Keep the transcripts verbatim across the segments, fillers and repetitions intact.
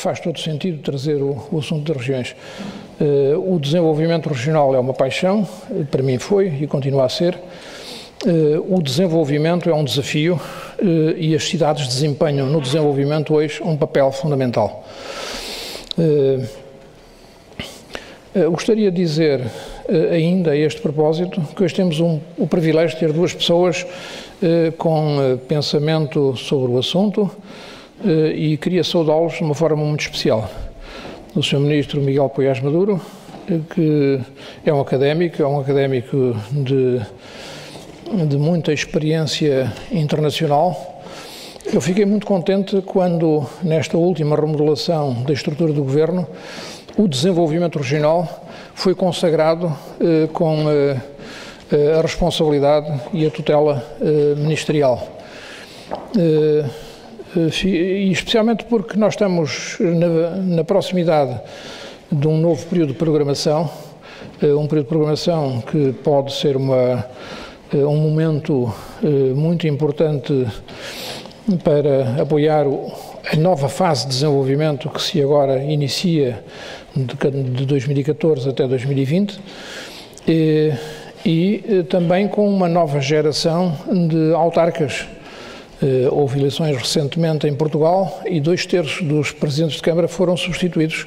faz todo sentido trazer o, o assunto das regiões. Uh, o desenvolvimento regional é uma paixão, para mim foi e continua a ser. Uh, o desenvolvimento é um desafio uh, e as cidades desempenham no desenvolvimento hoje um papel fundamental. Uh, uh, gostaria de dizer uh, ainda a este propósito que hoje temos um, o privilégio de ter duas pessoas uh, com uh, pensamento sobre o assunto uh, e queria saudá-los de uma forma muito especial. O senhor Ministro Miguel Poiás Maduro, uh, que é um académico, é um académico de de muita experiência internacional. Eu fiquei muito contente quando, nesta última remodelação da estrutura do Governo, o desenvolvimento regional foi consagrado eh, com eh, a responsabilidade e a tutela eh, ministerial. Eh, e especialmente porque nós estamos na, na proximidade de um novo período de programação, eh, um período de programação que pode ser uma um momento muito importante para apoiar a nova fase de desenvolvimento que se agora inicia de dois mil e catorze até dois mil e vinte e, e também com uma nova geração de autarcas. Houve eleições recentemente em Portugal e dois terços dos presidentes de Câmara foram substituídos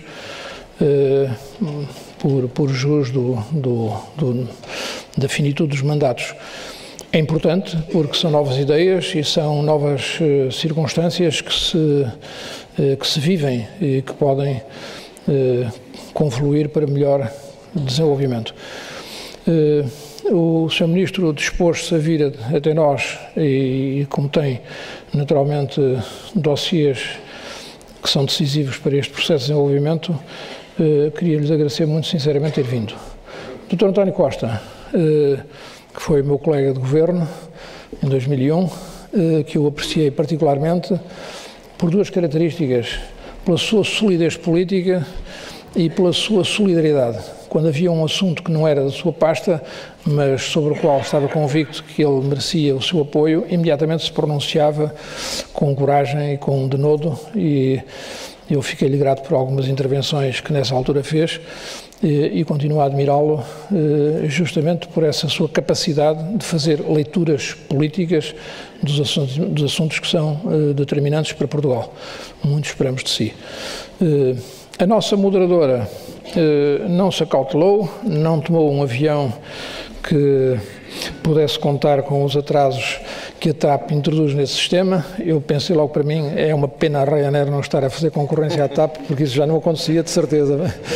por, por jus do, do, do, da finitude dos mandatos. É importante porque são novas ideias e são novas uh, circunstâncias que se, uh, que se vivem e que podem uh, confluir para melhor desenvolvimento. Uh, o senhor Ministro dispôs-se a vir até nós e, e como tem naturalmente dossiês que são decisivos para este processo de desenvolvimento, Uh, queria-lhes agradecer muito sinceramente ter vindo. doutor António Costa, uh, que foi meu colega de governo em dois mil e um, uh, que eu apreciei particularmente por duas características, pela sua solidez política e pela sua solidariedade. Quando havia um assunto que não era da sua pasta, mas sobre o qual estava convicto que ele merecia o seu apoio, imediatamente se pronunciava com coragem e com denodo e eu fiquei-lhe grato por algumas intervenções que nessa altura fez e, e continuo a admirá-lo justamente por essa sua capacidade de fazer leituras políticas dos assuntos, dos assuntos que são determinantes para Portugal. Muito esperamos de si. A nossa moderadora não se acautelou, não tomou um avião que pudesse contar com os atrasos que a TAP introduz nesse sistema. Eu pensei logo para mim, é uma pena a Ryanair não estar a fazer concorrência à TAP, porque isso já não acontecia, de certeza.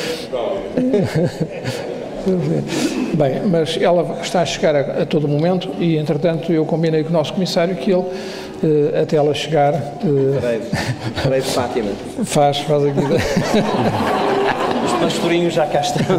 Bem, mas ela está a chegar a, a todo momento e, entretanto, eu combinei com o nosso comissário que ele, eh, até ela chegar... Eh, Rei de Fátima. Faz, faz aqui... Os pastorinhos já cá estão.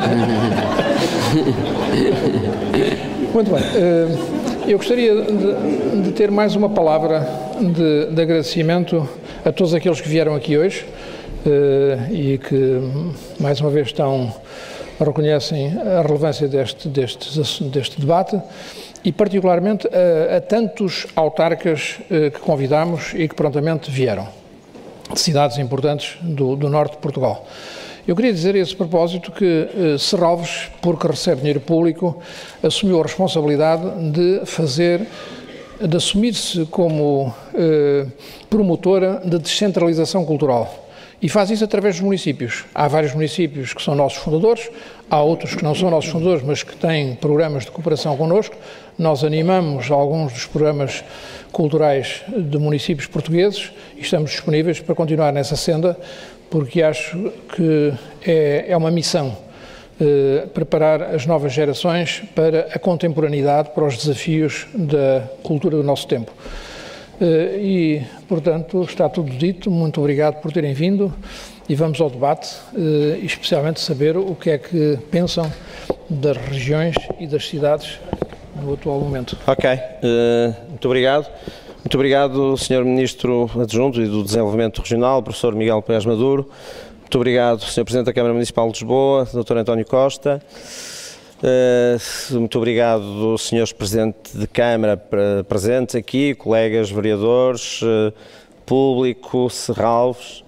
Muito bem. Eu gostaria de, de ter mais uma palavra de, de agradecimento a todos aqueles que vieram aqui hoje e que, mais uma vez, estão, reconhecem a relevância deste, deste, deste debate e, particularmente, a, a tantos autarcas que convidamos e que prontamente vieram, de cidades importantes do, do norte de Portugal. Eu queria dizer a esse propósito que eh, Serralves, porque recebe dinheiro público, assumiu a responsabilidade de fazer, de assumir-se como eh, promotora de descentralização cultural. E faz isso através dos municípios. Há vários municípios que são nossos fundadores, há outros que não são nossos fundadores, mas que têm programas de cooperação connosco. Nós animamos alguns dos programas culturais de municípios portugueses e estamos disponíveis para continuar nessa senda, porque acho que é, é uma missão eh, preparar as novas gerações para a contemporaneidade, para os desafios da cultura do nosso tempo. Eh, e, portanto, está tudo dito. Muito obrigado por terem vindo e vamos ao debate, eh, especialmente saber o que é que pensam das regiões e das cidades no atual momento. Ok, uh, muito obrigado. Muito obrigado, senhor Ministro Adjunto e do Desenvolvimento Regional, professor Miguel Poiás Maduro. Muito obrigado, senhor Presidente da Câmara Municipal de Lisboa, doutor António Costa. Uh, muito obrigado, senhores Presidente de Câmara presentes aqui, colegas vereadores, uh, público, Serralves.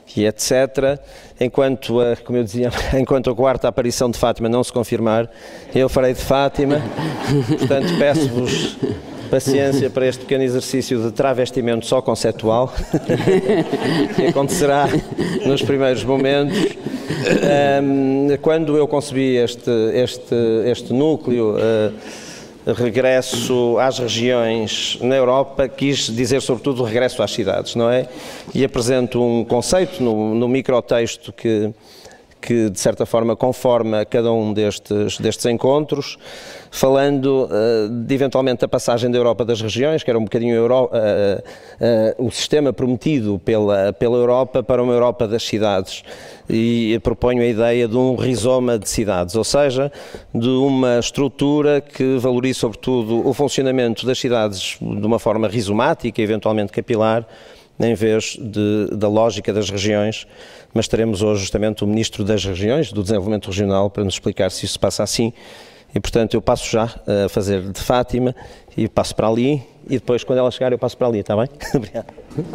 e etcétera. Enquanto, a, como eu dizia, enquanto a quarta aparição de Fátima não se confirmar, eu farei de Fátima. Portanto, peço-vos paciência para este pequeno exercício de travestimento só conceptual, que acontecerá nos primeiros momentos. Um, quando eu concebi este, este, este núcleo, uh, regresso às regiões na Europa, quis dizer sobretudo regresso às cidades, não é? E apresento um conceito no, no microtexto que, que de certa forma conforma cada um destes, destes encontros, falando uh, de eventualmente a passagem da Europa das regiões, que era um bocadinho Euro, uh, uh, o sistema prometido pela, pela Europa para uma Europa das cidades. E proponho a ideia de um rizoma de cidades, ou seja, de uma estrutura que valorize sobretudo o funcionamento das cidades de uma forma rizomática, eventualmente capilar, em vez de, da lógica das regiões, mas teremos hoje justamente o Ministro das Regiões, do Desenvolvimento Regional, para nos explicar se isso se passa assim. E, portanto, eu passo já a fazer de Fátima e passo para ali, e depois, quando ela chegar, eu passo para ali, está bem? Obrigado.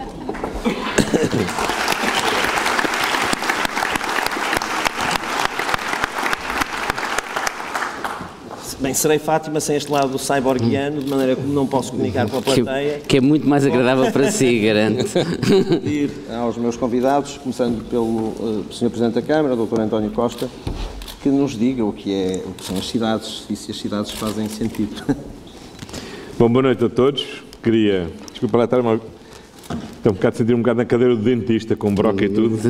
Bem, serei Fátima sem este lado cyborgiano, de maneira como não posso comunicar com a plateia. Que, que é muito mais agradável para si, garanto. Pedir aos meus convidados, começando pelo uh, senhor Presidente da Câmara, doutor António Costa, que nos diga o que, é, o que são as cidades e se as cidades fazem sentido. Bom, boa noite a todos. Queria, desculpa lá estar uma... Estou um bocado a sentir um bocado na cadeira do dentista, com broca e tudo.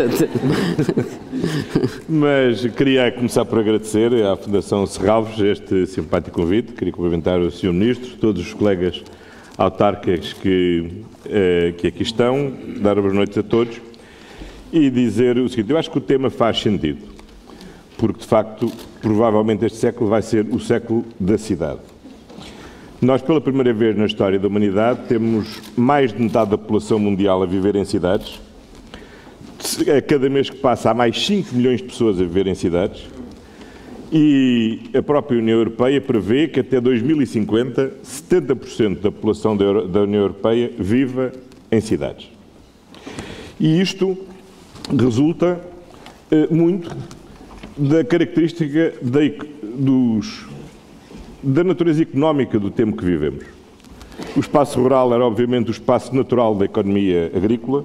Mas queria começar por agradecer à Fundação Serralves este simpático convite. Queria cumprimentar o senhor Ministro, todos os colegas autarcas que, eh, que aqui estão, dar boas noites a todos e dizer o seguinte: eu acho que o tema faz sentido, porque de facto, provavelmente este século vai ser o século da cidade. Nós, pela primeira vez na história da humanidade, temos mais de metade da população mundial a viver em cidades. A cada mês que passa há mais cinco milhões de pessoas a viver em cidades. E a própria União Europeia prevê que até dois mil e cinquenta, setenta por cento da população da União Europeia viva em cidades. E isto resulta eh, muito da característica da, dos... da natureza económica do tempo que vivemos. O espaço rural era, obviamente, o espaço natural da economia agrícola.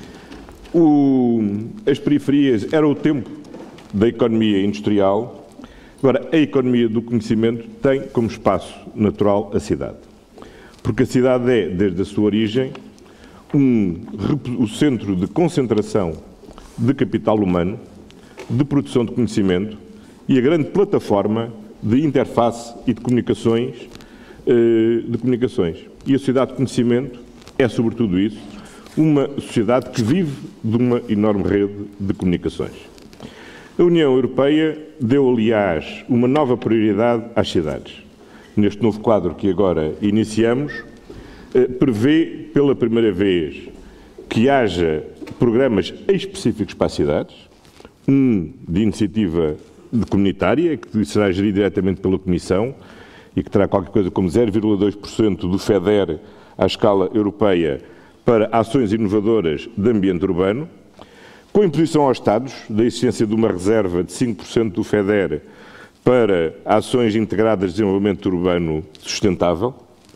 O, as periferias eram o tempo da economia industrial. Agora, a economia do conhecimento tem como espaço natural a cidade. Porque a cidade é, desde a sua origem, um, o centro de concentração de capital humano, de produção de conhecimento e a grande plataforma de interface e de comunicações, de comunicações. E a sociedade de conhecimento é, sobretudo isso, uma sociedade que vive de uma enorme rede de comunicações. A União Europeia deu, aliás, uma nova prioridade às cidades. Neste novo quadro que agora iniciamos, prevê pela primeira vez que haja programas específicos para as cidades, um de iniciativa de comunitária, que será gerido diretamente pela Comissão e que terá qualquer coisa como zero vírgula dois por cento do FEDER à escala europeia para ações inovadoras de ambiente urbano, com imposição aos Estados da existência de uma reserva de cinco por cento do FEDER para ações integradas de desenvolvimento urbano sustentável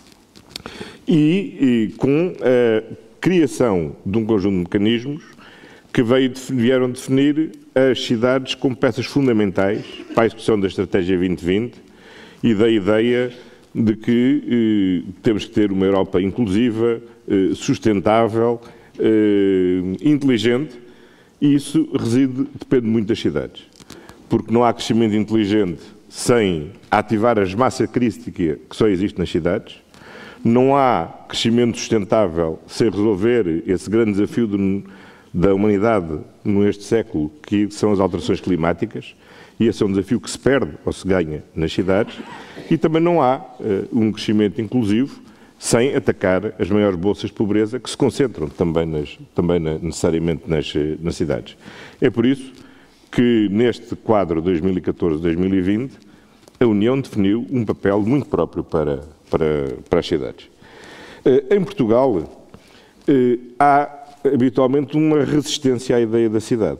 e, e com a criação de um conjunto de mecanismos que veio, vieram definir as cidades como peças fundamentais para a execução da Estratégia vinte vinte e da ideia de que eh, temos que ter uma Europa inclusiva, eh, sustentável, eh, inteligente, e isso reside, depende muito das cidades. Porque não há crescimento inteligente sem ativar as massa crítica que só existe nas cidades, não há crescimento sustentável sem resolver esse grande desafio de, da humanidade neste século, que são as alterações climáticas, e esse é um desafio que se perde ou se ganha nas cidades, e também não há uh, um crescimento inclusivo sem atacar as maiores bolsas de pobreza que se concentram também, nas, também na, necessariamente nas, nas cidades. É por isso que neste quadro dois mil e catorze a dois mil e vinte a União definiu um papel muito próprio para, para, para as cidades. Uh, em Portugal uh, há habitualmente uma resistência à ideia da cidade.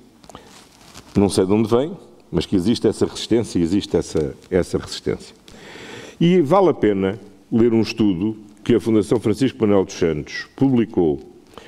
Não sei de onde vem, mas que existe essa resistência, existe essa, essa resistência. E vale a pena ler um estudo que a Fundação Francisco Manuel dos Santos publicou,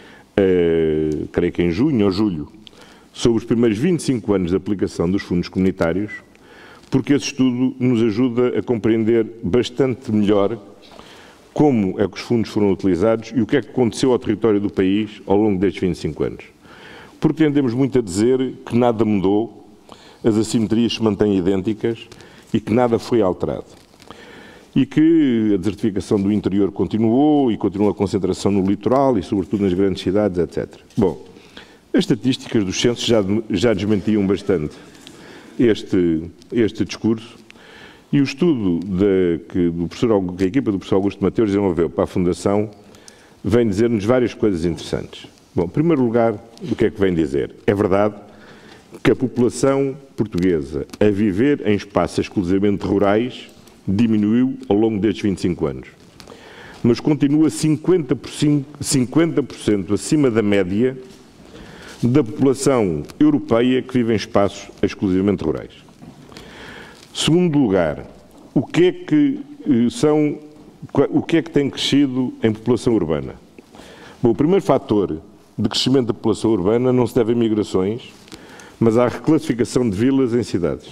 eh, creio que em junho ou julho, sobre os primeiros vinte e cinco anos de aplicação dos fundos comunitários, porque esse estudo nos ajuda a compreender bastante melhor como é que os fundos foram utilizados e o que é que aconteceu ao território do país ao longo destes vinte e cinco anos. Porque tendemos muito a dizer que nada mudou, as assimetrias se mantêm idênticas e que nada foi alterado. E que a desertificação do interior continuou e continua a concentração no litoral e, sobretudo, nas grandes cidades, etcétera. Bom, as estatísticas dos censos já, já desmentiam bastante este, este discurso e o estudo de, que, do professor, que a equipa do professor Augusto Mateus desenvolveu para a Fundação vem dizer-nos várias coisas interessantes. Bom, em primeiro lugar, o que é que vem dizer? É verdade que a população portuguesa a viver em espaços exclusivamente rurais diminuiu ao longo destes vinte e cinco anos, mas continua cinquenta por cento, cinquenta por cento acima da média da população europeia que vive em espaços exclusivamente rurais. Segundo lugar, o que é que são, o que é que tem crescido em população urbana? Bom, o primeiro fator de crescimento da população urbana não se deve a migrações, mas à reclassificação de vilas em cidades.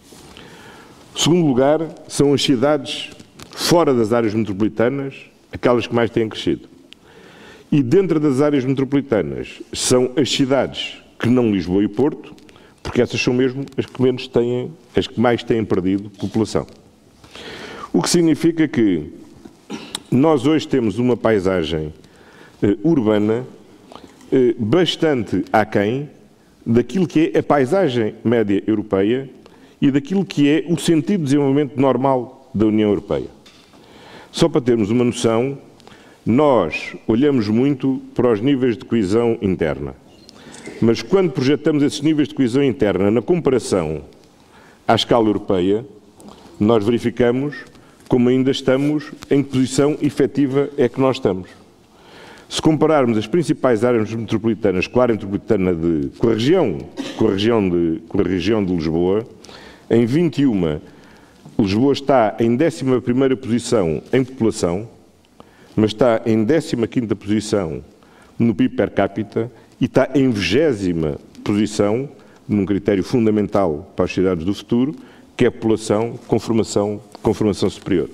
Segundo lugar, são as cidades fora das áreas metropolitanas, aquelas que mais têm crescido. E dentro das áreas metropolitanas são as cidades que não Lisboa e Porto, porque essas são mesmo as que menos têm, as que mais têm perdido população. O que significa que nós hoje temos uma paisagem eh, urbana eh, bastante aquém daquilo que é a paisagem média europeia e daquilo que é o sentido de desenvolvimento normal da União Europeia. Só para termos uma noção, nós olhamos muito para os níveis de coesão interna, mas quando projetamos esses níveis de coesão interna na comparação à escala europeia, nós verificamos como ainda estamos, em que posição efetiva é que nós estamos. Se compararmos as principais áreas metropolitanas com a área metropolitana de, com a região, com a região de, com a região de Lisboa, em vinte e uma, Lisboa está em décima primeira posição em população, mas está em décima quinta posição no P I B per capita e está em vigésima posição, num critério fundamental para as cidades do futuro, que é a população com formação, com formação superior.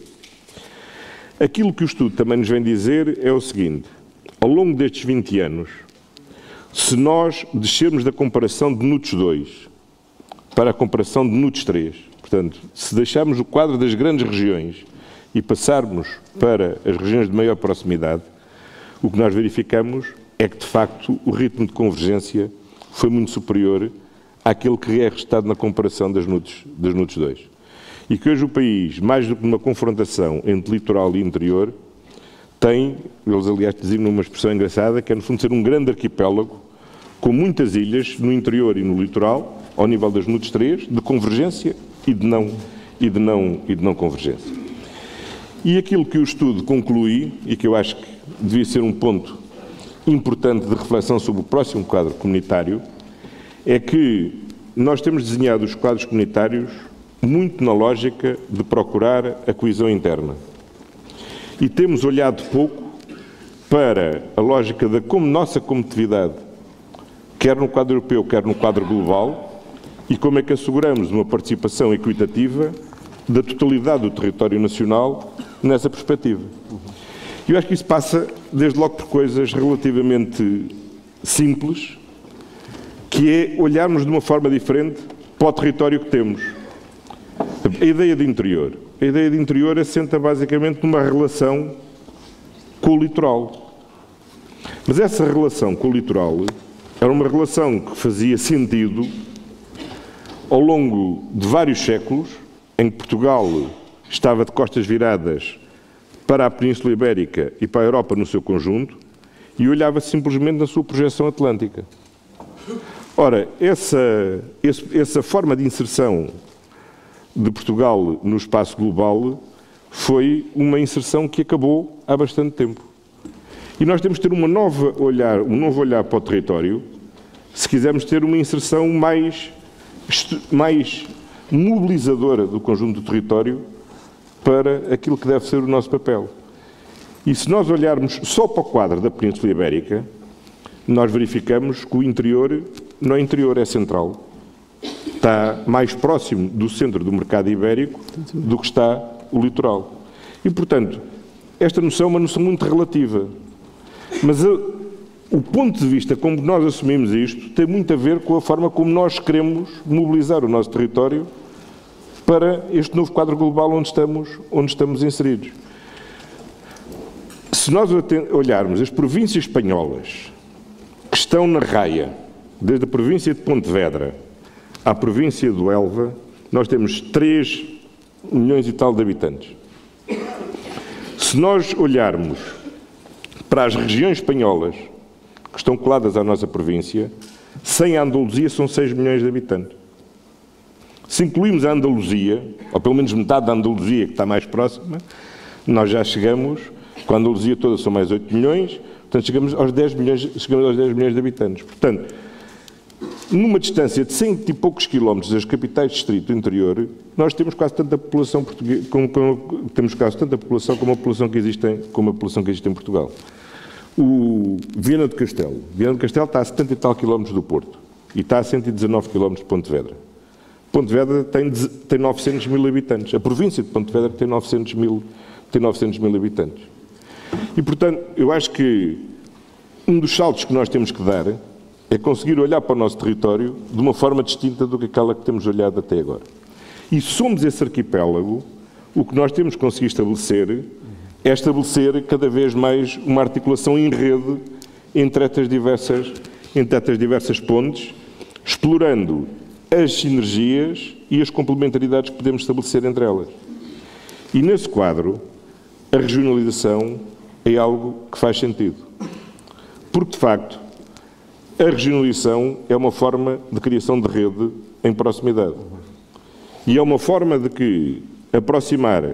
Aquilo que o estudo também nos vem dizer é o seguinte: ao longo destes vinte anos, se nós descermos da comparação de N U T S dois para a comparação de N U T S três, portanto, se deixarmos o quadro das grandes regiões e passarmos para as regiões de maior proximidade, o que nós verificamos é que, de facto, o ritmo de convergência foi muito superior àquele que é registado na comparação das N U T S, das N U T S dois. E que hoje o país, mais do que numa confrontação entre litoral e interior, tem, eles aliás designam uma expressão engraçada, que é no fundo ser um grande arquipélago, com muitas ilhas no interior e no litoral, ao nível das N U T S três, de convergência e de não, e de não, e de não convergência. E aquilo que o estudo conclui, e que eu acho que devia ser um ponto importante de reflexão sobre o próximo quadro comunitário, é que nós temos desenhado os quadros comunitários muito na lógica de procurar a coesão interna. E temos olhado pouco para a lógica da como nossa competitividade, quer no quadro europeu, quer no quadro global, e como é que asseguramos uma participação equitativa da totalidade do território nacional nessa perspectiva. E eu acho que isso passa, desde logo, por coisas relativamente simples, que é olharmos de uma forma diferente para o território que temos. A ideia de interior. A ideia de interior assenta basicamente numa relação com o litoral. Mas essa relação com o litoral era uma relação que fazia sentido ao longo de vários séculos, em que Portugal estava de costas viradas para a Península Ibérica e para a Europa no seu conjunto, e olhava simplesmente na sua projeção atlântica. Ora, essa, essa forma de inserção de Portugal no espaço global foi uma inserção que acabou há bastante tempo. E nós temos que ter uma nova olhar, um novo olhar para o território, se quisermos ter uma inserção mais, mais mobilizadora do conjunto do território para aquilo que deve ser o nosso papel. E se nós olharmos só para o quadro da Península Ibérica, nós verificamos que o interior não é interior, é central. Está mais próximo do centro do mercado ibérico do que está o litoral. E, portanto, esta noção é uma noção muito relativa. Mas a, o ponto de vista como nós assumimos isto tem muito a ver com a forma como nós queremos mobilizar o nosso território para este novo quadro global onde estamos, onde estamos inseridos. Se nós olharmos as províncias espanholas que estão na raia, desde a província de Pontevedra à província do Elva, nós temos três milhões e tal de habitantes. Se nós olharmos para as regiões espanholas que estão coladas à nossa província, sem a Andaluzia são seis milhões de habitantes. Se incluímos a Andaluzia, ou pelo menos metade da Andaluzia que está mais próxima, nós já chegamos, com a Andaluzia toda são mais oito milhões, portanto chegamos aos dez milhões, chegamos aos dez milhões de habitantes. Portanto, numa distância de cento e poucos quilómetros das capitais de distrito interior, nós temos quase tanta população portuguesa, como, como, temos quase tanta população como a população que existe em, como a população que existe em Portugal. O Viana do Castelo. Viana do Castelo está a setenta e tal quilómetros do Porto e está a cento e dezanove quilómetros de Pontevedra. Pontevedra tem, tem novecentos mil habitantes. A província de Pontevedra tem novecentos mil, tem novecentos mil habitantes. E, portanto, eu acho que um dos saltos que nós temos que dar é conseguir olhar para o nosso território de uma forma distinta do que aquela que temos olhado até agora. E se somos esse arquipélago, o que nós temos que conseguir estabelecer é estabelecer cada vez mais uma articulação em rede entre estas diversas, entre estas diversas pontes, explorando as sinergias e as complementaridades que podemos estabelecer entre elas. E nesse quadro, a regionalização é algo que faz sentido. Porque, de facto, a regionalização é uma forma de criação de rede em proximidade. E é uma forma de que aproximar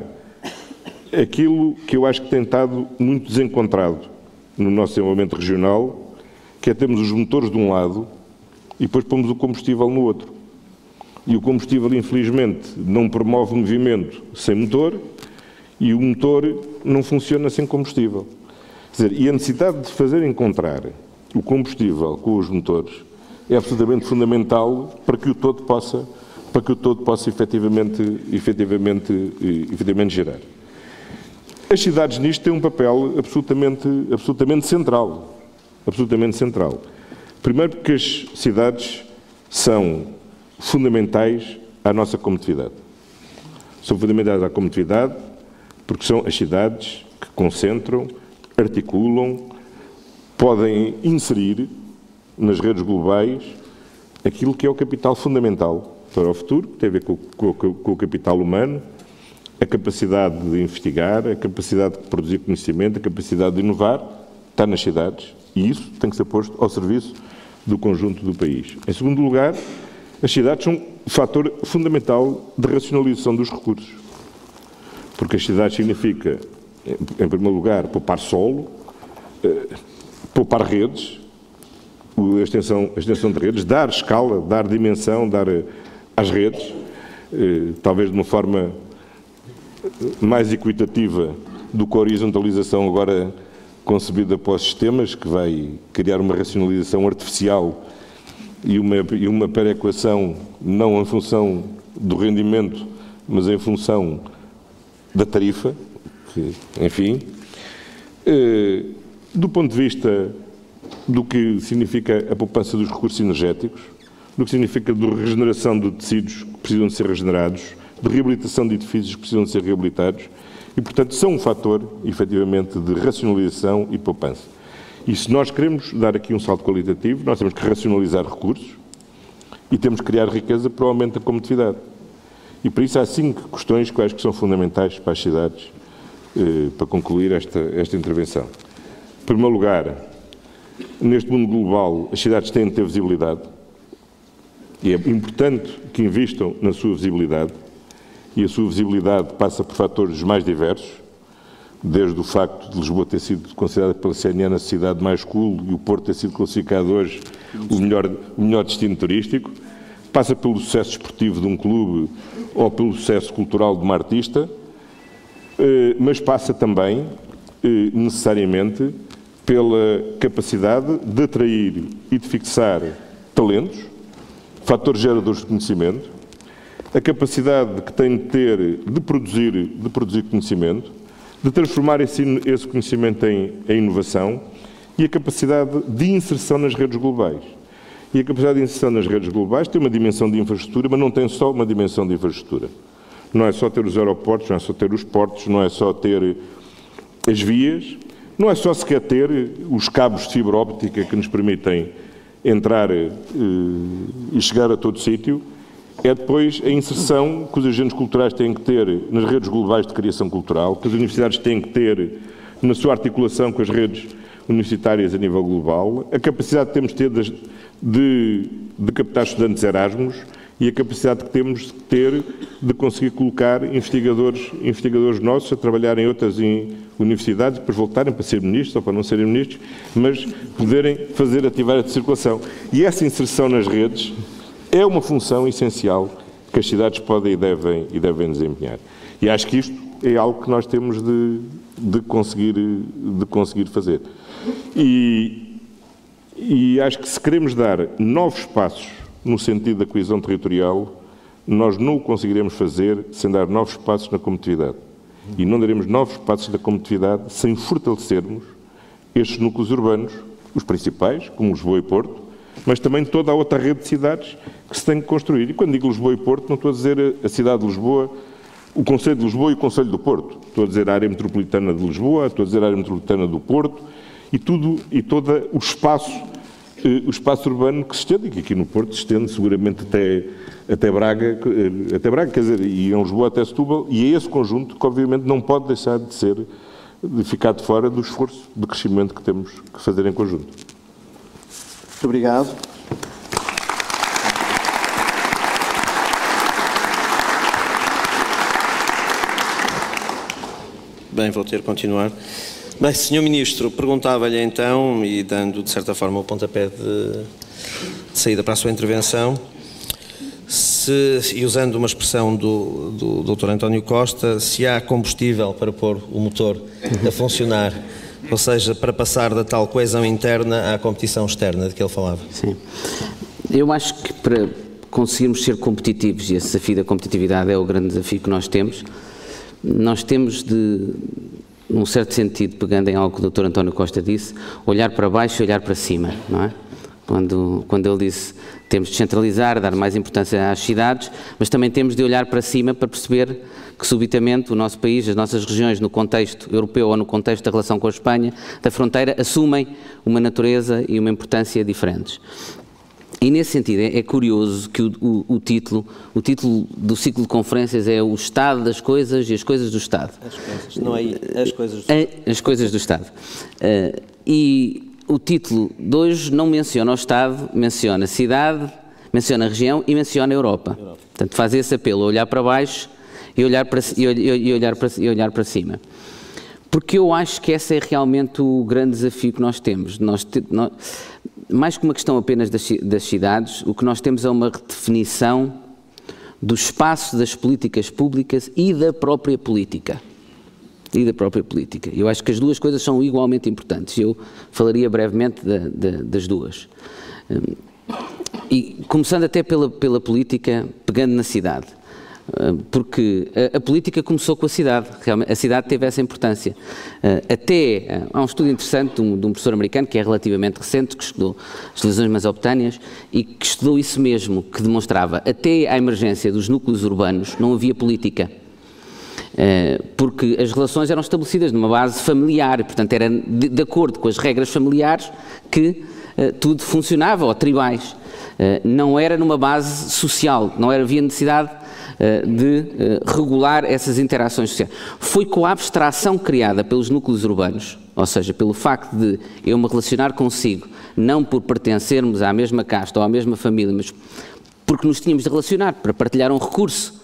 aquilo que eu acho que tem estado muito desencontrado no nosso desenvolvimento regional, que é termos os motores de um lado e depois pomos o combustível no outro. E o combustível, infelizmente, não promove movimento sem motor e o motor não funciona sem combustível. Quer dizer, e a necessidade de fazer encontrar o combustível com os motores é absolutamente fundamental para que o todo possa, para que o todo possa efetivamente, efetivamente, efetivamente gerar. As cidades nisto têm um papel absolutamente, absolutamente central. Absolutamente central. Primeiro porque as cidades são fundamentais à nossa competitividade. São fundamentais à competitividade porque são as cidades que concentram, articulam, podem inserir nas redes globais aquilo que é o capital fundamental para o futuro, que tem a ver com, com, com o capital humano, a capacidade de investigar, a capacidade de produzir conhecimento, a capacidade de inovar, está nas cidades e isso tem que ser posto ao serviço do conjunto do país. Em segundo lugar, as cidades são um fator fundamental de racionalização dos recursos, porque as cidades significa, em primeiro lugar, poupar solo, poupar redes, a extensão, a extensão de redes, dar escala, dar dimensão, dar às redes, talvez de uma forma mais equitativa do que a horizontalização agora concebida para os sistemas, que vai criar uma racionalização artificial e uma, e uma perequação não em função do rendimento, mas em função da tarifa, que, enfim. Do ponto de vista do que significa a poupança dos recursos energéticos, do que significa de regeneração de tecidos que precisam de ser regenerados, de reabilitação de edifícios que precisam de ser reabilitados e, portanto, são um fator, efetivamente, de racionalização e poupança. E se nós queremos dar aqui um salto qualitativo, nós temos que racionalizar recursos e temos que criar riqueza para o aumento da competitividade. E, por isso, há cinco questões que eu acho que são fundamentais para as cidades, eh, para concluir esta, esta intervenção. Em primeiro lugar, neste mundo global, as cidades têm de ter visibilidade e é importante que investam na sua visibilidade. E a sua visibilidade passa por fatores mais diversos, desde o facto de Lisboa ter sido considerada pela C N N a cidade mais cool e o Porto ter sido classificado hoje o melhor, o melhor destino turístico, passa pelo sucesso esportivo de um clube ou pelo sucesso cultural de uma artista, mas passa também, necessariamente, pela capacidade de atrair e de fixar talentos, fatores geradores de conhecimento, a capacidade que tem de ter de produzir, de produzir conhecimento, de transformar esse, esse conhecimento em, em inovação e a capacidade de inserção nas redes globais. E a capacidade de inserção nas redes globais tem uma dimensão de infraestrutura, mas não tem só uma dimensão de infraestrutura. Não é só ter os aeroportos, não é só ter os portos, não é só ter as vias, não é só sequer ter os cabos de fibra óptica que nos permitem entrar eh, e chegar a todo sítio, é depois a inserção que os agentes culturais têm que ter nas redes globais de criação cultural, que as universidades têm que ter na sua articulação com as redes universitárias a nível global, a capacidade que temos de ter de, de, de captar estudantes Erasmus e a capacidade que temos de ter de conseguir colocar investigadores, investigadores nossos a trabalhar em outras universidades, depois voltarem para ser ministros ou para não serem ministros, mas poderem fazer ativar a circulação. E essa inserção nas redes é uma função essencial que as cidades podem e devem, e devem desempenhar. E acho que isto é algo que nós temos de, de, conseguir, de conseguir fazer. E, e acho que se queremos dar novos passos no sentido da coesão territorial, nós não o conseguiremos fazer sem dar novos passos na competitividade. E não daremos novos passos da competitividade sem fortalecermos estes núcleos urbanos, os principais, como Lisboa e Porto, mas também toda a outra rede de cidades que se tem que construir. E quando digo Lisboa e Porto, não estou a dizer a cidade de Lisboa, o Concelho de Lisboa e o Concelho do Porto. Estou a dizer a área metropolitana de Lisboa, estou a dizer a área metropolitana do Porto e tudo e todo o espaço, eh, o espaço urbano que se estende, e que aqui no Porto se estende seguramente até, até Braga, eh, até Braga, quer dizer, e em Lisboa até Setúbal, e é esse conjunto que obviamente não pode deixar de ser, de ficar de fora do esforço de crescimento que temos que fazer em conjunto. Muito obrigado. Bem, vou ter que continuar. Bem, senhor Ministro, perguntava-lhe então, e dando de certa forma o pontapé de, de saída para a sua intervenção, se, e usando uma expressão do, do doutor António Costa, se há combustível para pôr o motor a funcionar, ou seja, para passar da tal coesão interna à competição externa de que ele falava. Sim. Eu acho que para conseguirmos ser competitivos, e esse desafio da competitividade é o grande desafio que nós temos, nós temos de, num certo sentido, pegando em algo que o doutor António Costa disse, olhar para baixo e olhar para cima, não é? Quando, quando ele disse temos de descentralizar, dar mais importância às cidades, mas também temos de olhar para cima para perceber que subitamente o nosso país, as nossas regiões no contexto europeu ou no contexto da relação com a Espanha, da fronteira, assumem uma natureza e uma importância diferentes. E nesse sentido é, é curioso que o, o, o, título, o título do ciclo de conferências é o Estado das Coisas e as Coisas do Estado. As coisas, não é as coisas do Estado. As Coisas do Estado. Uh, e o título de hoje não menciona o Estado, menciona a cidade, menciona a região e menciona a Europa. Europa. Portanto, faz esse apelo, olhar para baixo e olhar para, e, e olhar para, e olhar para cima. Porque eu acho que esse é realmente o grande desafio que nós temos. Nós, te, nós, mais que uma questão apenas das, das cidades, o que nós temos é uma redefinição do espaço das políticas públicas e da própria política. E da própria política. Eu acho que as duas coisas são igualmente importantes. Eu falaria brevemente da, da, das duas. E começando até pela, pela política, pegando na cidade. Porque a, a política começou com a cidade, realmente, a cidade teve essa importância. Até, há um estudo interessante de um, de um professor americano, que é relativamente recente, que estudou as lesões mesopotâneas, e que estudou isso mesmo, que demonstrava, até à emergência dos núcleos urbanos, não havia política. Porque as relações eram estabelecidas numa base familiar, portanto era de, de acordo com as regras familiares que uh, tudo funcionava, ou tribais. Uh, não era numa base social, não era, havia necessidade uh, de uh, regular essas interações sociais. Foi com a abstração criada pelos núcleos urbanos, ou seja, pelo facto de eu me relacionar consigo, não por pertencermos à mesma casta ou à mesma família, mas porque nos tínhamos de relacionar para partilhar um recurso,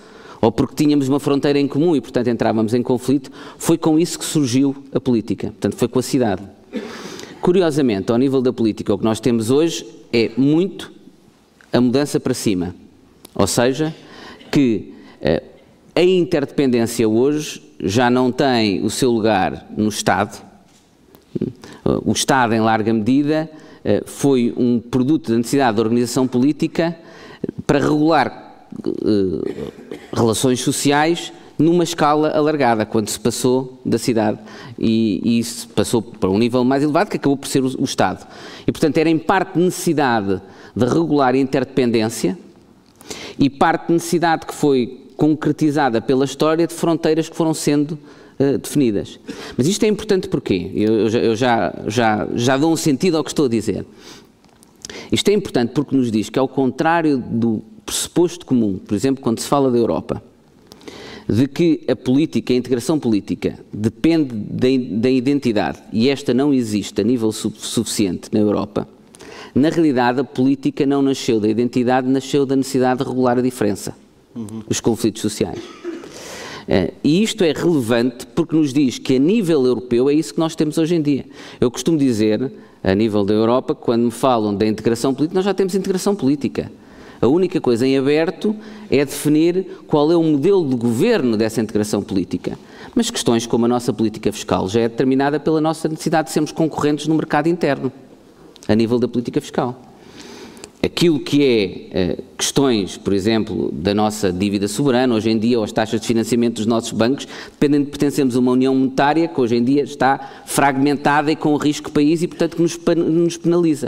ou porque tínhamos uma fronteira em comum e, portanto, entrávamos em conflito, foi com isso que surgiu a política, portanto, foi com a cidade. Curiosamente, ao nível da política, o que nós temos hoje é muito a mudança para cima, ou seja, que eh, a interdependência hoje já não tem o seu lugar no Estado. O Estado, em larga medida, eh, foi um produto da necessidade da organização política para regular Uh, relações sociais numa escala alargada, quando se passou da cidade e, e se passou para um nível mais elevado, que acabou por ser o, o Estado. E, portanto, era em parte necessidade de regular a interdependência e parte necessidade que foi concretizada pela história de fronteiras que foram sendo uh, definidas. Mas isto é importante porquê? Eu, eu, já, eu já, já, já dou um sentido ao que estou a dizer. Isto é importante porque nos diz que, ao contrário do pressuposto comum, por exemplo, quando se fala da Europa, de que a política, a integração política, depende da, da identidade e esta não existe a nível su suficiente na Europa, na realidade a política não nasceu da identidade, nasceu da necessidade de regular a diferença, uhum. os conflitos sociais. Uh, e isto é relevante porque nos diz que a nível europeu é isso que nós temos hoje em dia. Eu costumo dizer, a nível da Europa, quando me falam da integração política, nós já temos integração política. A única coisa em aberto é definir qual é o modelo de governo dessa integração política. Mas questões como a nossa política fiscal já é determinada pela nossa necessidade de sermos concorrentes no mercado interno, a nível da política fiscal. Aquilo que é uh, questões, por exemplo, da nossa dívida soberana, hoje em dia, ou as taxas de financiamento dos nossos bancos, dependem de pertencermos a uma união monetária que hoje em dia está fragmentada e com risco país e, portanto, que nos, nos penaliza.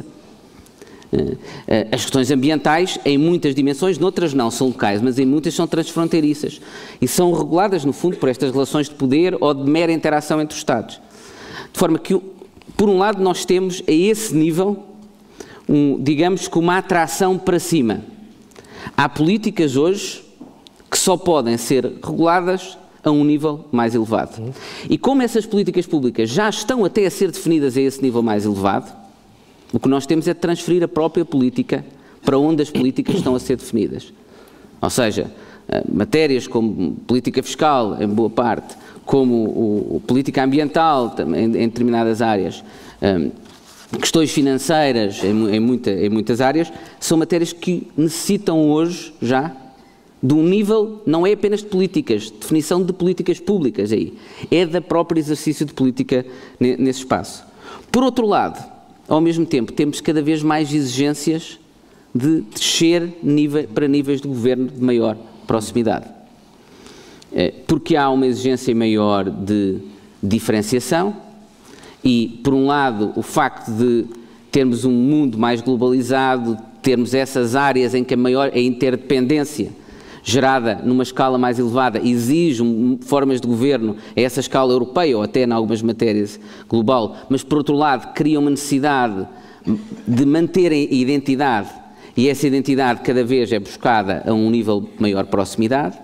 As questões ambientais, em muitas dimensões, noutras não, são locais, mas em muitas são transfronteiriças e são reguladas, no fundo, por estas relações de poder ou de mera interação entre os Estados. De forma que, por um lado, nós temos a esse nível, um, digamos que uma atração para cima. Há políticas hoje que só podem ser reguladas a um nível mais elevado. E como essas políticas públicas já estão até a ser definidas a esse nível mais elevado, o que nós temos é de transferir a própria política para onde as políticas estão a ser definidas. Ou seja, matérias como política fiscal, em boa parte, como o, o política ambiental, também em, em determinadas áreas, um, questões financeiras em, em, muita, em muitas áreas, são matérias que necessitam hoje já de um nível, não é apenas de políticas, de definição de políticas públicas aí, é da própria exercício de política nesse espaço. Por outro lado, ao mesmo tempo, temos cada vez mais exigências de descer nível, para níveis de governo de maior proximidade. Porque há uma exigência maior de diferenciação e, por um lado, o facto de termos um mundo mais globalizado, termos essas áreas em que a maior a interdependência gerada numa escala mais elevada exige um, formas de governo a essa escala europeia ou até em algumas matérias global, mas por outro lado cria uma necessidade de manter a identidade e essa identidade cada vez é buscada a um nível de maior proximidade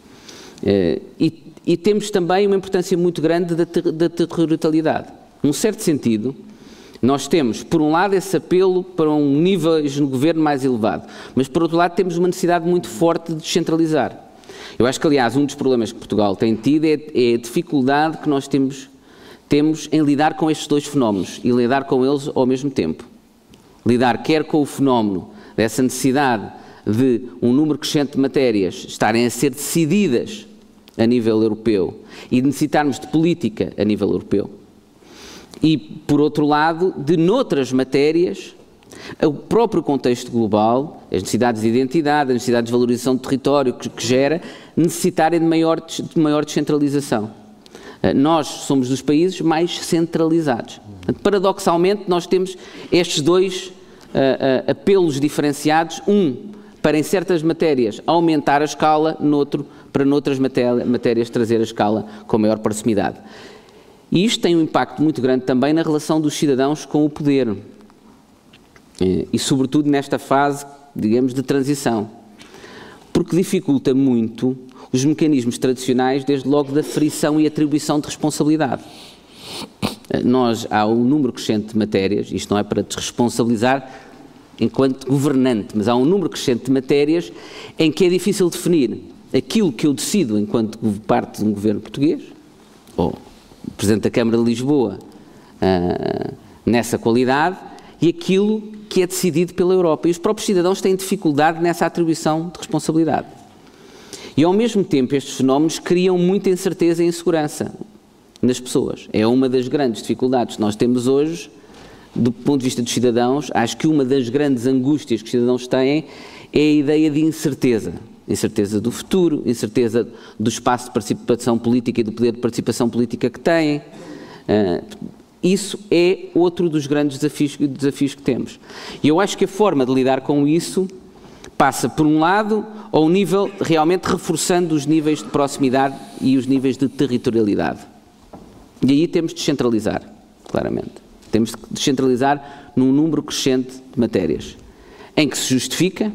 e, e temos também uma importância muito grande da, ter, da territorialidade. Num certo sentido, nós temos, por um lado, esse apelo para um nível de governo mais elevado, mas, por outro lado, temos uma necessidade muito forte de descentralizar. Eu acho que, aliás, um dos problemas que Portugal tem tido é, é a dificuldade que nós temos, temos em lidar com estes dois fenómenos e lidar com eles ao mesmo tempo. Lidar quer com o fenómeno dessa necessidade de um número crescente de matérias estarem a ser decididas a nível europeu e de necessitarmos de política a nível europeu. E, por outro lado, de noutras matérias, o próprio contexto global, as necessidades de identidade, as necessidades de valorização do território que, que gera, necessitarem de maior, de maior descentralização. Nós somos dos países mais centralizados. Paradoxalmente, nós temos estes dois uh, uh, apelos diferenciados, um para em certas matérias aumentar a escala, noutro para noutras matéria, matérias trazer a escala com maior proximidade. E isto tem um impacto muito grande também na relação dos cidadãos com o poder e, sobretudo, nesta fase, digamos, de transição, porque dificulta muito os mecanismos tradicionais, desde logo da frição e atribuição de responsabilidade. Nós, há um número crescente de matérias, isto não é para desresponsabilizar enquanto governante, mas há um número crescente de matérias em que é difícil definir aquilo que eu decido enquanto parte de um governo português, ou o Presidente da Câmara de Lisboa, uh, nessa qualidade, e aquilo que é decidido pela Europa. E os próprios cidadãos têm dificuldade nessa atribuição de responsabilidade. E, ao mesmo tempo, estes fenómenos criam muita incerteza e insegurança nas pessoas. É uma das grandes dificuldades que nós temos hoje, do ponto de vista dos cidadãos. Acho que uma das grandes angústias que os cidadãos têm é a ideia de incerteza. Incerteza do futuro, incerteza do espaço de participação política e do poder de participação política que têm. Uh, isso é outro dos grandes desafios, desafios que temos. E eu acho que a forma de lidar com isso passa, por um lado, ao nível, realmente reforçando os níveis de proximidade e os níveis de territorialidade. E aí temos de descentralizar, claramente. Temos de descentralizar num número crescente de matérias, em que se justifica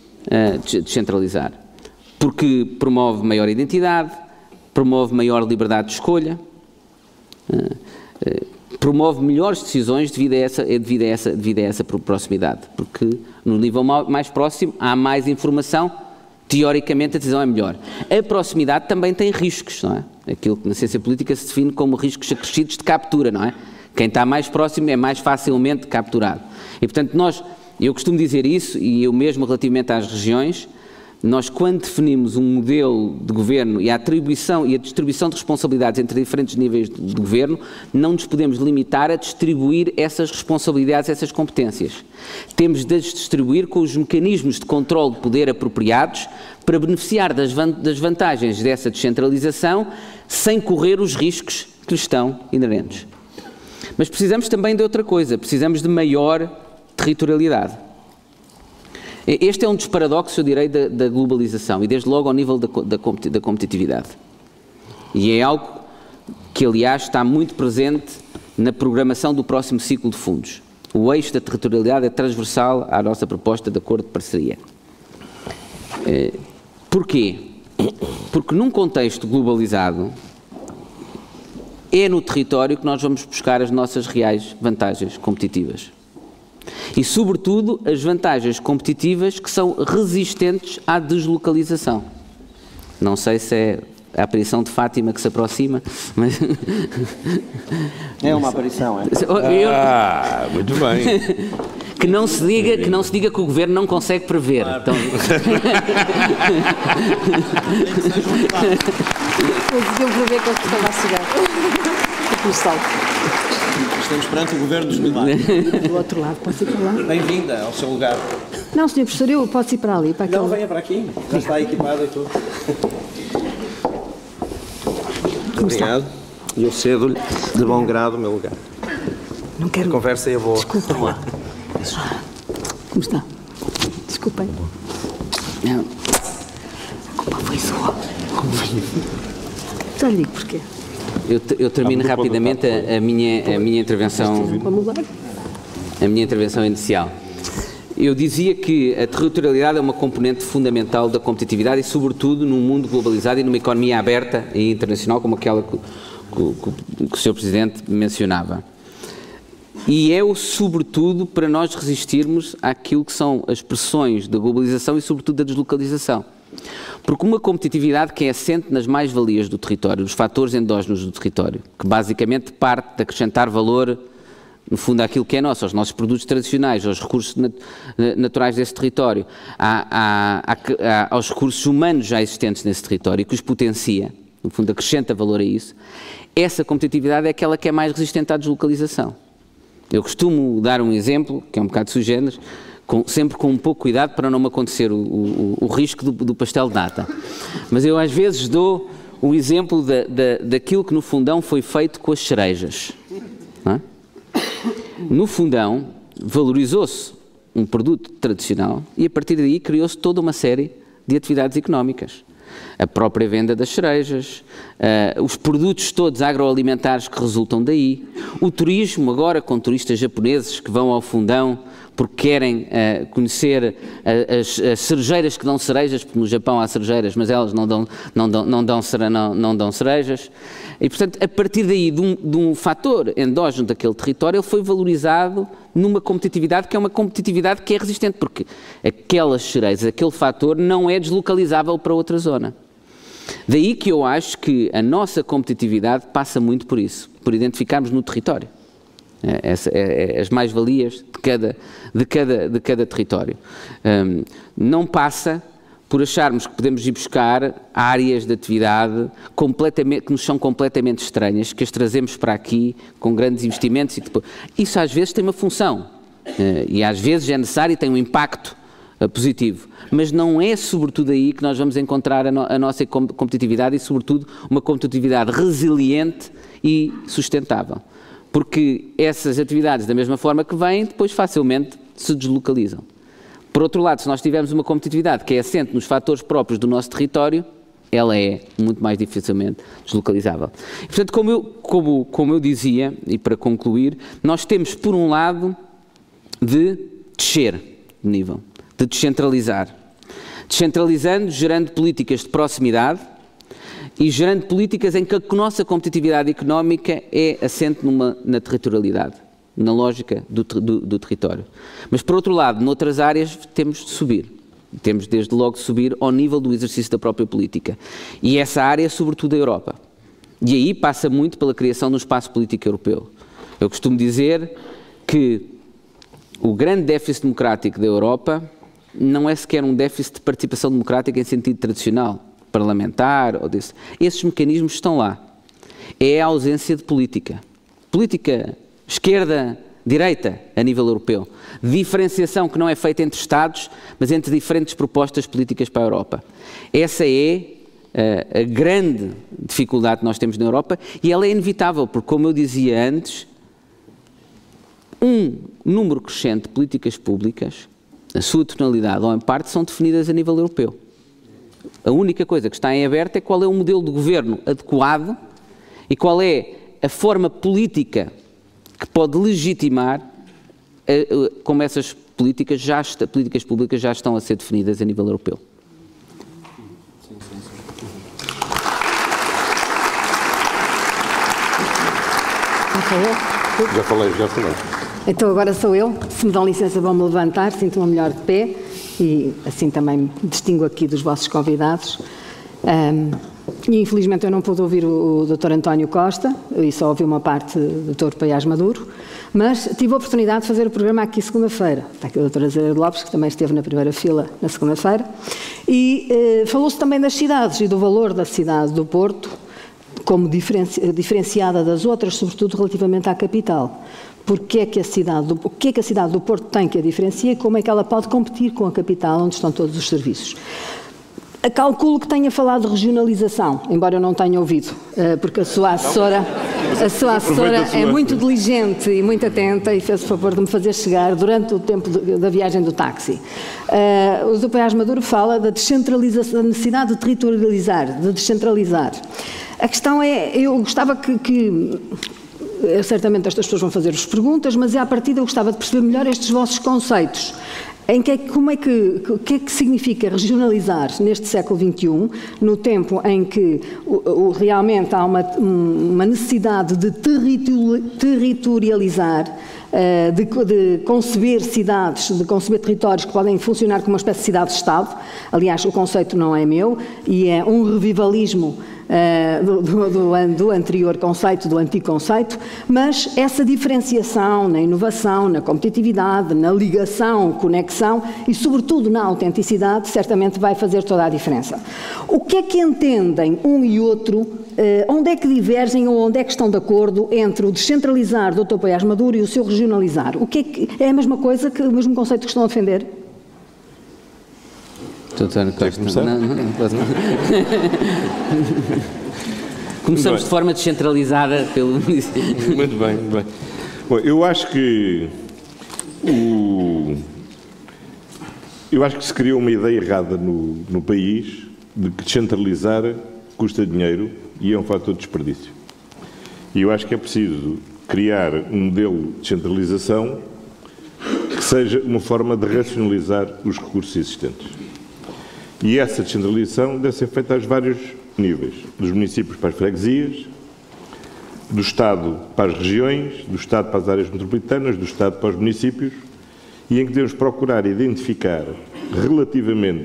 uh, descentralizar, porque promove maior identidade, promove maior liberdade de escolha, uh, uh, promove melhores decisões devido a essa, devido a essa, devido a essa proximidade, porque no nível mais próximo há mais informação, teoricamente a decisão é melhor. A proximidade também tem riscos, não é? Aquilo que na ciência política se define como riscos acrescidos de captura, não é? Quem está mais próximo é mais facilmente capturado. E, portanto, nós, eu costumo dizer isso, e eu mesmo relativamente às regiões, nós quando definimos um modelo de governo e a atribuição e a distribuição de responsabilidades entre diferentes níveis de, de governo, não nos podemos limitar a distribuir essas responsabilidades, essas competências. Temos de as distribuir com os mecanismos de controle de poder apropriados para beneficiar das, van das vantagens dessa descentralização sem correr os riscos que lhes estão inerentes. Mas precisamos também de outra coisa, precisamos de maior territorialidade. Este é um dos paradoxos, eu direi, da, da globalização e desde logo ao nível da, da, da competitividade. E é algo que, aliás, está muito presente na programação do próximo ciclo de fundos. O eixo da territorialidade é transversal à nossa proposta de acordo de parceria. Porquê? Porque num contexto globalizado, é no território que nós vamos buscar as nossas reais vantagens competitivas. E, sobretudo, as vantagens competitivas que são resistentes à deslocalização. Não sei se é a aparição de Fátima que se aproxima, mas... É uma aparição, é? Eu... Ah, muito bem. Que não se diga que, não se diga que o Governo não consegue prever. Claro. Então... Deu para ver que ele estava a chegar. O salto. Estamos perante o Governo dos Milagres. Do outro lado, pode ir para lá? Bem-vinda ao seu lugar. Não, senhor Professor, eu posso ir para ali. Para não, venha para aqui. Já está equipado e tudo. Muito obrigado. E eu cedo-lhe de bom grado o meu lugar. Não quero... A conversa é boa. Desculpa. Vamos lá. Como está? Desculpem. Não. A culpa foi sua. Já lhe digo porquê. Eu, eu termino rapidamente a, a, minha, a minha intervenção, a minha intervenção inicial. Eu dizia que a territorialidade é uma componente fundamental da competitividade e, sobretudo, num mundo globalizado e numa economia aberta e internacional como aquela que, que, que o senhor Presidente mencionava. E é o sobretudo para nós resistirmos àquilo que são as pressões da globalização e, sobretudo, da deslocalização. Porque uma competitividade que é assente nas mais-valias do território, nos fatores endógenos do território, que basicamente parte de acrescentar valor, no fundo, àquilo que é nosso, aos nossos produtos tradicionais, aos recursos nat naturais desse território, à, à, à, aos recursos humanos já existentes nesse território e que os potencia, no fundo, acrescenta valor a isso, essa competitividade é aquela que é mais resistente à deslocalização. Eu costumo dar um exemplo, que é um bocado sui generis, Com, sempre com um pouco cuidado para não me acontecer o, o, o risco do, do pastel de nata. Mas eu às vezes dou o exemplo da, da, daquilo que no Fundão foi feito com as cerejas. Não é? No Fundão valorizou-se um produto tradicional e a partir daí criou-se toda uma série de atividades económicas. A própria venda das cerejas, uh, os produtos todos agroalimentares que resultam daí, o turismo agora com turistas japoneses que vão ao Fundão porque querem uh, conhecer uh, as, as cerejeiras que dão cerejas, porque no Japão há cerejeiras, mas elas não dão, não dão, não dão, não, não dão cerejas. E, portanto, a partir daí, de um, de um fator endógeno daquele território, ele foi valorizado numa competitividade que é uma competitividade que é resistente, porque aquelas cerejas, aquele fator, não é deslocalizável para outra zona. Daí que eu acho que a nossa competitividade passa muito por isso, por identificarmos no território essa, é, é, as mais-valias de cada, de, cada, de cada território. Um, não passa por acharmos que podemos ir buscar áreas de atividade completamente, que nos são completamente estranhas, que as trazemos para aqui com grandes investimentos. E depois, isso às vezes tem uma função uh, e às vezes é necessário e tem um impacto uh, positivo, mas não é sobretudo aí que nós vamos encontrar a, no, a nossa competitividade e sobretudo uma competitividade resiliente e sustentável. Porque essas atividades, da mesma forma que vêm, depois facilmente se deslocalizam. Por outro lado, se nós tivermos uma competitividade que é assente nos fatores próprios do nosso território, ela é muito mais dificilmente deslocalizável. E, portanto, como eu, como, como eu dizia, e para concluir, nós temos, por um lado, de descer de nível, de descentralizar. Descentralizando, gerando políticas de proximidade, e gerando políticas em que a nossa competitividade económica é assente numa, na territorialidade, na lógica do, do, do território. Mas, por outro lado, noutras áreas temos de subir. Temos, desde logo, de subir ao nível do exercício da própria política. E essa área é, sobretudo, a Europa. E aí passa muito pela criação de um espaço político europeu. Eu costumo dizer que o grande déficit democrático da Europa não é sequer um déficit de participação democrática em sentido tradicional, parlamentar, ou desse. Esses mecanismos estão lá. É a ausência de política. Política esquerda-direita a nível europeu. Diferenciação que não é feita entre Estados, mas entre diferentes propostas políticas para a Europa. Essa é a, a grande dificuldade que nós temos na Europa e ela é inevitável, porque, como eu dizia antes, um número crescente de políticas públicas, a sua tonalidade ou em parte, são definidas a nível europeu. A única coisa que está em aberto é qual é o modelo de governo adequado e qual é a forma política que pode legitimar a, a, como essas políticas, já está, políticas públicas já estão a ser definidas a nível europeu. Já falou? Já falei, já falei. Então agora sou eu. Se me dão licença, vão-me levantar, sinto-me melhor de pé. E assim também me distingo aqui dos vossos convidados. Um, e infelizmente eu não pude ouvir o, o doutor António Costa, e só ouvi uma parte do doutor Paiás Maduro, mas tive a oportunidade de fazer o programa aqui segunda-feira. Está aqui o doutor Azevedo Lopes, que também esteve na primeira fila na segunda-feira, e eh, falou-se também das cidades e do valor da cidade do Porto, como diferenci, diferenciada das outras, sobretudo relativamente à capital. Porque é que a cidade do, o que é que a cidade do Porto tem que a diferencia e como é que ela pode competir com a capital, onde estão todos os serviços. A calculo que tenha falado de regionalização, embora eu não tenha ouvido, porque a sua assessora, a sua assessora é muito diligente e muito atenta e fez o favor de me fazer chegar durante o tempo de, da viagem do táxi. Uh, o doutor Paiás Maduro fala da descentralização, da necessidade de territorializar, de descentralizar. A questão é, eu gostava que... que certamente estas pessoas vão fazer-vos perguntas, mas à partida eu gostava de perceber melhor estes vossos conceitos. Em que, como é que, o que é que significa regionalizar neste século vinte e um, no tempo em que o, o, realmente há uma, uma necessidade de territorializar, uh, de, de conceber cidades, de conceber territórios que podem funcionar como uma espécie de cidade-estado. Aliás, o conceito não é meu e é um revivalismo Uh, do, do, do, do anterior conceito, do antigo conceito, mas essa diferenciação na inovação, na competitividade, na ligação, conexão e, sobretudo, na autenticidade, certamente vai fazer toda a diferença. O que é que entendem um e outro, uh, onde é que divergem ou onde é que estão de acordo entre o descentralizar do doutor Paiás Maduro e o seu regionalizar? O que é, que, é a mesma coisa, que, o mesmo conceito que estão a defender? Não, não, não posso, não. Começamos de forma descentralizada pelo município. Muito bem, muito bem. Bom, eu acho que o, eu acho que se criou uma ideia errada no, no país de que descentralizar custa dinheiro e é um fator de desperdício. E eu acho que é preciso criar um modelo de descentralização que seja uma forma de racionalizar os recursos existentes. E essa descentralização deve ser feita aos vários níveis, dos municípios para as freguesias, do Estado para as regiões, do Estado para as áreas metropolitanas, do Estado para os municípios, e em que devemos procurar identificar relativamente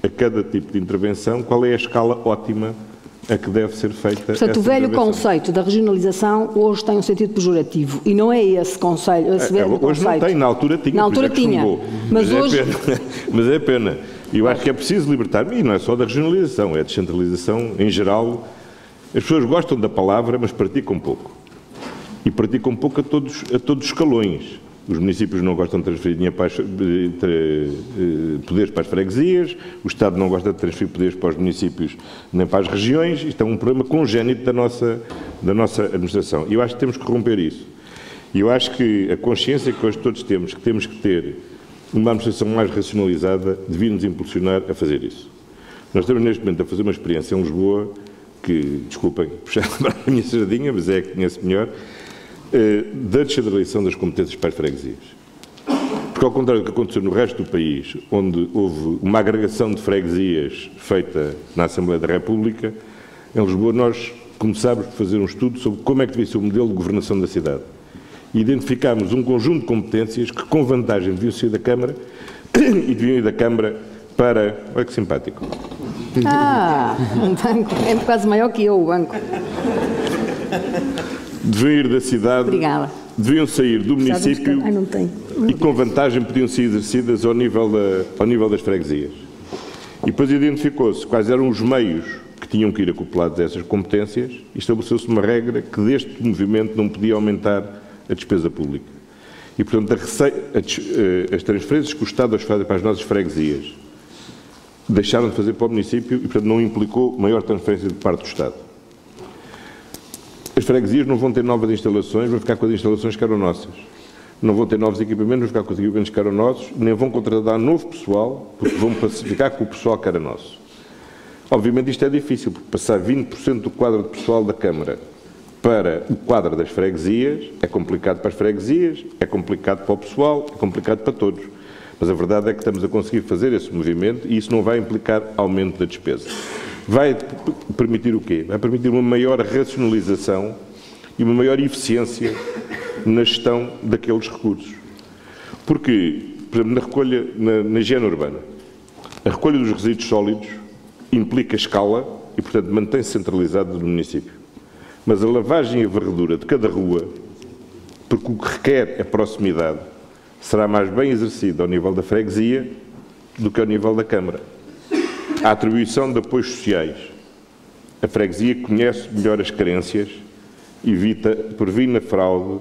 a cada tipo de intervenção qual é a escala ótima a que deve ser feita. Portanto, o velho conceito da regionalização hoje tem um sentido pejorativo e não é esse conceito. Esse velho hoje conceito. Não tem, na altura tinha. Na altura tinha, mas, mas hoje... É pena, mas é pena. E eu acho que é preciso libertar, e não é só da regionalização, é a descentralização em geral. As pessoas gostam da palavra, mas praticam pouco. E praticam pouco a todos, a todos os escalões. Os municípios não gostam de transferir dinheiro para as, poderes para as freguesias, o Estado não gosta de transferir poderes para os municípios nem para as regiões. Isto é um problema congénito da nossa, da nossa administração. E eu acho que temos que romper isso. E eu acho que a consciência que hoje todos temos, que temos que ter uma administração mais racionalizada, devia nos impulsionar a fazer isso. Nós estamos neste momento a fazer uma experiência em Lisboa, que, desculpem, puxar a minha sardinha, mas é a que conheço melhor, da descentralização das competências para as freguesias. Porque, ao contrário do que aconteceu no resto do país, onde houve uma agregação de freguesias feita na Assembleia da República, em Lisboa nós começámos a fazer um estudo sobre como é que devia ser o modelo de governação da cidade. E identificámos um conjunto de competências que, com vantagem, deviam sair da Câmara e deviam ir da Câmara para... Olha que simpático. Ah, um banco. É quase maior que eu, o banco. Deviam ir da cidade, Obrigada. Deviam sair do município Ai, não tem. e com vantagem podiam ser exercidas ao nível, da, ao nível das freguesias. E depois identificou-se quais eram os meios que tinham que ir acoplados a essas competências e estabeleceu-se uma regra que deste movimento não podia aumentar a despesa pública. E, portanto, a receita, a, as transferências que o Estado as faz para as nossas freguesias deixaram de fazer para o município e, portanto, não implicou maior transferência de parte do Estado. As freguesias não vão ter novas instalações, vão ficar com as instalações que eram nossas. Não vão ter novos equipamentos, vão ficar com os equipamentos que eram nossos, nem vão contratar novo pessoal, porque vão pacificar com o pessoal que era nosso. Obviamente isto é difícil, porque passar vinte por cento do quadro de pessoal da Câmara para o quadro das freguesias é complicado para as freguesias, é complicado para o pessoal, é complicado para todos. Mas a verdade é que estamos a conseguir fazer esse movimento e isso não vai implicar aumento da despesa. Vai permitir o quê? Vai permitir uma maior racionalização e uma maior eficiência na gestão daqueles recursos. Porque, por exemplo, na recolha, na, na higiene urbana, a recolha dos resíduos sólidos implica escala e, portanto, mantém-se centralizado no município. Mas a lavagem e a varredura de cada rua, porque o que requer é proximidade, será mais bem exercida ao nível da freguesia do que ao nível da Câmara. A atribuição de apoios sociais. A freguesia conhece melhor as carências, evita, previne a fraude,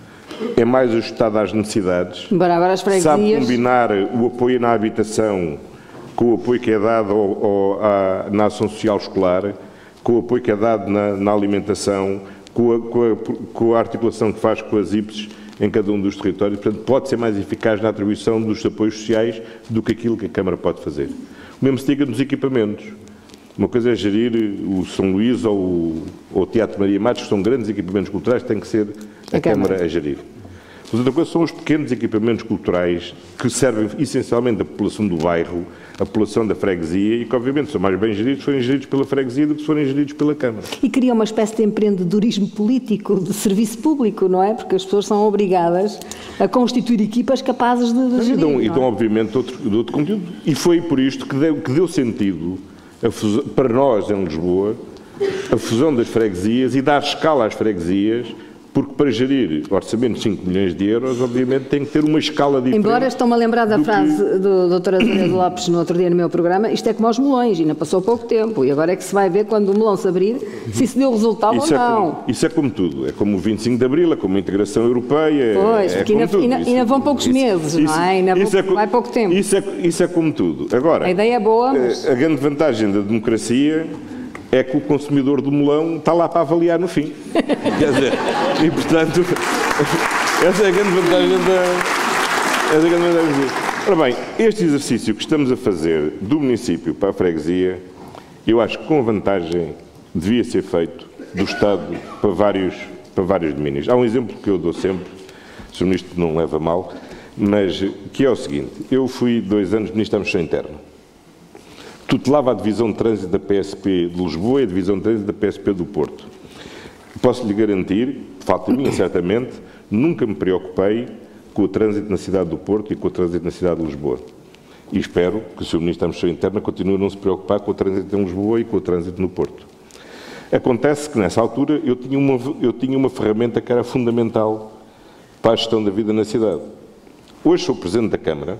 é mais ajustada às necessidades, Embora agora as freguesias... sabe combinar o apoio na habitação com o apoio que é dado ao, ao, à, na ação social escolar, com o apoio que é dado na, na alimentação, com a, com, a, com a articulação que faz com as I P S em cada um dos territórios. Portanto, pode ser mais eficaz na atribuição dos apoios sociais do que aquilo que a Câmara pode fazer. O mesmo se diga nos equipamentos. Uma coisa é gerir o São Luís ou o, ou o Teatro Maria Matos, que são grandes equipamentos culturais, tem que ser a, a Câmara. Câmara a gerir. Mas outra coisa são os pequenos equipamentos culturais que servem essencialmente a população do bairro, a população da freguesia e que, obviamente, são mais bem geridos se forem geridos pela freguesia do que se forem geridos pela Câmara. E cria uma espécie de empreendedorismo político, de serviço público, não é? Porque as pessoas são obrigadas a constituir equipas capazes de, de gerir. E dão, não é? e dão obviamente, outro, de outro conteúdo. E foi por isto que deu, que deu sentido, a fusão, para nós, em Lisboa, a fusão das freguesias e dar escala às freguesias, porque para gerir orçamento de cinco milhões de euros, obviamente, tem que ter uma escala diferente. Embora estou-me a lembrar da frase que... do doutor Azevedo Lopes no outro dia no meu programa, isto é como aos melões, ainda passou pouco tempo, e agora é que se vai ver quando o melão se abrir, se isso deu resultado isso ou é não. Como, isso é como tudo, é como o vinte e cinco de Abril, é como a integração europeia. Pois, é, porque é ainda, ainda, ainda vão poucos isso, meses, isso, não é? Ainda isso vão, é, vai pouco tempo. Isso é, isso é como tudo. Agora, a ideia é boa, mas... a grande vantagem da democracia é que o consumidor do melão está lá para avaliar no fim. Quer dizer, e portanto, essa é a grande vantagem da... Essa é a grande vantagem. Ora bem, este exercício que estamos a fazer do município para a freguesia, eu acho que com vantagem devia ser feito do Estado para vários, para vários domínios. Há um exemplo que eu dou sempre, o senhor Ministro não leva mal, mas que é o seguinte: eu fui dois anos Ministro da Administração Interna. Tutelava a Divisão de Trânsito da P S P de Lisboa e a Divisão de Trânsito da P S P do Porto. Posso-lhe garantir, falta a mim certamente, nunca me preocupei com o trânsito na cidade do Porto e com o trânsito na cidade de Lisboa. E espero que o senhor Ministro da Administração Interna continue a não se preocupar com o trânsito em Lisboa e com o trânsito no Porto. Acontece que, nessa altura, eu tinha uma, eu tinha uma ferramenta que era fundamental para a gestão da vida na cidade. Hoje sou Presidente da Câmara.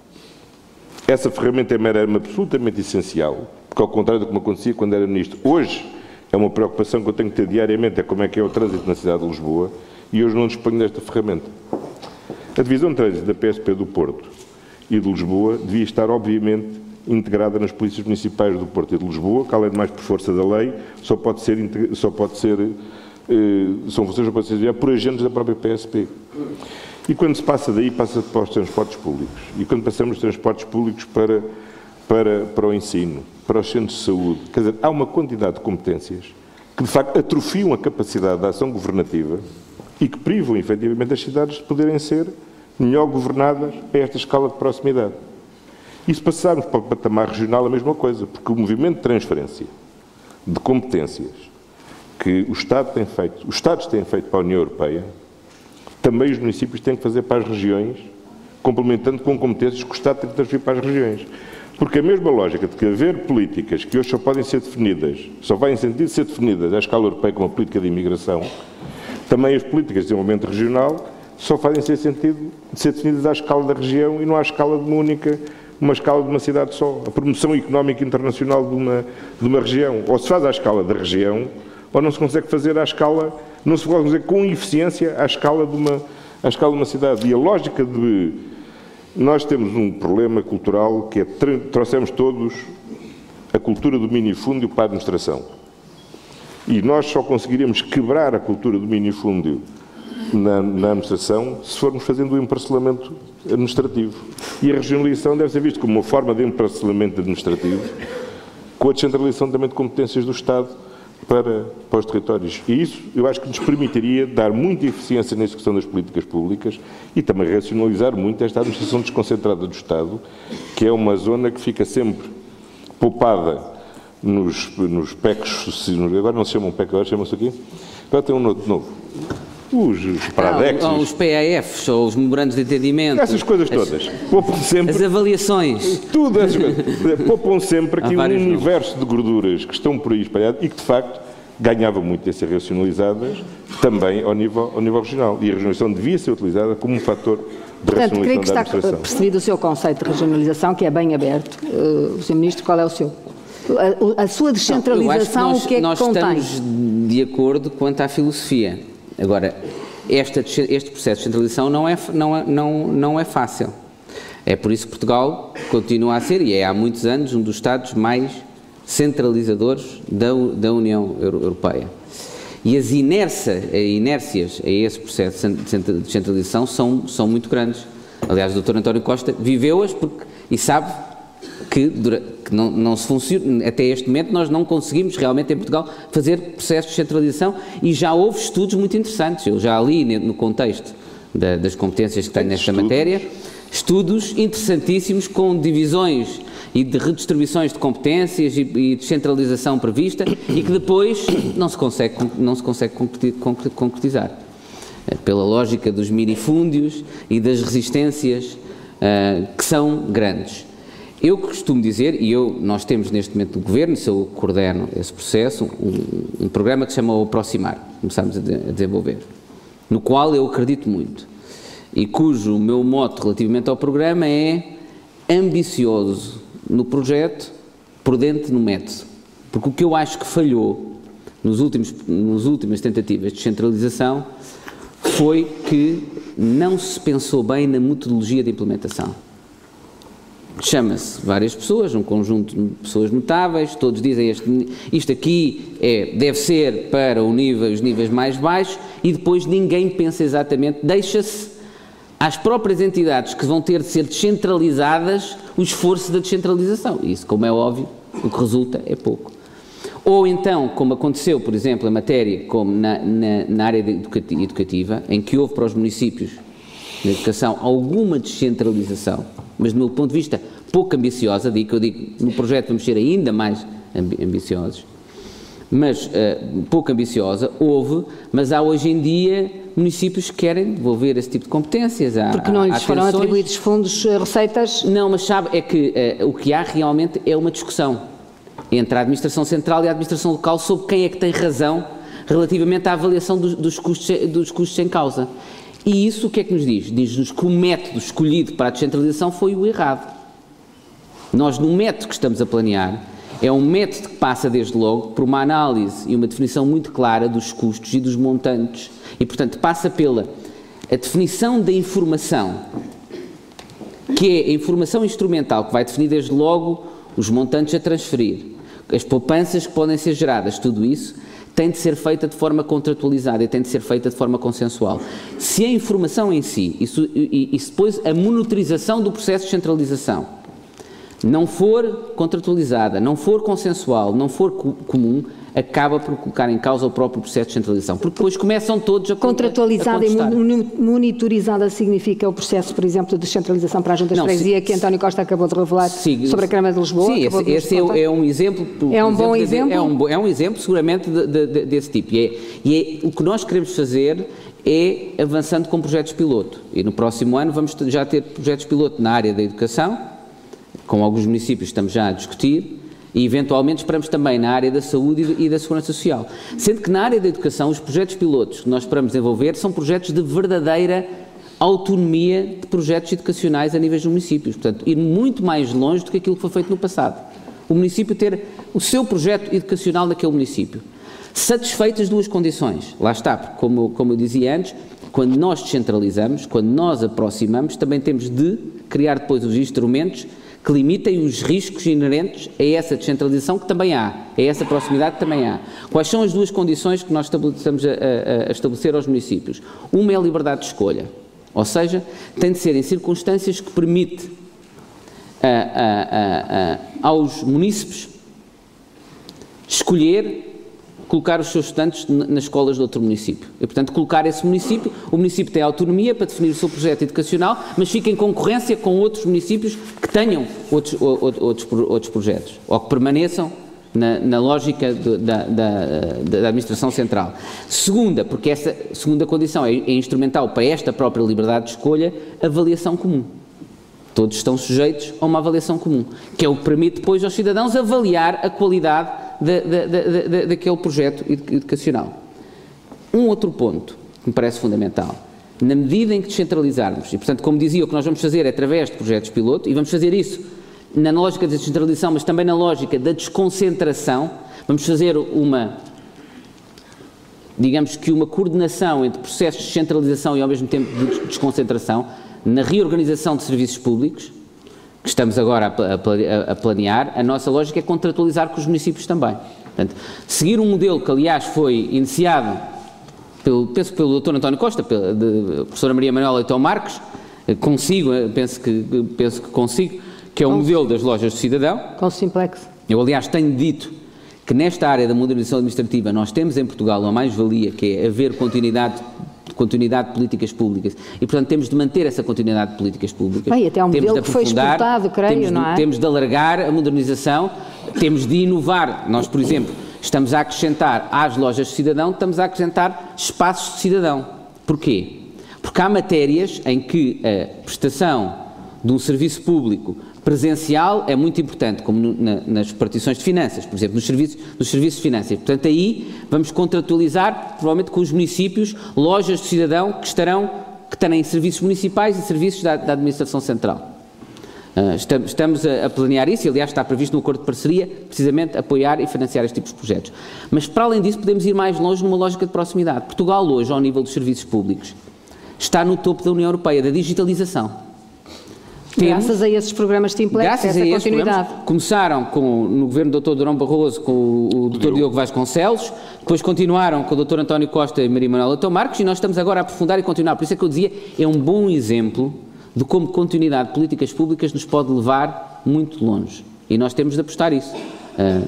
Essa ferramenta era-me absolutamente essencial, porque, ao contrário do que me acontecia quando era Ministro, hoje é uma preocupação que eu tenho que ter diariamente, é como é que é o trânsito na cidade de Lisboa, e hoje não disponho desta ferramenta. A divisão de trânsito da P S P do Porto e de Lisboa devia estar, obviamente, integrada nas polícias municipais do Porto e de Lisboa, que, além de mais por força da lei, só pode ser, só pode ser eh, são funções que podem ser desenvolvidas por agentes da própria P S P. E quando se passa daí, passa para os transportes públicos. E quando passamos dos transportes públicos para, para, para o ensino, para os centros de saúde, quer dizer, há uma quantidade de competências que, de facto, atrofiam a capacidade da ação governativa e que privam, efetivamente, as cidades de poderem ser melhor governadas a esta escala de proximidade. E se passarmos para o patamar regional, a mesma coisa, porque o movimento de transferência de competências que o Estado tem feito, os Estados têm feito para a União Europeia, também os municípios têm que fazer para as regiões, complementando com competências que o Estado tem que transferir para as regiões. Porque a mesma lógica de que haver políticas que hoje só podem ser definidas, só vai em sentido de ser definidas à escala europeia como a política de imigração, também as políticas de desenvolvimento regional só fazem ser sentido de ser definidas à escala da região e não à escala de uma única, uma escala de uma cidade só. A promoção económica internacional de uma, de uma região, ou se faz à escala da região, ou não se consegue fazer à escala, não se pode fazer com eficiência à escala de uma, à escala de uma cidade. E a lógica de... Nós temos um problema cultural que é, trouxemos todos a cultura do minifúndio para a administração. E nós só conseguiremos quebrar a cultura do minifúndio na, na administração se formos fazendo o emparcelamento administrativo. E a regionalização deve ser vista como uma forma de emparcelamento administrativo com a descentralização também de competências do Estado para, para os territórios. E isso, eu acho que nos permitiria dar muita eficiência na execução das políticas públicas e também racionalizar muito esta administração desconcentrada do Estado, que é uma zona que fica sempre poupada nos, nos P E Cs, agora não se chamam P E C, agora chamam-se aqui, agora tem um outro novo. Os, os Pradex, ah, os P A Fs, ou os memorandos de entendimento. Essas coisas todas. Poupam sempre, as avaliações. Tudo essas coisas. Poupam sempre aqui um universo de gorduras que estão por aí espalhados e que, de facto, ganhavam muito de ser racionalizadas também ao nível, ao nível regional. E a regionalização devia ser utilizada como um fator de Portanto, racionalização creio que da está administração. percebido o seu conceito de regionalização, que é bem aberto. Uh, o senhor Ministro, qual é o seu? A, a sua descentralização, não, nós, o que é que nós contém? Nós estamos de acordo quanto à filosofia. Agora, esta, este processo de descentralização não é, não, é, não, não é fácil. É por isso que Portugal continua a ser, e é há muitos anos, um dos Estados mais centralizadores da, da União Europeia. E as inércia, inércias a esse processo de descentralização são, são muito grandes. Aliás, o doutor António Costa viveu-as porque, e sabe que, que não, não se funciona, até este momento nós não conseguimos realmente em Portugal fazer processos de descentralização e já houve estudos muito interessantes, eu já li no contexto da, das competências que tenho nesta estudos. matéria, estudos interessantíssimos com divisões e de redistribuições de competências e, e descentralização prevista e que depois não se consegue, não se consegue concretizar. Pela lógica dos minifúndios e das resistências uh, que são grandes. Eu costumo dizer, e eu, nós temos neste momento no Governo, se eu coordeno esse processo, um, um programa que se chama o Aproximar, começamos a, de, a desenvolver, no qual eu acredito muito e cujo o meu mote relativamente ao programa é ambicioso no projeto, prudente no método. Porque o que eu acho que falhou nos últimos, nas últimas tentativas de descentralização foi que não se pensou bem na metodologia de implementação. Chama-se várias pessoas, um conjunto de pessoas notáveis, todos dizem este, isto aqui é, deve ser para o nível, os níveis mais baixos e depois ninguém pensa exatamente, deixa-se às próprias entidades que vão ter de ser descentralizadas o esforço da descentralização. Isso, como é óbvio, o que resulta é pouco. Ou então, como aconteceu, por exemplo, em matéria como na, na, na área educativa, em que houve para os municípios na educação alguma descentralização, mas do meu ponto de vista pouco ambiciosa, digo que eu digo, no projeto vamos ser ainda mais ambiciosos, mas uh, pouco ambiciosa, houve, mas há hoje em dia municípios que querem devolver esse tipo de competências. Há, Porque não há, lhes há foram tensões. atribuídos fundos, receitas? Não, mas sabe, é que uh, o que há realmente é uma discussão entre a administração central e a administração local sobre quem é que tem razão relativamente à avaliação dos, dos, custos, dos custos em causa. E isso o que é que nos diz? Diz-nos que o método escolhido para a descentralização foi o errado. Nós, no método que estamos a planear, é um método que passa, desde logo, por uma análise e uma definição muito clara dos custos e dos montantes. E, portanto, passa pela a definição da informação, que é a informação instrumental, que vai definir, desde logo, os montantes a transferir, as poupanças que podem ser geradas, tudo isso tem de ser feita de forma contratualizada e tem de ser feita de forma consensual. Se a informação em si, isso, e, e se depois a monitorização do processo de centralização não for contratualizada, não for consensual, não for co comum, acaba por colocar em causa o próprio processo de centralização, porque depois começam todos a contratualizada a e monitorizada significa o processo, por exemplo, de descentralização para a Junta de Freguesia, que António Costa acabou de revelar sim, sobre a Câmara de Lisboa. Sim, esse, esse é, é um exemplo. É um bom exemplo? É um, é um exemplo, seguramente, de, de, de, desse tipo. E, é, e é, o que nós queremos fazer é avançando com projetos piloto. E no próximo ano vamos já ter projetos piloto na área da educação, com alguns municípios estamos já a discutir, e eventualmente esperamos também na área da saúde e da segurança social. Sendo que na área da educação os projetos pilotos que nós esperamos desenvolver são projetos de verdadeira autonomia de projetos educacionais a níveis dos municípios, portanto, ir muito mais longe do que aquilo que foi feito no passado. O município ter o seu projeto educacional naquele município. Satisfeitas duas condições, lá está, porque como, como eu dizia antes, quando nós descentralizamos, quando nós aproximamos, também temos de criar depois os instrumentos que limitem os riscos inerentes a essa descentralização que também há, a essa proximidade que também há. Quais são as duas condições que nós estamos a, a, a estabelecer aos municípios? Uma é a liberdade de escolha, ou seja, tem de ser em circunstâncias que permite a, a, a, a, aos munícipes escolher colocar os seus estudantes nas escolas de outro município. E, portanto, colocar esse município, o município tem autonomia para definir o seu projeto educacional, mas fica em concorrência com outros municípios que tenham outros, outros, outros projetos, ou que permaneçam na, na lógica de, da, da, da administração central. Segunda, porque essa segunda condição é, é instrumental para esta própria liberdade de escolha, avaliação comum. Todos estão sujeitos a uma avaliação comum, que é o que permite depois aos cidadãos avaliar a qualidade Da, da, da, da, daquele projeto educacional. Um outro ponto que me parece fundamental, na medida em que descentralizarmos, e portanto, como dizia, o que nós vamos fazer é através de projetos piloto, e vamos fazer isso na lógica da descentralização, mas também na lógica da desconcentração, vamos fazer uma, digamos que uma coordenação entre processos de descentralização e ao mesmo tempo de desconcentração, na reorganização de serviços públicos, que estamos agora a, a, a planear. A nossa lógica é contratualizar com os municípios também. Portanto, seguir um modelo que, aliás, foi iniciado, pelo, penso pelo doutor António Costa, pela de, professora Maria Manuela Leitão Marques, consigo, penso que, penso que consigo, que é o modelo das lojas do cidadão. Com o Simplex. Eu, aliás, tenho dito que nesta área da modernização administrativa nós temos em Portugal uma mais-valia, que é haver continuidade continuidade de políticas públicas e, portanto, temos de manter essa continuidade de políticas públicas. Bem, até um modelo que foi exportado, creio, temos de, não é? Temos de alargar a modernização, temos de inovar. Nós, por exemplo, estamos a acrescentar às lojas de cidadão, estamos a acrescentar espaços de cidadão. Porquê? Porque há matérias em que a prestação de um serviço público presencial é muito importante, como no, na, nas repartições de finanças, por exemplo, nos serviços, nos serviços de finanças. Portanto, aí vamos contratualizar, provavelmente com os municípios, lojas de cidadão que estarão, que têm serviços municipais e serviços da, da administração central. Uh, estamos, estamos a, a planear isso, e aliás está previsto no acordo de parceria, precisamente apoiar e financiar este tipo de projetos. Mas, para além disso, podemos ir mais longe numa lógica de proximidade. Portugal hoje, ao nível dos serviços públicos, está no topo da União Europeia, da digitalização. Temos, graças a esses programas Simplex, graças essa a continuidade. Começaram com, no governo do doutor Durão Barroso com o, o doutor Diogo Vasconcelos, depois continuaram com o doutor António Costa e Maria Manuela Leitão Marques, e nós estamos agora a aprofundar e continuar. Por isso é que eu dizia, é um bom exemplo de como continuidade de políticas públicas nos pode levar muito longe. E nós temos de apostar isso. Uh, uh,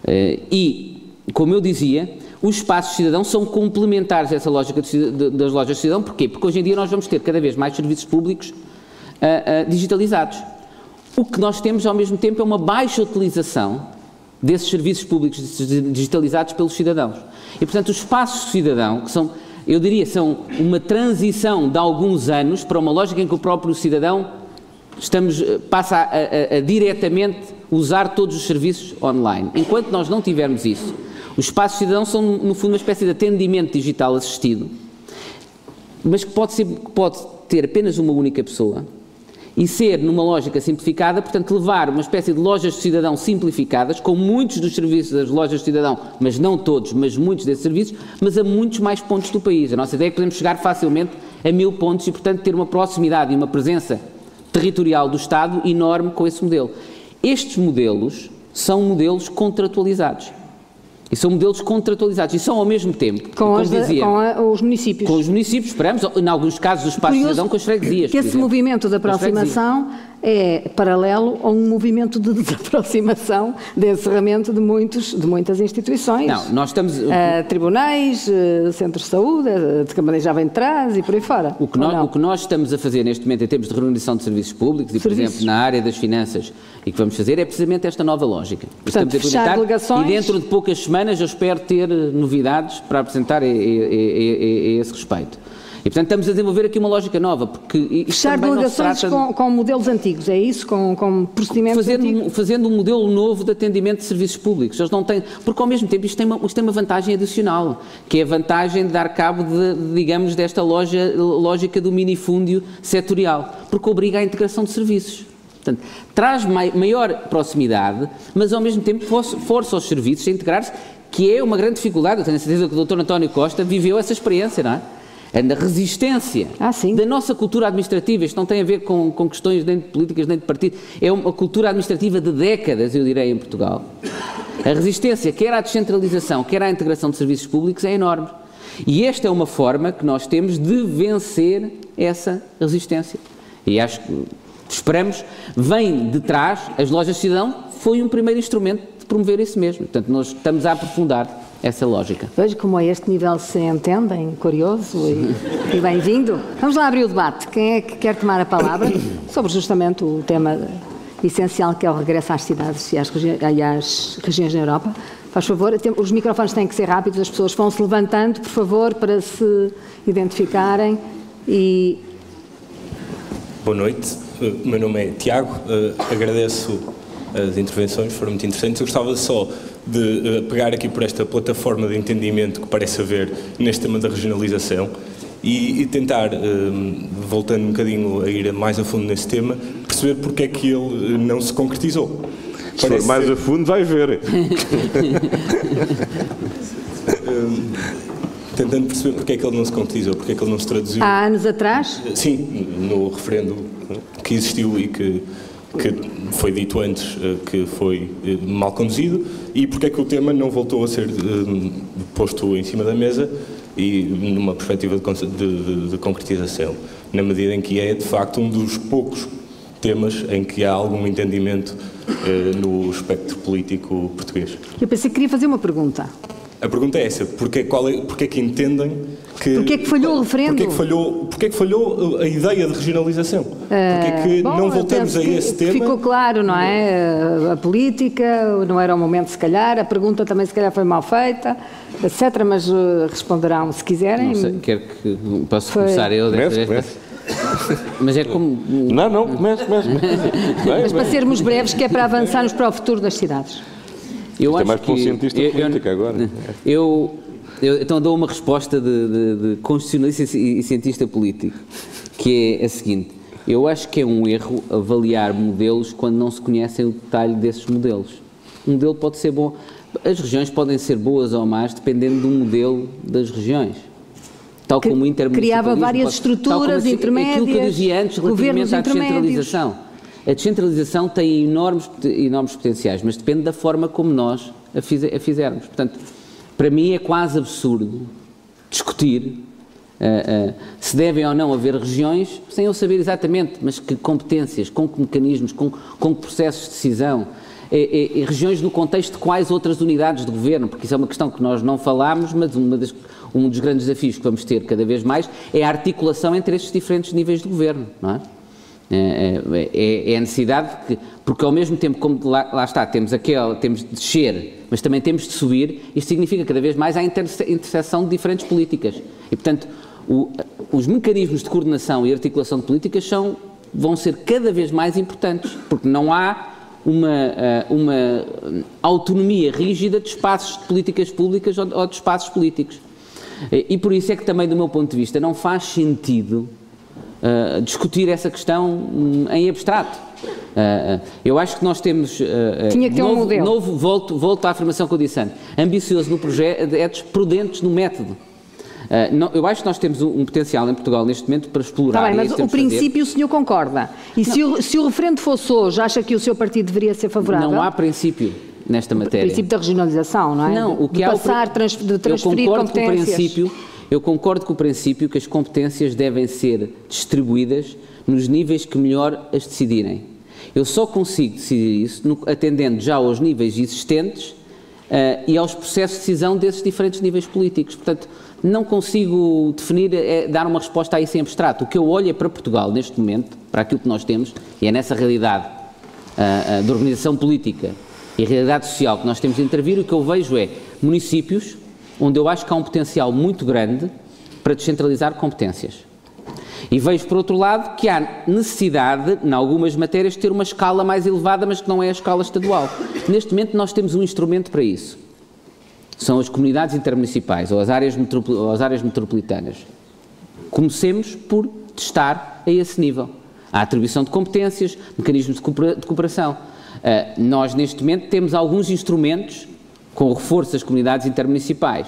e, como eu dizia, os espaços de cidadão são complementares a essa lógica de, de, das lojas de cidadão. Porquê? Porque hoje em dia nós vamos ter cada vez mais serviços públicos Uh, uh, digitalizados. O que nós temos ao mesmo tempo é uma baixa utilização desses serviços públicos digitalizados pelos cidadãos. E, portanto, os espaços cidadão, que são, eu diria, são uma transição de alguns anos para uma lógica em que o próprio cidadão estamos, passa a, a, a diretamente usar todos os serviços online. Enquanto nós não tivermos isso, os espaços cidadãos são, no fundo, uma espécie de atendimento digital assistido, mas que pode, ser, pode ter apenas uma única pessoa e ser, numa lógica simplificada, portanto, levar uma espécie de lojas de cidadão simplificadas, com muitos dos serviços das lojas de cidadão, mas não todos, mas muitos desses serviços, mas a muitos mais pontos do país. A nossa ideia é que podemos chegar facilmente a mil pontos e, portanto, ter uma proximidade e uma presença territorial do Estado enorme com esse modelo. Estes modelos são modelos contratualizados. E são modelos contratualizados, e são ao mesmo tempo, com, como as, dizia, com a, os municípios. Com os municípios, esperamos, em alguns casos, o espaço cidadão com as freguesias. Que esse exemplo. movimento de aproximação é paralelo a um movimento de desaproximação, de encerramento de, muitos, de muitas instituições. Não, nós estamos... Uh, tribunais, uh, centros de saúde, uh, de Câmara já vem de trás e por aí fora. O que, nós, o que nós estamos a fazer neste momento em termos de reorganização de serviços públicos e, por Serviços. exemplo, na área das finanças, e que vamos fazer é precisamente esta nova lógica. Portanto, Estamos a fechar delegações... E dentro de poucas semanas eu espero ter novidades para apresentar a, a, a, a, a esse respeito. E, portanto, estamos a desenvolver aqui uma lógica nova, porque... Fechar delegações de... com, com modelos antigos, é isso? Com, com procedimentos fazendo, antigos? Fazendo um modelo novo de atendimento de serviços públicos. Eles não têm... Porque, ao mesmo tempo, isto tem uma, isto tem uma vantagem adicional, que é a vantagem de dar cabo, de, digamos, desta loja, lógica do minifúndio setorial, porque obriga à integração de serviços. Portanto, traz mai, maior proximidade, mas, ao mesmo tempo, força, força os serviços a integrar-se, que é uma grande dificuldade. Eu tenho a certeza que o doutor António Costa viveu essa experiência, não é? A resistência ah, da nossa cultura administrativa, isto não tem a ver com, com questões nem de políticas nem de partido, é uma cultura administrativa de décadas, eu direi, em Portugal. A resistência, quer à descentralização, quer à integração de serviços públicos, é enorme. E esta é uma forma que nós temos de vencer essa resistência. E acho que, esperamos, vem de trás, as lojas de cidadão foi um primeiro instrumento de promover isso mesmo. Portanto, nós estamos a aprofundar essa lógica. Vejo como a este nível se entendem, curioso e, e bem-vindo. Vamos lá abrir o debate. Quem é que quer tomar a palavra sobre justamente o tema essencial que é o regresso às cidades e às, regi e às regiões da Europa? Faz favor, os microfones têm que ser rápidos, as pessoas vão se levantando, por favor, para se identificarem e... Boa noite, o meu nome é Tiago, uh, agradeço as intervenções, foram muito interessantes. Eu gostava só de uh, pegar aqui por esta plataforma de entendimento que parece haver neste tema da regionalização e, e tentar, uh, voltando um bocadinho a ir mais a fundo nesse tema, perceber porque é que ele não se concretizou. Se parece for mais ser... a fundo, vai ver. um, tentando perceber porque é que ele não se concretizou, porque é que ele não se traduziu. Há anos atrás? Sim, no referendo que existiu e que que foi dito antes que foi mal conduzido, e porque é que o tema não voltou a ser um, posto em cima da mesa e numa perspectiva de, de, de concretização, na medida em que é, de facto, um dos poucos temas em que há algum entendimento uh, no espectro político português. Eu pensei que queria fazer uma pergunta. A pergunta é essa, porque, qual é, porque é que entendem que... Porquê é que falhou o referendo? Porquê é que falhou, porquê é que falhou a ideia de regionalização? Porquê é que bom, não voltamos a esse tema? Ficou claro, não é? A política, não era o momento se calhar, a pergunta também se calhar foi mal feita, etcétera, mas uh, responderão se quiserem. Não sei, quero que... Posso foi... começar eu? Comece, comece. Mas é como... Não, não, comece, comece. Mas para sermos breves, que é para avançarmos para o futuro das cidades. Eu é acho mais para um que, cientista eu, político eu, agora. Eu, eu então dou uma resposta de, de, de constitucionalista e cientista político, que é a seguinte: eu acho que é um erro avaliar modelos quando não se conhecem o detalhe desses modelos. Um modelo pode ser bom, as regiões podem ser boas ou más dependendo do modelo das regiões. Tal como o intermunicipalismo. Criava várias pode, estruturas intermédias, aquilo que eu dizia antes relativamente à descentralização. A descentralização tem enormes, enormes potenciais, mas depende da forma como nós a, fiz, a fizermos. Portanto, para mim é quase absurdo discutir uh, uh, se devem ou não haver regiões sem eu saber exatamente, mas que competências, com que mecanismos, com, com que processos de decisão, e, e, e regiões no contexto de quais outras unidades de governo, porque isso é uma questão que nós não falámos, mas uma das, um dos grandes desafios que vamos ter cada vez mais é a articulação entre estes diferentes níveis de governo, não é? É, é, é a necessidade, que, porque ao mesmo tempo, como lá, lá está, temos, aquele, temos de descer, mas também temos de subir, isto significa cada vez mais a interse interseção de diferentes políticas. E, portanto, o, os mecanismos de coordenação e articulação de políticas são, vão ser cada vez mais importantes, porque não há uma, uma autonomia rígida de espaços de políticas públicas ou de, ou de espaços políticos. E, e por isso é que também, do meu ponto de vista, não faz sentido Uh, discutir essa questão um, em abstrato. Uh, uh, eu acho que nós temos... Uh, Tinha que ter novo, um modelo. Novo, volto, volto à afirmação que eu disse antes. Ambicioso no projeto, prudentes no método. Uh, não, eu acho que nós temos um, um potencial em Portugal neste momento para explorar. Está bem, mas o princípio fazer. O senhor concorda. E se o, se o referendo fosse hoje, acha que o seu partido deveria ser favorável? Não há princípio nesta matéria. O princípio da regionalização, não é? Não, o que de há passar, o, trans, de transferir eu concordo competências. Com o princípio, eu concordo com o princípio que as competências devem ser distribuídas nos níveis que melhor as decidirem. Eu só consigo decidir isso no, atendendo já aos níveis existentes uh, e aos processos de decisão desses diferentes níveis políticos. Portanto, não consigo definir, é, dar uma resposta a isso em abstrato. O que eu olho é para Portugal neste momento, para aquilo que nós temos, e é nessa realidade uh, uh, de organização política e realidade social que nós temos de intervir, o que eu vejo é municípios onde eu acho que há um potencial muito grande para descentralizar competências. E vejo, por outro lado, que há necessidade, em algumas matérias, de ter uma escala mais elevada, mas que não é a escala estadual. Neste momento nós temos um instrumento para isso. São as comunidades intermunicipais, ou as áreas, ou as áreas metropolitanas. Comecemos por testar a esse nível. A atribuição de competências, mecanismos de cooperação. Uh, nós, neste momento, temos alguns instrumentos com o reforço das comunidades intermunicipais.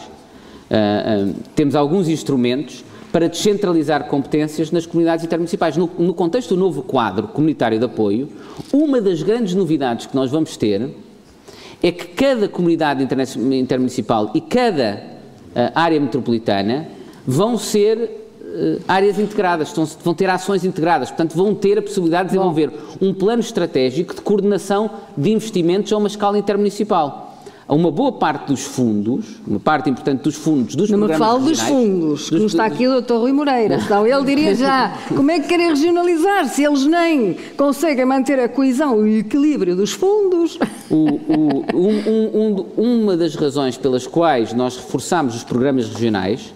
Uh, uh, temos alguns instrumentos para descentralizar competências nas comunidades intermunicipais. No, no contexto do novo quadro comunitário de apoio, uma das grandes novidades que nós vamos ter é que cada comunidade intermunicipal e cada uh, área metropolitana vão ser uh, áreas integradas, vão, vão ter ações integradas, portanto vão ter a possibilidade de desenvolver um plano estratégico de coordenação de investimentos a uma escala intermunicipal. Uma boa parte dos fundos, uma parte importante dos fundos dos não programas regionais... Não me falo dos fundos, como está aqui o doutor Rui Moreira, senão ele diria já, como é que querem regionalizar se eles nem conseguem manter a coesão e o equilíbrio dos fundos? O, o, um, um, um, uma das razões pelas quais nós reforçamos os programas regionais...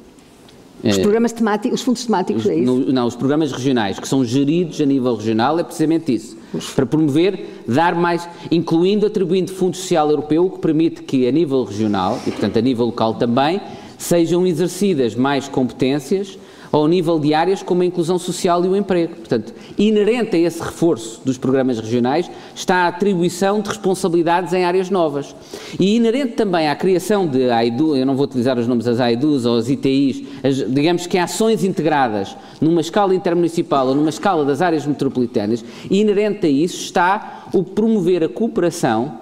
Os programas temáticos, os fundos temáticos, é isso? No, não, os programas regionais, que são geridos a nível regional, é precisamente isso. Para promover, dar mais, incluindo, atribuindo Fundo Social Europeu, o que permite que a nível regional, e portanto a nível local também, sejam exercidas mais competências ao nível de áreas como a inclusão social e o emprego. Portanto, inerente a esse reforço dos programas regionais está a atribuição de responsabilidades em áreas novas. E inerente também à criação de A I D U, eu não vou utilizar os nomes das A I D Us ou as I T Is, as, digamos que ações integradas numa escala intermunicipal ou numa escala das áreas metropolitanas, e inerente a isso está o promover a cooperação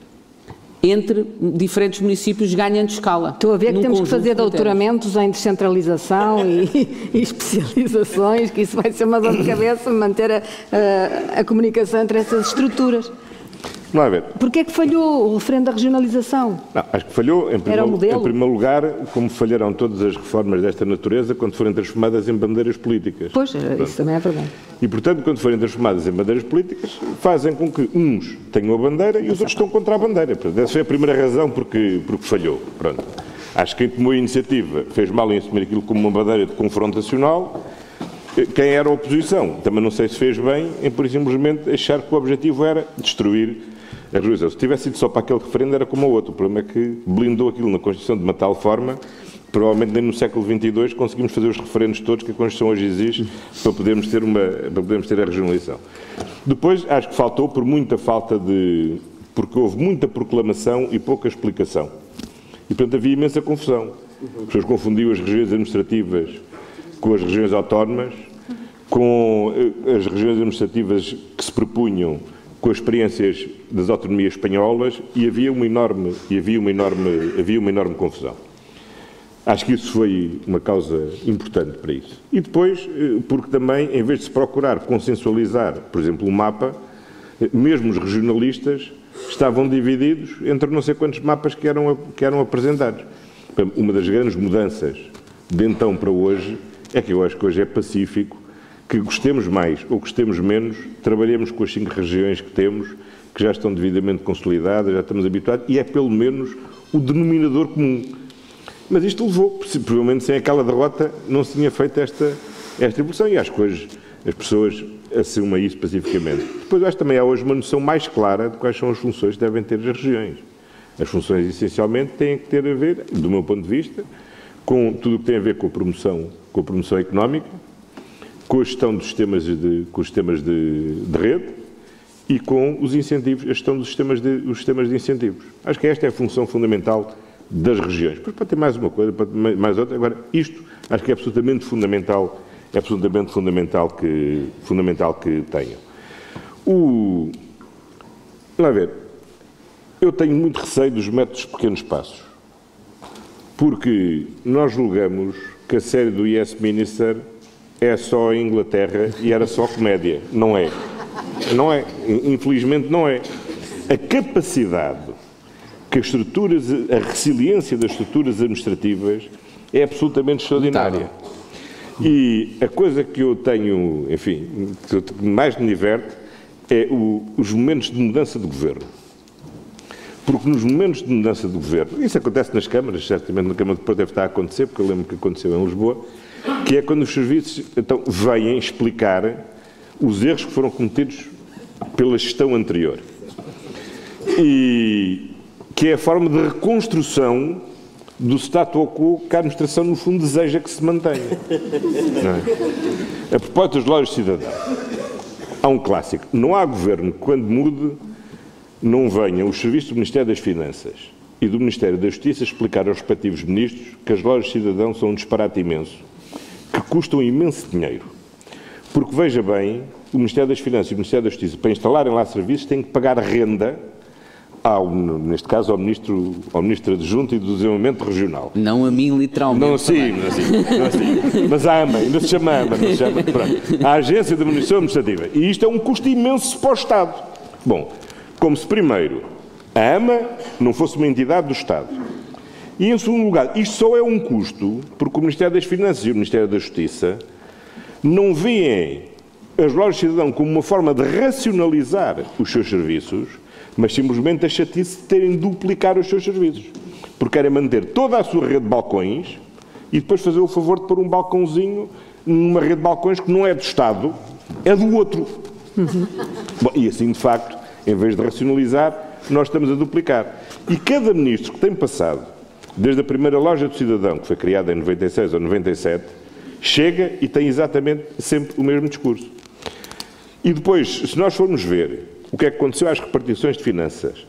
entre diferentes municípios ganhando escala. Estou a ver que temos que fazer doutoramentos em descentralização e, e especializações, que isso vai ser uma dor de cabeça, manter a, a, a comunicação entre essas estruturas. Vamos lá ver. Porquê é que falhou o referendo da regionalização? Não, acho que falhou, em primeiro, Era o modelo? em primeiro lugar, como falharão todas as reformas desta natureza quando forem transformadas em bandeiras políticas. Pois, Pronto. Isso também é verdade. E, portanto, quando forem transformadas em bandeiras políticas, fazem com que uns tenham a bandeira e os outros estão contra a bandeira. Portanto, essa foi a primeira razão porque, porque falhou. Pronto. Acho que quem tomou a iniciativa fez mal em assumir aquilo como uma bandeira de confrontacional. Quem era a oposição, também não sei se fez bem em, por simplesmente, achar que o objetivo era destruir a resolução. Se tivesse sido só para aquele referendo, era como o outro. O problema é que blindou aquilo na Constituição de uma tal forma, provavelmente nem no século vinte e dois conseguimos fazer os referendos todos que a Constituição hoje exige para podermos ter, uma, para podermos ter a regionalização. Depois, acho que faltou por muita falta de... porque houve muita proclamação e pouca explicação. E, portanto, havia imensa confusão. As pessoas confundiam as regiões administrativas com as regiões autónomas, com as regiões administrativas que se propunham com as experiências das autonomias espanholas, e havia uma enorme, e havia uma enorme, havia uma enorme confusão. Acho que isso foi uma causa importante para isso. E depois, porque também, em vez de se procurar consensualizar, por exemplo, um mapa, mesmo os regionalistas estavam divididos entre não sei quantos mapas que eram, que eram apresentados. Uma das grandes mudanças de então para hoje é que eu acho que hoje é pacífico que gostemos mais ou gostemos menos, trabalhemos com as cinco regiões que temos, que já estão devidamente consolidadas, já estamos habituados, e é pelo menos o denominador comum. Mas isto levou, provavelmente sem aquela derrota, não se tinha feito esta, esta evolução, e acho que hoje as pessoas assumem isso pacificamente. Depois acho que também há hoje uma noção mais clara de quais são as funções que devem ter as regiões. As funções, essencialmente, têm que ter a ver, do meu ponto de vista, com tudo o que tem a ver com a promoção, com a promoção económica, com a gestão dos sistemas de, com os sistemas de, de rede e com os incentivos, a gestão dos sistemas de, os sistemas de incentivos. Acho que esta é a função fundamental das regiões. Depois pode ter mais uma coisa, pode ter mais outra. Agora, isto acho que é absolutamente fundamental, é absolutamente fundamental que, fundamental que tenham. O, vamos ver, eu tenho muito receio dos métodos de pequenos passos, porque nós julgamos que a série do Yes Minister é só em Inglaterra e era só comédia. Não é. Não é. Infelizmente não é. A capacidade que as estruturas, a resiliência das estruturas administrativas é absolutamente extraordinária. E a coisa que eu tenho, enfim, que mais me diverte é o, os momentos de mudança de governo. Porque nos momentos de mudança de governo, isso acontece nas câmaras, certamente na Câmara de Porto deve estar a acontecer, porque eu lembro que aconteceu em Lisboa, que é quando os serviços então, vêm explicar os erros que foram cometidos pela gestão anterior. E que é a forma de reconstrução do status quo que a administração, no fundo, deseja que se mantenha. Não é? A propósito dos relógios cidadãos, há um clássico. Não há governo que, quando mude, não venham os serviços do Ministério das Finanças e do Ministério da Justiça explicar aos respectivos ministros que as lojas de cidadão são um disparate imenso, que custam imenso dinheiro. Porque, veja bem, o Ministério das Finanças e o Ministério da Justiça, para instalarem lá serviços, têm que pagar renda, ao, neste caso, ao Ministro, ao Ministro Adjunto e do Desenvolvimento Regional. Não a mim, literalmente. Não assim, não assim, não assim. Mas a AMA, ainda se chama AMA, não se chama, pronto, a Agência de Administração Administrativa. E isto é um custo imenso para o Estado. Bom, como se primeiro a AMA não fosse uma entidade do Estado. E em segundo lugar, isto só é um custo porque o Ministério das Finanças e o Ministério da Justiça não veem as lojas de cidadão como uma forma de racionalizar os seus serviços, mas simplesmente a chatice de terem de duplicar os seus serviços. Porque querem manter toda a sua rede de balcões e depois fazer o favor de pôr um balcãozinho numa rede de balcões que não é do Estado, é do outro. Uhum. Bom, e assim, de facto, em vez de racionalizar, nós estamos a duplicar. E cada ministro que tem passado, desde a primeira loja do cidadão, que foi criada em noventa e seis ou noventa e sete, chega e tem exatamente sempre o mesmo discurso. E depois, se nós formos ver o que é que aconteceu às repartições de finanças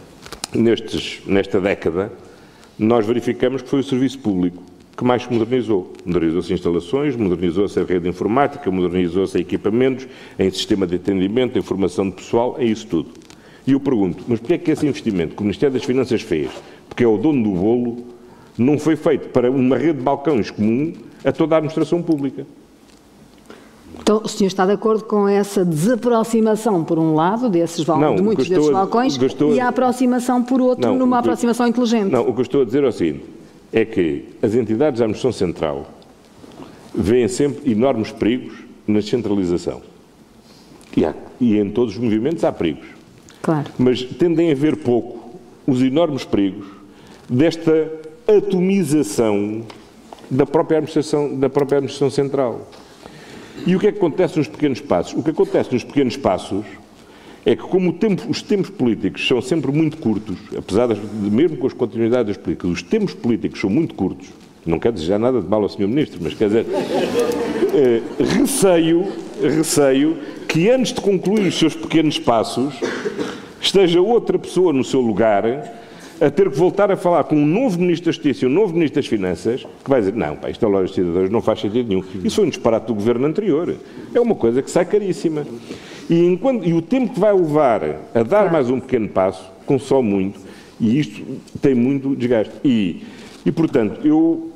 nestes, nesta década, nós verificamos que foi o serviço público que mais se modernizou. Modernizou-se instalações, modernizou-se a rede informática, modernizou-se a equipamentos, em sistema de atendimento, em formação de pessoal, é isso tudo. E eu pergunto, mas porquê é que esse investimento que o Ministério das Finanças fez, porque é o dono do bolo, não foi feito para uma rede de balcões comum a toda a administração pública? Então, o senhor está de acordo com essa desaproximação, por um lado, desses val- não, de muitos desses balcões, a, e a aproximação, por outro, não, numa aproximação eu, inteligente? Não, o que eu estou a dizer é o seguinte, é que as entidades da administração central veem sempre enormes perigos na descentralização. E, há, e em todos os movimentos há perigos. Claro. Mas tendem a ver pouco os enormes perigos desta atomização da própria administração, da própria administração central. E o que é que acontece nos pequenos passos? O que acontece nos pequenos passos é que, como o tempo, os tempos políticos são sempre muito curtos, apesar de, mesmo com as continuidades das políticas, os tempos políticos são muito curtos, não quer dizer nada de mal ao senhor Ministro, mas quer dizer, eh, receio, receio que antes de concluir os seus pequenos passos, esteja outra pessoa no seu lugar a ter que voltar a falar com um novo Ministro da Justiça e um novo Ministro das Finanças, que vai dizer, não, pá, isto é loja de cidadãos, não faz sentido nenhum. Isso foi um disparate do governo anterior. É uma coisa que sai caríssima. E, enquanto, e o tempo que vai levar a dar mais um pequeno passo, consome muito, e isto tem muito desgaste. E, e portanto, eu,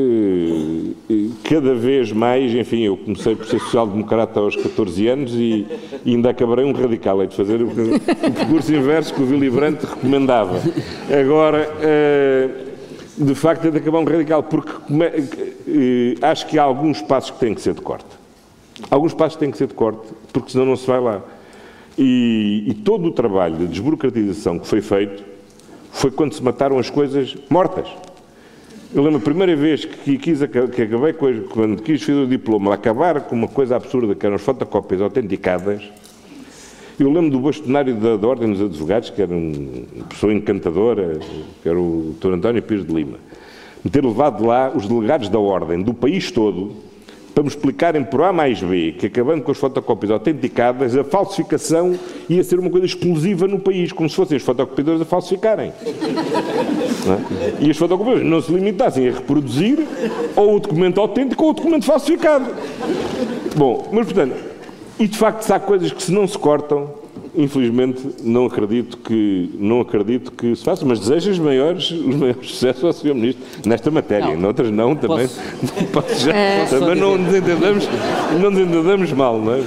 eh, cada vez mais, enfim, eu comecei por ser social-democrata aos catorze anos e, e ainda acabarei um radical, é de fazer o, o percurso inverso que o Willy Brandt recomendava. Agora, eh, de facto, é de acabar um radical, porque eh, acho que há alguns passos que têm que ser de corte. Alguns passos têm que ser de corte, porque senão não se vai lá. E, e todo o trabalho de desburocratização que foi feito foi quando se mataram as coisas mortas. Eu lembro a primeira vez que, quis, que acabei, quando quis fazer o diploma, acabar com uma coisa absurda, que eram as fotocópias autenticadas. Eu lembro do bastonário da, da Ordem dos Advogados, que era um, uma pessoa encantadora, que era o doutor António Pires de Lima, de ter levado lá os delegados da Ordem do país todo para me explicarem por A mais B que, acabando com as fotocópias autenticadas, a falsificação ia ser uma coisa explosiva no país, como se fossem os fotocopiadores a falsificarem. Não é? E as fotocopiadoras não se limitassem a reproduzir ou o documento autêntico ou o documento falsificado. Bom, mas portanto, e de facto se há coisas que se não se cortam, infelizmente não acredito que, não acredito que se faça, mas desejo os maiores, os maiores sucessos ao senhor Ministro nesta matéria, não. Noutras não, também, Posso... não posso já, é, também não nos, entendamos, não nos entendamos mal, não é?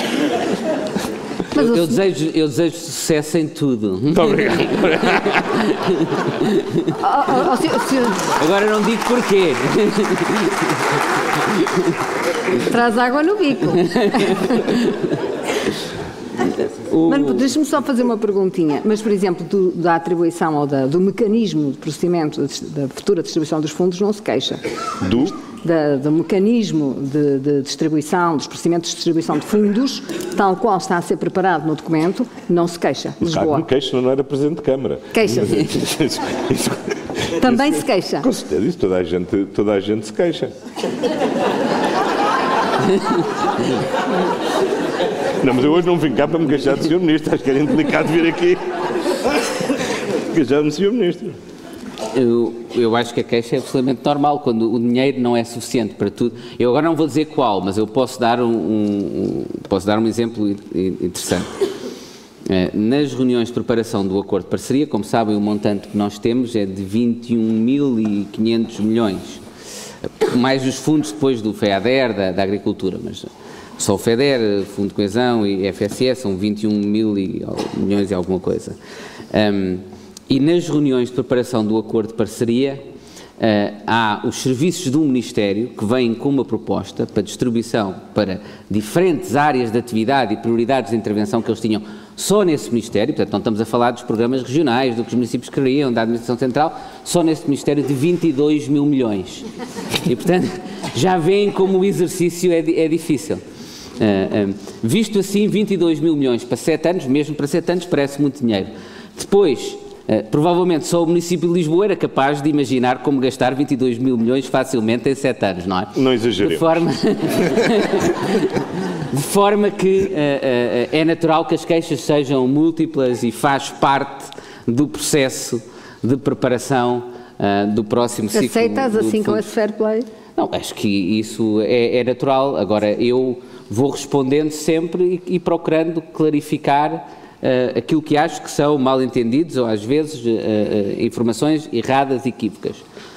Eu, eu, desejo, eu desejo sucesso em tudo. Muito obrigado. oh, oh, senhor, senhor... Agora não digo porquê. Traz água no bico. O... Mas deixe-me só fazer uma perguntinha. Mas, por exemplo, do, da atribuição ou da, do mecanismo de procedimento da futura distribuição dos fundos não se queixa. Do? Da, do mecanismo de, de distribuição, dos procedimentos de distribuição de fundos, tal qual está a ser preparado no documento, não se queixa. Lisboa. Claro que me queixo, não era Presidente de Câmara. Queixa-se. Isso, isso, Também isso, se queixa. Com certeza, isso toda a gente, toda a gente se queixa. Não, mas eu hoje não vim cá para me queixar do senhor Ministro. Acho que era indelicado vir aqui queixar-me do senhor Ministro. Eu, eu acho que a queixa é absolutamente normal, quando o dinheiro não é suficiente para tudo. Eu agora não vou dizer qual, mas eu posso dar um, um, posso dar um exemplo interessante. Nas reuniões de preparação do acordo de parceria, como sabem, o montante que nós temos é de vinte e um mil e quinhentos milhões, mais os fundos depois do FEADER, da, da agricultura, mas só o FEDER, Fundo de Coesão e F S E são vinte e um mil milhões e alguma coisa. Um, e nas reuniões de preparação do acordo de parceria, uh, há os serviços do Ministério que vêm com uma proposta para distribuição para diferentes áreas de atividade e prioridades de intervenção que eles tinham só nesse Ministério, portanto não estamos a falar dos programas regionais, do que os municípios queriam, da Administração Central, só nesse Ministério de vinte e dois mil milhões. E portanto já veem como o exercício é, é difícil. Uh, um, visto assim, vinte e dois mil milhões para sete anos, mesmo para sete anos, parece muito dinheiro. Depois, uh, provavelmente só o município de Lisboa era capaz de imaginar como gastar vinte e dois mil milhões facilmente em sete anos, não é? Não exageremos. De forma, de forma que uh, uh, é natural que as queixas sejam múltiplas e faz parte do processo de preparação uh, do próximo ciclo. Aceitas do, assim do com esse fair play? Não, acho que isso é, é natural. Agora, eu vou respondendo sempre e, e procurando clarificar uh, aquilo que acho que são mal-entendidos ou, às vezes, uh, uh, informações erradas e equívocas.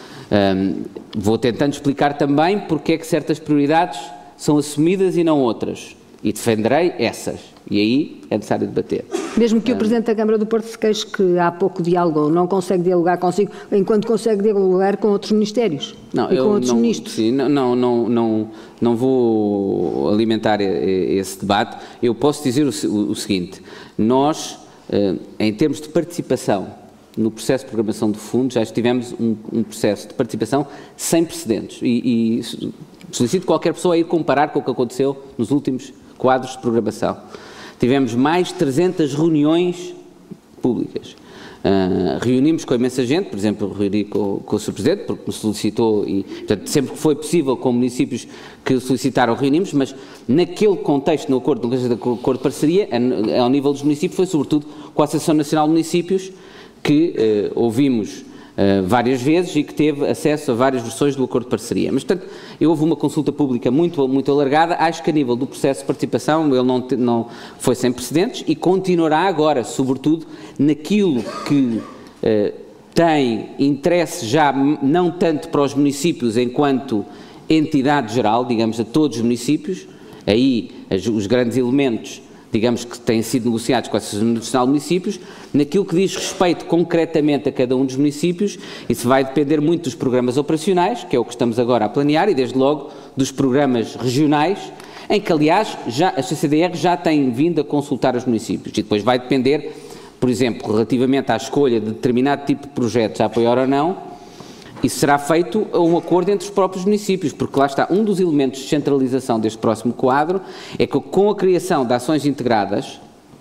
Um, vou tentando explicar também porque é que certas prioridades são assumidas e não outras. E defenderei essas. E aí é necessário debater. Mesmo que o Presidente da Câmara do Porto se queixe que há pouco diálogo, não consegue dialogar consigo, enquanto consegue dialogar com outros ministérios não, e com eu outros não, ministros. Sim, não, não, não, não, não vou alimentar esse debate. Eu posso dizer o, o, o seguinte, nós, em termos de participação no processo de programação do fundo, já tivemos um, um processo de participação sem precedentes e, e solicito qualquer pessoa a ir comparar com o que aconteceu nos últimos quadros de programação. Tivemos mais de trezentas reuniões públicas. Uh, reunimos com imensa gente, por exemplo, reuni com, com o senhor Presidente, porque nos solicitou, e portanto, sempre que foi possível com municípios que solicitaram, reunimos, mas naquele contexto, no acordo, no acordo de parceria, ao nível dos municípios, foi sobretudo com a Associação Nacional de Municípios, que uh, ouvimos Uh, várias vezes e que teve acesso a várias versões do acordo de parceria. Mas, portanto, houve uma consulta pública muito, muito alargada. Acho que a nível do processo de participação ele não, te, não foi sem precedentes e continuará agora, sobretudo, naquilo que uh, tem interesse já não tanto para os municípios enquanto entidade geral, digamos, a todos os municípios, aí as, os grandes elementos, digamos, que têm sido negociados com a Associação Nacional de Municípios, naquilo que diz respeito concretamente a cada um dos municípios, isso vai depender muito dos programas operacionais, que é o que estamos agora a planear, e desde logo dos programas regionais, em que, aliás, já, a C C D R já tem vindo a consultar os municípios, e depois vai depender, por exemplo, relativamente à escolha de determinado tipo de projetos a apoiar ou não, isso será feito a um acordo entre os próprios municípios, porque lá está, um dos elementos de centralização deste próximo quadro é que com a criação de ações integradas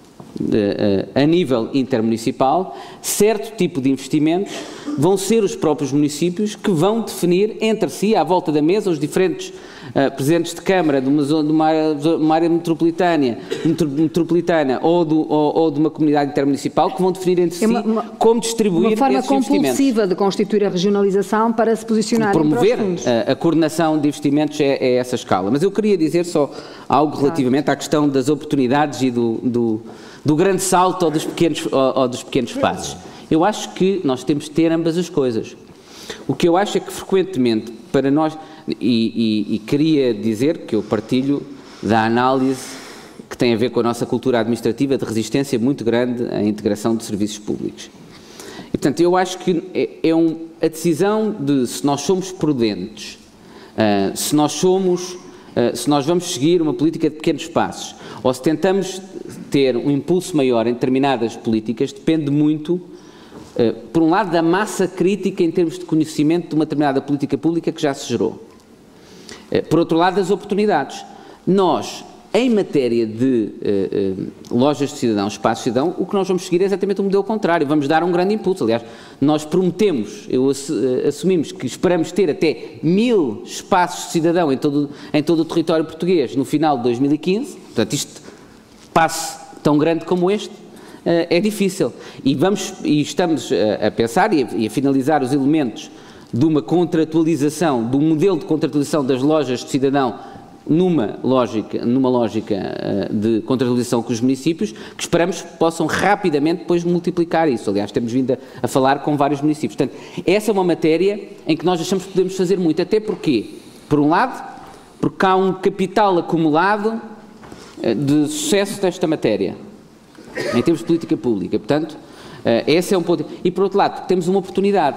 a nível intermunicipal, certo tipo de investimentos vão ser os próprios municípios que vão definir entre si, à volta da mesa, os diferentes uh, presidentes de Câmara de uma, zona, de uma, área, uma área metropolitana, metropolitana ou, do, ou, ou de uma comunidade intermunicipal, que vão definir entre si uma, uma, como distribuir esses investimentos. Uma forma compulsiva de constituir a regionalização para se posicionar promover a, a coordenação de investimentos é, é essa escala. Mas eu queria dizer só algo relativamente à questão das oportunidades e do, do, do grande salto ou dos pequenos, ou, ou dos pequenos passos. Eu acho que nós temos de ter ambas as coisas. O que eu acho é que frequentemente para nós, e, e, e queria dizer que eu partilho da análise que tem a ver com a nossa cultura administrativa de resistência muito grande à integração de serviços públicos. E portanto eu acho que é, é um, a decisão de se nós somos prudentes, uh, se nós somos, uh, se nós vamos seguir uma política de pequenos passos, ou se tentamos ter um impulso maior em determinadas políticas, depende muito, Uh, por um lado, da massa crítica em termos de conhecimento de uma determinada política pública que já se gerou. Uh, por outro lado, das oportunidades. Nós, em matéria de uh, uh, lojas de cidadão, espaço de cidadão, o que nós vamos seguir é exatamente o modelo contrário. Vamos dar um grande impulso. Aliás, nós prometemos, eu ass, uh, assumimos que esperamos ter até mil espaços de cidadão em todo, em todo o território português no final de dois mil e quinze. Portanto, isto, passe tão grande como este, Uh, é difícil e, vamos, e estamos a, a pensar e a, e a finalizar os elementos de uma contratualização, de um modelo de contratualização das lojas de cidadão numa lógica, numa lógica uh, de contratualização com os municípios, que esperamos que possam rapidamente depois multiplicar isso. Aliás, temos vindo a, a falar com vários municípios. Portanto, essa é uma matéria em que nós achamos que podemos fazer muito, até porque, por um lado, porque há um capital acumulado uh, de sucesso desta matéria, em termos de política pública. Portanto, uh, esse é um ponto. E, por outro lado, temos uma oportunidade.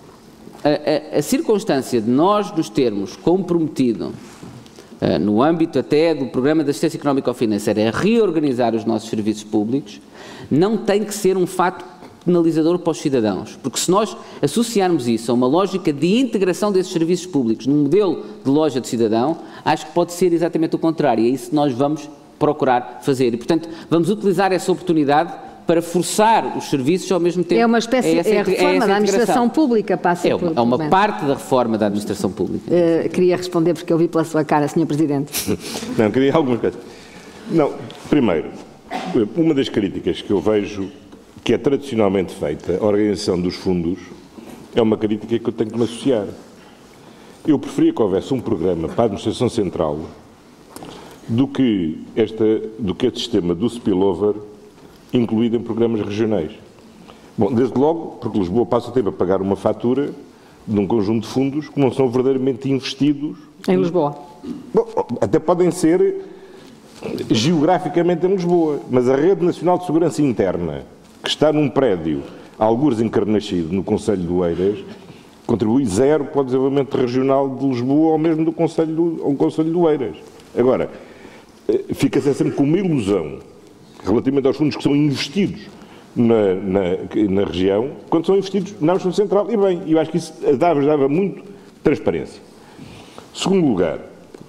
A, a, a circunstância de nós nos termos comprometido, uh, no âmbito até do Programa de Assistência Económico-Financeira, a reorganizar os nossos serviços públicos, não tem que ser um fato penalizador para os cidadãos. Porque se nós associarmos isso a uma lógica de integração desses serviços públicos num modelo de loja de cidadão, acho que pode ser exatamente o contrário. E é isso que nós vamos procurar fazer. E, portanto, vamos utilizar essa oportunidade para forçar os serviços ao mesmo tempo. É uma espécie, é, essa, é a reforma é da administração pública, passa é uma, por... É uma parte da reforma da administração pública. Uh, queria responder porque eu vi pela sua cara, senhor Presidente. Não, queria algumas coisas. Não, primeiro, uma das críticas que eu vejo que é tradicionalmente feita à organização dos fundos é uma crítica que eu tenho que me associar. Eu preferia que houvesse um programa para a administração central do que, esta, do que este sistema do spillover incluído em programas regionais. Bom, desde logo, porque Lisboa passa a ter a pagar uma fatura de um conjunto de fundos que não são verdadeiramente investidos... Em Lisboa. Bom, até podem ser geograficamente em Lisboa, mas a Rede Nacional de Segurança Interna, que está num prédio, algures em Carnaxide, no Conselho de Oeiras, contribui zero para o desenvolvimento regional de Lisboa ou mesmo do Conselho do, ao Conselho de Oeiras. Agora, fica-se sempre com uma ilusão relativamente aos fundos que são investidos na, na, na região, quando são investidos na Administração Central. E bem, eu acho que isso dava, dava muito transparência. Segundo lugar,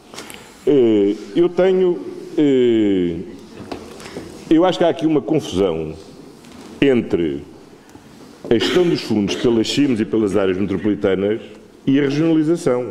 eu tenho... Eu acho que há aqui uma confusão entre a gestão dos fundos pelas C I Ms e pelas áreas metropolitanas e a regionalização.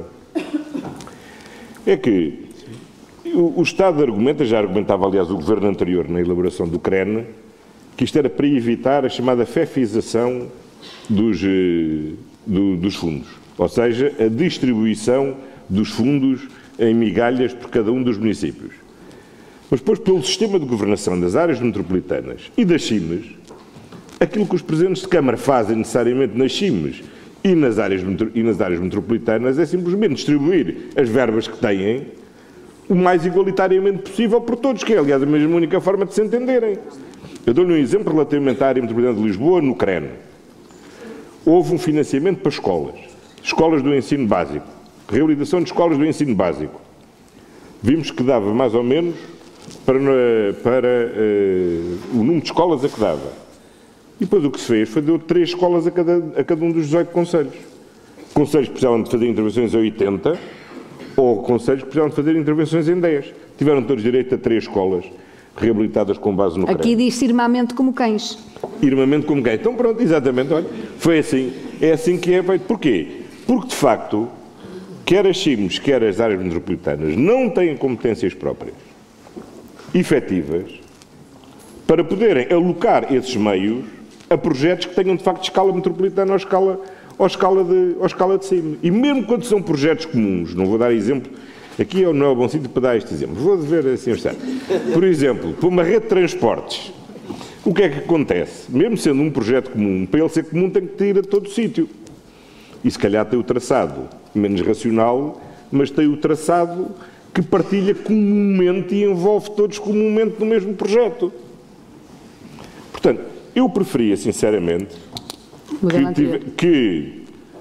É que o Estado argumenta, já argumentava aliás o Governo anterior na elaboração do C R E N, que isto era para evitar a chamada fefização dos, do, dos fundos, ou seja, a distribuição dos fundos em migalhas por cada um dos municípios. Mas depois, pelo sistema de governação das áreas metropolitanas e das C I Ms, aquilo que os presidentes de Câmara fazem necessariamente nas C I Ms e nas áreas, e nas áreas metropolitanas é simplesmente distribuir as verbas que têm o mais igualitariamente possível por todos, que é, aliás, a mesma única forma de se entenderem. Eu dou-lhe um exemplo relativamente à área metropolitana de Lisboa, no C R E N. Houve um financiamento para escolas, escolas do ensino básico, realização de escolas do ensino básico. vimos que dava mais ou menos para, para uh, o número de escolas a que dava. E depois o que se fez foi deu três escolas a cada, a cada um dos dezoito conselhos. Conselhos que precisavam de fazer intervenções em oitenta, ou conselhos que precisavam de fazer intervenções em dez. Tiveram todos direito a três escolas reabilitadas com base no crédito. Aqui diz-se irmamento como cães. Irmamento como cães. Então pronto, exatamente, olha, foi assim. É assim que é feito. Porquê? Porque de facto, quer as C I Ms, quer as áreas metropolitanas, não têm competências próprias, efetivas, para poderem alocar esses meios a projetos que tenham de facto escala metropolitana ou escala, ou escala, de, ou escala de cima. E mesmo quando são projetos comuns, não vou dar exemplo, aqui não é o bom sítio para dar este exemplo, vou ver assim, por exemplo, para uma rede de transportes, o que é que acontece? Mesmo sendo um projeto comum, para ele ser comum tem que ir a todo o sítio. E se calhar tem o traçado menos racional, mas tem o traçado que partilha comumente e envolve todos comumente no mesmo projeto. Portanto, eu preferia, sinceramente, que, tive, que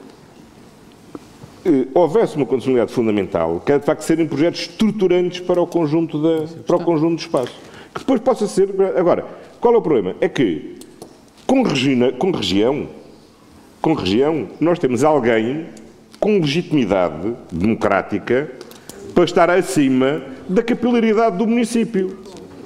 eh, houvesse uma condicionalidade fundamental, que é, de facto, serem projetos estruturantes para o conjunto, da, para o conjunto do espaço. Que depois possa ser... Agora, qual é o problema? É que, com, regina, com região, com região, nós temos alguém com legitimidade democrática para estar acima da capilaridade do município.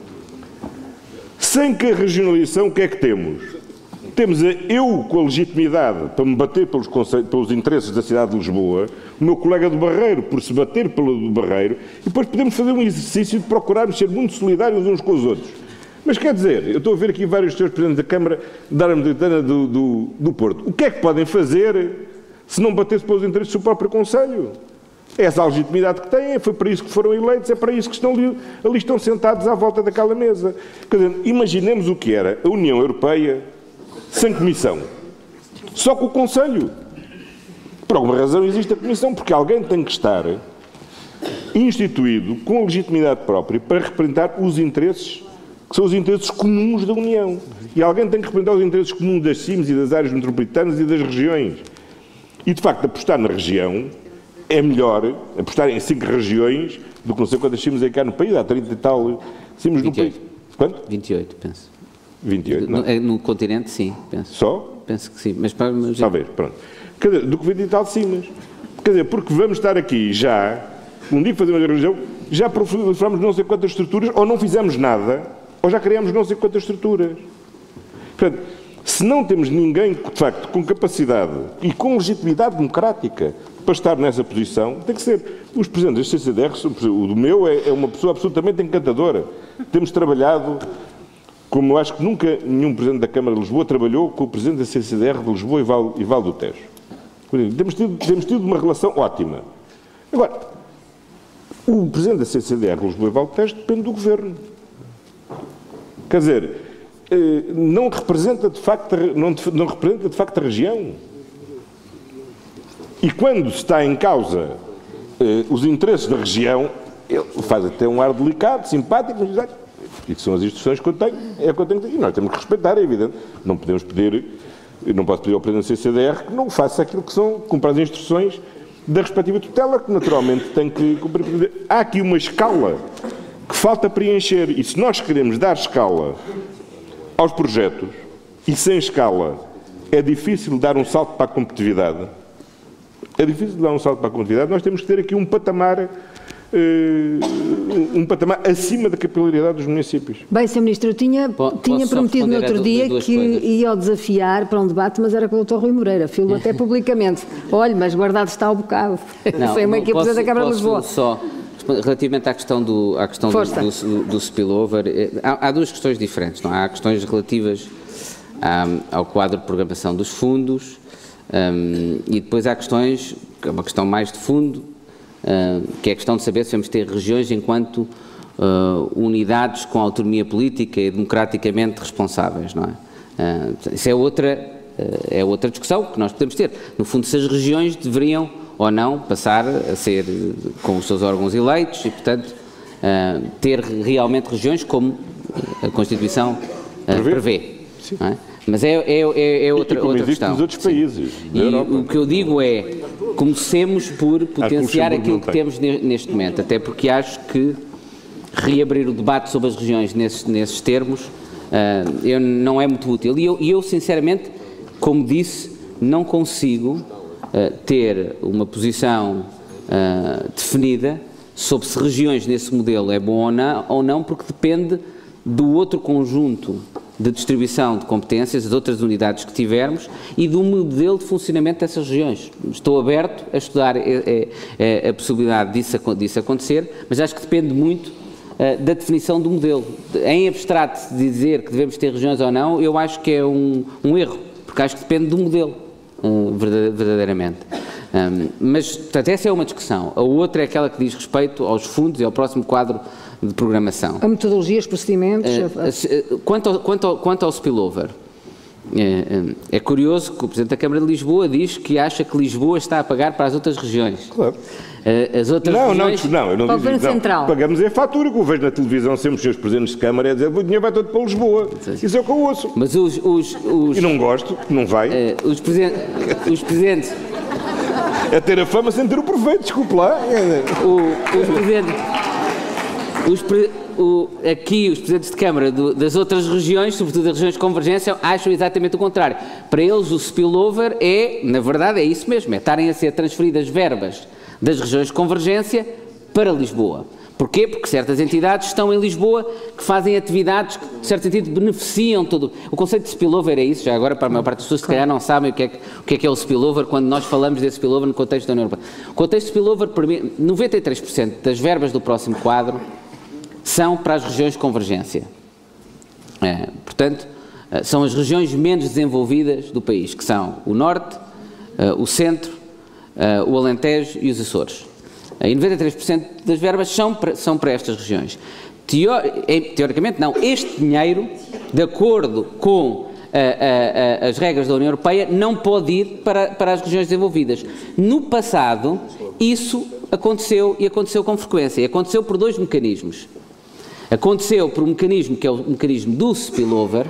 Sem que a regionalização, o que é que temos? Temos a, eu com a legitimidade para me bater pelos, pelos interesses da cidade de Lisboa, o meu colega do Barreiro por se bater pelo do Barreiro, e depois podemos fazer um exercício de procurarmos ser muito solidários uns com os outros. Mas quer dizer, eu estou a ver aqui vários senhores Presidentes da Câmara da área metropolitana do, do, do Porto. O que é que podem fazer se não bater-se pelos interesses do próprio Conselho? É essa a legitimidade que têm, foi para isso que foram eleitos, é para isso que estão ali, ali estão sentados à volta daquela mesa. Quer dizer, imaginemos o que era a União Europeia sem Comissão. Só com o Conselho. Por alguma razão existe a Comissão, porque alguém tem que estar instituído com a legitimidade própria para representar os interesses que são os interesses comuns da União. E alguém tem que representar os interesses comuns das C I Ms e das áreas metropolitanas e das regiões. E, de facto, apostar na região é melhor apostar em cinco regiões do que não sei quantas C I Ms é cá no país. Há trinta e tal C I Ms no país. Quanto? vinte e oito, penso. vinte e oito, não? No, no continente, sim, penso. Só? Penso que sim. Mas, mas... Talvez, pronto. Quer dizer, do que vinte e tal C I Ms. Quer dizer, porque vamos estar aqui já, um dia que fazemos a região, já proliferamos não sei quantas estruturas, ou não fizemos nada, ou já criamos não sei quantas estruturas. Portanto, se não temos ninguém, de facto, com capacidade e com legitimidade democrática para estar nessa posição, tem que ser. Os presidentes da C C D R, o do meu é, é uma pessoa absolutamente encantadora. Temos trabalhado, como eu acho que nunca nenhum presidente da Câmara de Lisboa trabalhou com o presidente da C C D R de Lisboa e Val, e Val do Tejo. Temos tido, temos tido uma relação ótima. Agora, o presidente da C C D R de Lisboa e Val do Tejo depende do governo. Quer dizer, não representa de facto, não, não representa de facto a região. E quando está em causa eh, os interesses da região, ele faz até um ar delicado, simpático, mas diz, e que são as instruções que eu tenho, é que eu tenho, e nós temos que respeitar, é evidente. Não podemos pedir, não posso pedir ao Presidente da C C D R que não faça aquilo que são, cumprir as instruções da respectiva tutela, que naturalmente tem que cumprir. Há aqui uma escala que falta preencher, e se nós queremos dar escala aos projetos, e sem escala é difícil dar um salto para a competitividade, é difícil dar um salto para a competitividade, nós temos que ter aqui um patamar, uh, um patamar acima da capilaridade dos municípios. Bem, senhor Ministro, eu tinha, tinha prometido no outro dia que coisas. ia desafiar para um debate, mas era com o doutor Rui Moreira, filo até publicamente. Olha, mas guardado está ao bocado. Não, Foi meio que a Presidente da Câmara de Lisboa. Só relativamente à questão do, à questão do, do, do spillover, há, há duas questões diferentes, não é? Há questões relativas um, ao quadro de programação dos fundos um, e depois há questões, que é uma questão mais de fundo, um, que é a questão de saber se vamos ter regiões enquanto uh, unidades com autonomia política e democraticamente responsáveis, não é? Uh, isso é outra, uh, é outra discussão que nós podemos ter. No fundo, se as regiões deveriam ou não passar a ser com os seus órgãos eleitos e, portanto, uh, ter realmente regiões como a Constituição uh, prevê. Não é? Mas é, é, é, é outra, e como outra existe questão. nos outros países. E o que eu digo é, comecemos por potenciar aquilo que temos neste momento, até porque acho que reabrir o debate sobre as regiões nesses, nesses termos uh, eu, não é muito útil. E eu, eu, sinceramente, como disse, não consigo uh, ter uma posição uh, definida sobre se regiões nesse modelo é bom ou não, ou não, porque depende do outro conjunto de distribuição de competências, das outras unidades que tivermos e do modelo de funcionamento dessas regiões. Estou aberto a estudar a, a, a possibilidade disso, disso acontecer, mas acho que depende muito uh, da definição do modelo. Em abstrato, dizer que devemos ter regiões ou não, eu acho que é um, um erro, porque acho que depende do modelo, uh, verdadeiramente. Um, mas, portanto, essa é uma discussão. A outra é aquela que diz respeito aos fundos e ao próximo quadro de programação. A metodologia, os procedimentos... Uh, quanto, ao, quanto, ao, quanto ao spillover, é, é curioso que o Presidente da Câmara de Lisboa diz que acha que Lisboa está a pagar para as outras regiões. Claro. Uh, as outras não, regiões... não, não, eu não para o digo Governo Central. Pagamos é a fatura, que eu vejo na televisão sempre os seus Presidentes de Câmara é dizer o dinheiro vai todo para Lisboa. Isso é o que eu ouço. Mas os... os, os e não gosto, não vai. Uh, os, presiden os Presidentes... É ter a fama sem ter o proveito, desculpe lá. O, os Presidentes... Os pre, o, aqui os Presidentes de Câmara do, das outras regiões, sobretudo das regiões de convergência, acham exatamente o contrário. Para eles o spillover é, na verdade, é isso mesmo, é estarem a ser transferidas verbas das regiões de convergência para Lisboa. Porquê? Porque certas entidades estão em Lisboa que fazem atividades que, de certo sentido, beneficiam todo... O conceito de spillover é isso, já agora para a maior parte das pessoas se calhar não sabem o que, é que, o que é que é o spillover quando nós falamos desse spillover no contexto da União Europeia. O contexto de spillover, noventa e três por cento das verbas do próximo quadro são para as regiões de convergência. É, portanto, são as regiões menos desenvolvidas do país, que são o Norte, o Centro, o Alentejo e os Açores. E noventa e três por cento das verbas são para, são para estas regiões. Teor, teoricamente, não. Este dinheiro, de acordo com a, a, a, as regras da União Europeia, não pode ir para, para as regiões desenvolvidas. No passado, isso aconteceu e aconteceu com frequência. E aconteceu por dois mecanismos. Aconteceu por um mecanismo que é o mecanismo do spillover,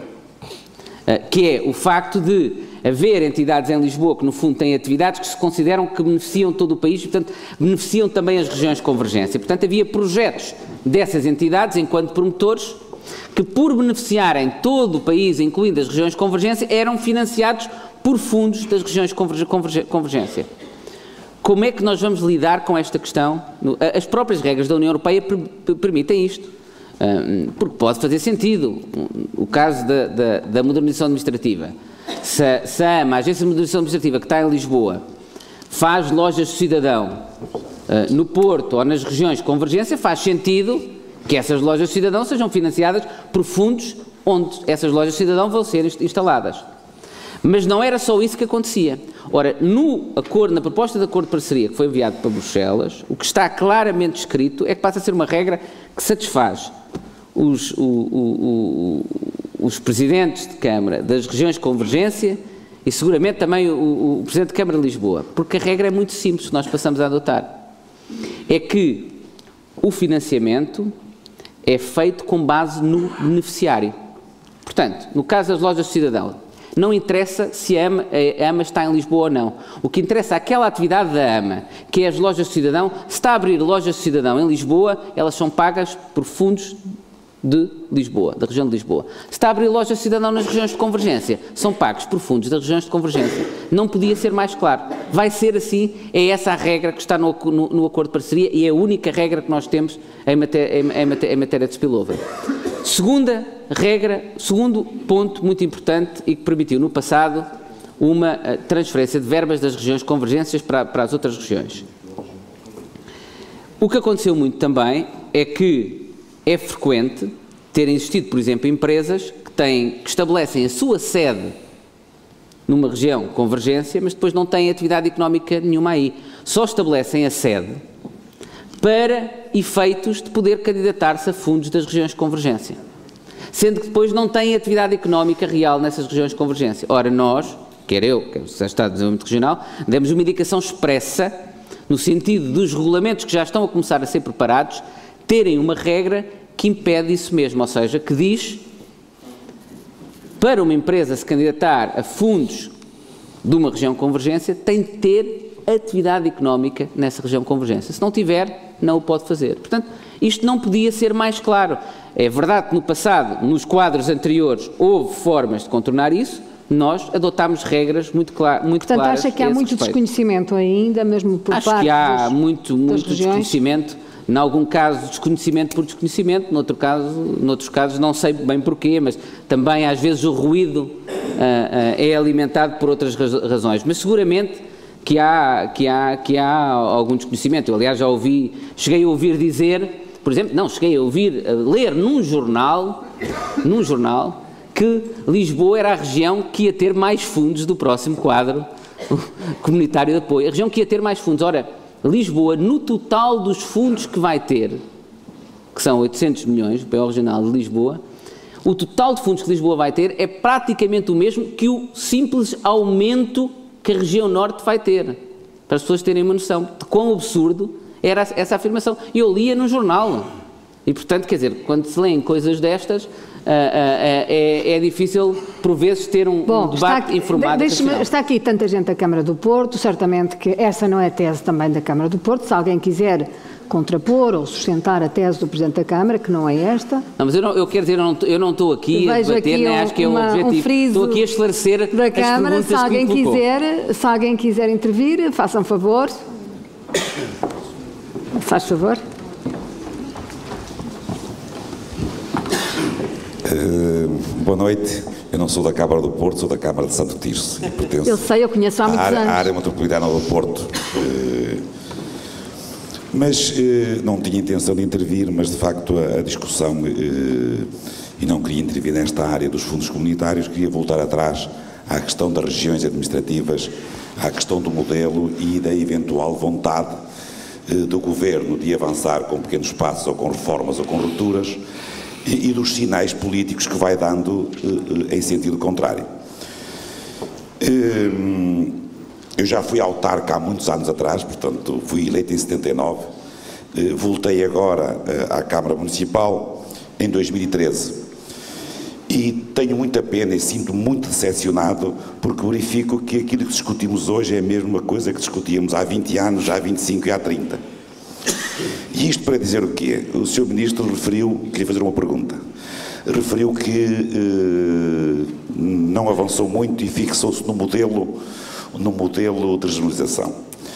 que é o facto de haver entidades em Lisboa que, no fundo, têm atividades que se consideram que beneficiam todo o país e, portanto, beneficiam também as regiões de convergência. Portanto, havia projetos dessas entidades, enquanto promotores, que, por beneficiarem todo o país, incluindo as regiões de convergência, eram financiados por fundos das regiões de convergência. Como é que nós vamos lidar com esta questão? As próprias regras da União Europeia permitem isto. Porque pode fazer sentido. O caso da, da, da modernização administrativa. Se, se a AMA, a Agência de Modernização Administrativa, que está em Lisboa, faz lojas de cidadão uh, no Porto ou nas regiões de convergência, faz sentido que essas lojas de cidadão sejam financiadas por fundos onde essas lojas de cidadão vão ser instaladas. Mas não era só isso que acontecia. Ora, no acordo, na proposta de acordo de parceria que foi enviado para Bruxelas, o que está claramente escrito é que passa a ser uma regra que satisfaz os, o, o, o, os presidentes de Câmara das regiões de convergência e seguramente também o, o Presidente de Câmara de Lisboa, porque a regra é muito simples, nós passamos a adotar. É que o financiamento é feito com base no beneficiário. Portanto, no caso das lojas de cidadão, não interessa se a AMA, a AMA está em Lisboa ou não. O que interessa é aquela atividade da AMA, que é as lojas de cidadão. Se está a abrir lojas de cidadão em Lisboa, elas são pagas por fundos de Lisboa, da região de Lisboa. Se está a abrir lojas de cidadão nas regiões de convergência, são pagos por fundos das regiões de convergência. Não podia ser mais claro. Vai ser assim, é essa a regra que está no, no, no acordo de parceria e é a única regra que nós temos em matéria, em, em matéria, em matéria de spillover. Segunda regra, segundo ponto muito importante e que permitiu no passado uma transferência de verbas das regiões de convergências para, para as outras regiões. O que aconteceu muito também é que é frequente terem existido, por exemplo, empresas que, têm, que estabelecem a sua sede numa região de convergência, mas depois não têm atividade económica nenhuma aí. Só estabelecem a sede para efeitos de poder candidatar-se a fundos das regiões de convergência, sendo que depois não têm atividade económica real nessas regiões de convergência. Ora, nós, quer eu, quer o Estado de Desenvolvimento Regional, demos uma indicação expressa no sentido dos regulamentos que já estão a começar a ser preparados terem uma regra que impede isso mesmo, ou seja, que diz para uma empresa se candidatar a fundos de uma região de convergência tem de ter atividade económica nessa região de convergência. Se não tiver, não o pode fazer. Portanto, isto não podia ser mais claro. É verdade que no passado, nos quadros anteriores, houve formas de contornar isso, nós adotámos regras muito, clar, muito Portanto, claras. Portanto, acha que há muito respeito. desconhecimento ainda, mesmo por Acho parte Acho que há dos, muito, muito desconhecimento. Em algum caso, desconhecimento por desconhecimento, noutro caso, noutros casos não sei bem porquê, mas também às vezes o ruído uh, uh, é alimentado por outras razões. Mas seguramente que há, que, há, que há algum desconhecimento. Eu, aliás, já ouvi, cheguei a ouvir dizer, por exemplo, não, cheguei a ouvir, a ler num jornal, num jornal, que Lisboa era a região que ia ter mais fundos do próximo quadro comunitário de apoio. A região que ia ter mais fundos. Ora, Lisboa, no total dos fundos que vai ter, que são oitocentos milhões, o P O Regional de Lisboa, o total de fundos que Lisboa vai ter é praticamente o mesmo que o simples aumento que a região norte vai ter, para as pessoas terem uma noção de quão absurdo era essa afirmação. Eu lia no jornal, e portanto, quer dizer, quando se lêem coisas destas, uh, uh, uh, é, é difícil, por vezes, ter um, Bom, um debate está, informado. Está aqui tanta gente da Câmara do Porto, certamente que essa não é a tese também da Câmara do Porto. Se alguém quiser contrapor ou sustentar a tese do Presidente da Câmara, que não é esta. Não, mas eu, não, eu quero dizer, eu não, eu não estou aqui a debater, aqui nem um, acho que é o uma, objetivo. Um estou aqui a esclarecer da as Câmara. perguntas Se alguém, que me colocou. quiser, se alguém quiser intervir, façam favor. Faz favor. Uh, boa noite. Eu não sou da Câmara do Porto, sou da Câmara de Santo Tirso. E pertenço eu sei, eu conheço há muitos área, anos. A área metropolitana do Porto. Uh, mas uh, não tinha intenção de intervir, mas de facto a, a discussão, uh, e não queria intervir nesta área dos fundos comunitários, queria voltar atrás à questão das regiões administrativas, à questão do modelo e da eventual vontade uh, do Governo de avançar com pequenos passos, ou com reformas, ou com rupturas, e dos sinais políticos que vai dando uh, em sentido contrário. Uh, eu já fui autarca há muitos anos atrás, portanto fui eleito em setenta e nove, uh, voltei agora uh, à Câmara Municipal em dois mil e treze e tenho muita pena e sinto muito decepcionado porque verifico que aquilo que discutimos hoje é a mesma coisa que discutíamos há vinte anos, há vinte e cinco e há trinta. E isto para dizer o quê? O senhor Ministro referiu, queria fazer uma pergunta, referiu que eh, não avançou muito e fixou-se no modelo, no modelo de regionalização.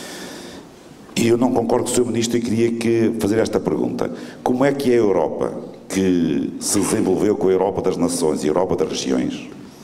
E eu não concordo com o senhor Ministro e queria que fazer esta pergunta. Como é que a Europa, que se desenvolveu com a Europa das Nações e a Europa das Regiões,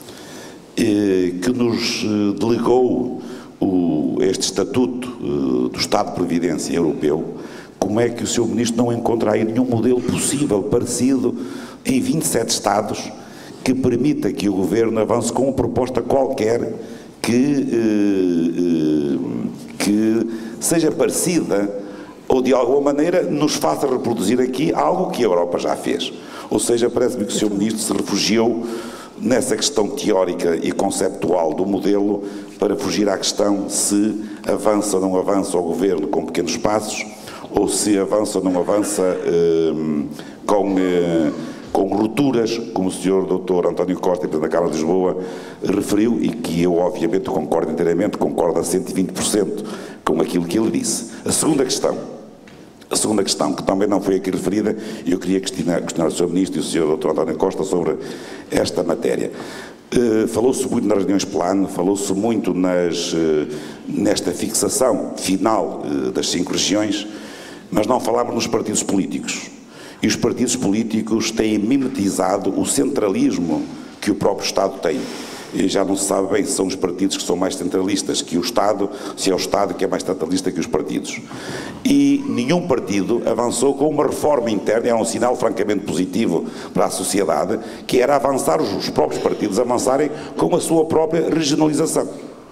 eh, que nos delegou o, este Estatuto eh, do Estado de Previdência Europeu, como é que o senhor Ministro não encontra aí nenhum modelo possível, parecido, em vinte e sete Estados, que permita que o Governo avance com uma proposta qualquer que, eh, que seja parecida ou de alguma maneira nos faça reproduzir aqui algo que a Europa já fez. Ou seja, parece-me que o senhor Ministro se refugiou nessa questão teórica e conceptual do modelo para fugir à questão se avança ou não avança o Governo com pequenos passos, ou se avança ou não avança eh, com, eh, com rupturas, como o senhor doutor António Costa, Presidente da Câmara de Lisboa, referiu, e que eu obviamente concordo inteiramente, concordo a cento e vinte por cento com aquilo que ele disse. A segunda questão, a segunda questão, que também não foi aqui referida, eu queria questionar, questionar o senhor Ministro e o senhor doutor António Costa sobre esta matéria. Uh, falou-se muito nas reuniões plano, falou-se muito nas, uh, nesta fixação final uh, das cinco regiões, mas não falámos nos partidos políticos. E os partidos políticos têm mimetizado o centralismo que o próprio Estado tem. E já não se sabe bem se são os partidos que são mais centralistas que o Estado, se é o Estado que é mais centralista que os partidos. E nenhum partido avançou com uma reforma interna, era um sinal francamente positivo para a sociedade, que era avançar, os próprios partidos avançarem com a sua própria regionalização.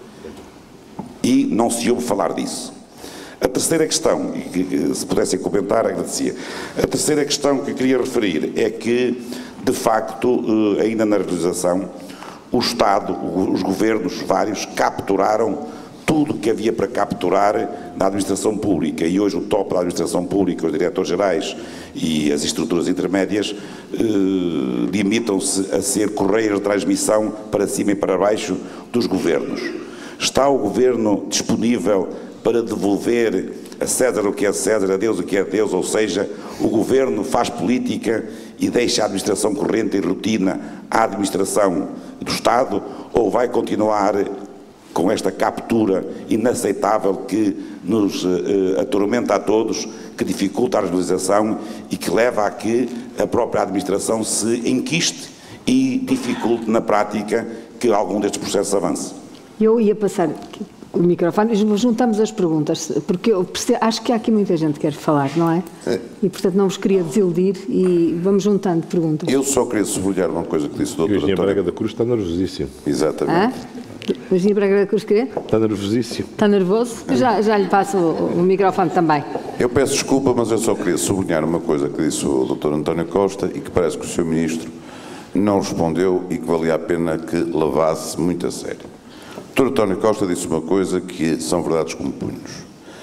E não se ouve falar disso. A terceira questão, e que se pudessem comentar, agradecia. A terceira questão que queria referir é que, de facto, ainda na regionalização, o Estado, os governos vários, capturaram tudo o que havia para capturar na administração pública. E hoje o top da administração pública, os diretores-gerais e as estruturas intermédias, eh, limitam-se a ser correios de transmissão para cima e para baixo dos governos. Está o Governo disponível para devolver a César o que é César, a Deus o que é Deus, ou seja, o Governo faz política e deixa a administração corrente e rotina à administração do Estado, ou vai continuar com esta captura inaceitável que nos uh, atormenta a todos, que dificulta a regionalização e que leva a que a própria administração se enquiste e dificulte na prática que algum destes processos avance? Eu ia passar o microfone, juntamos as perguntas, porque eu percebo, acho que há aqui muita gente que quer falar, não é? É. E, portanto, não vos queria desiludir e vamos juntando perguntas. Eu só queria sublinhar uma coisa que disse o doutor Virginia Braga da Cruz está nervosíssimo. Exatamente. Ah? Virginia Braga da Cruz queria? Está nervosíssimo. Está nervoso? Já, já lhe passo o, o microfone também. Eu peço desculpa, mas eu só queria sublinhar uma coisa que disse o doutor António Costa e que parece que o senhor Ministro não respondeu e que valia a pena que levasse muito a sério. O doutor António Costa disse uma coisa que são verdades como punhos.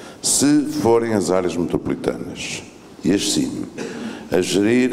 Se forem as áreas metropolitanas e as C I M a gerir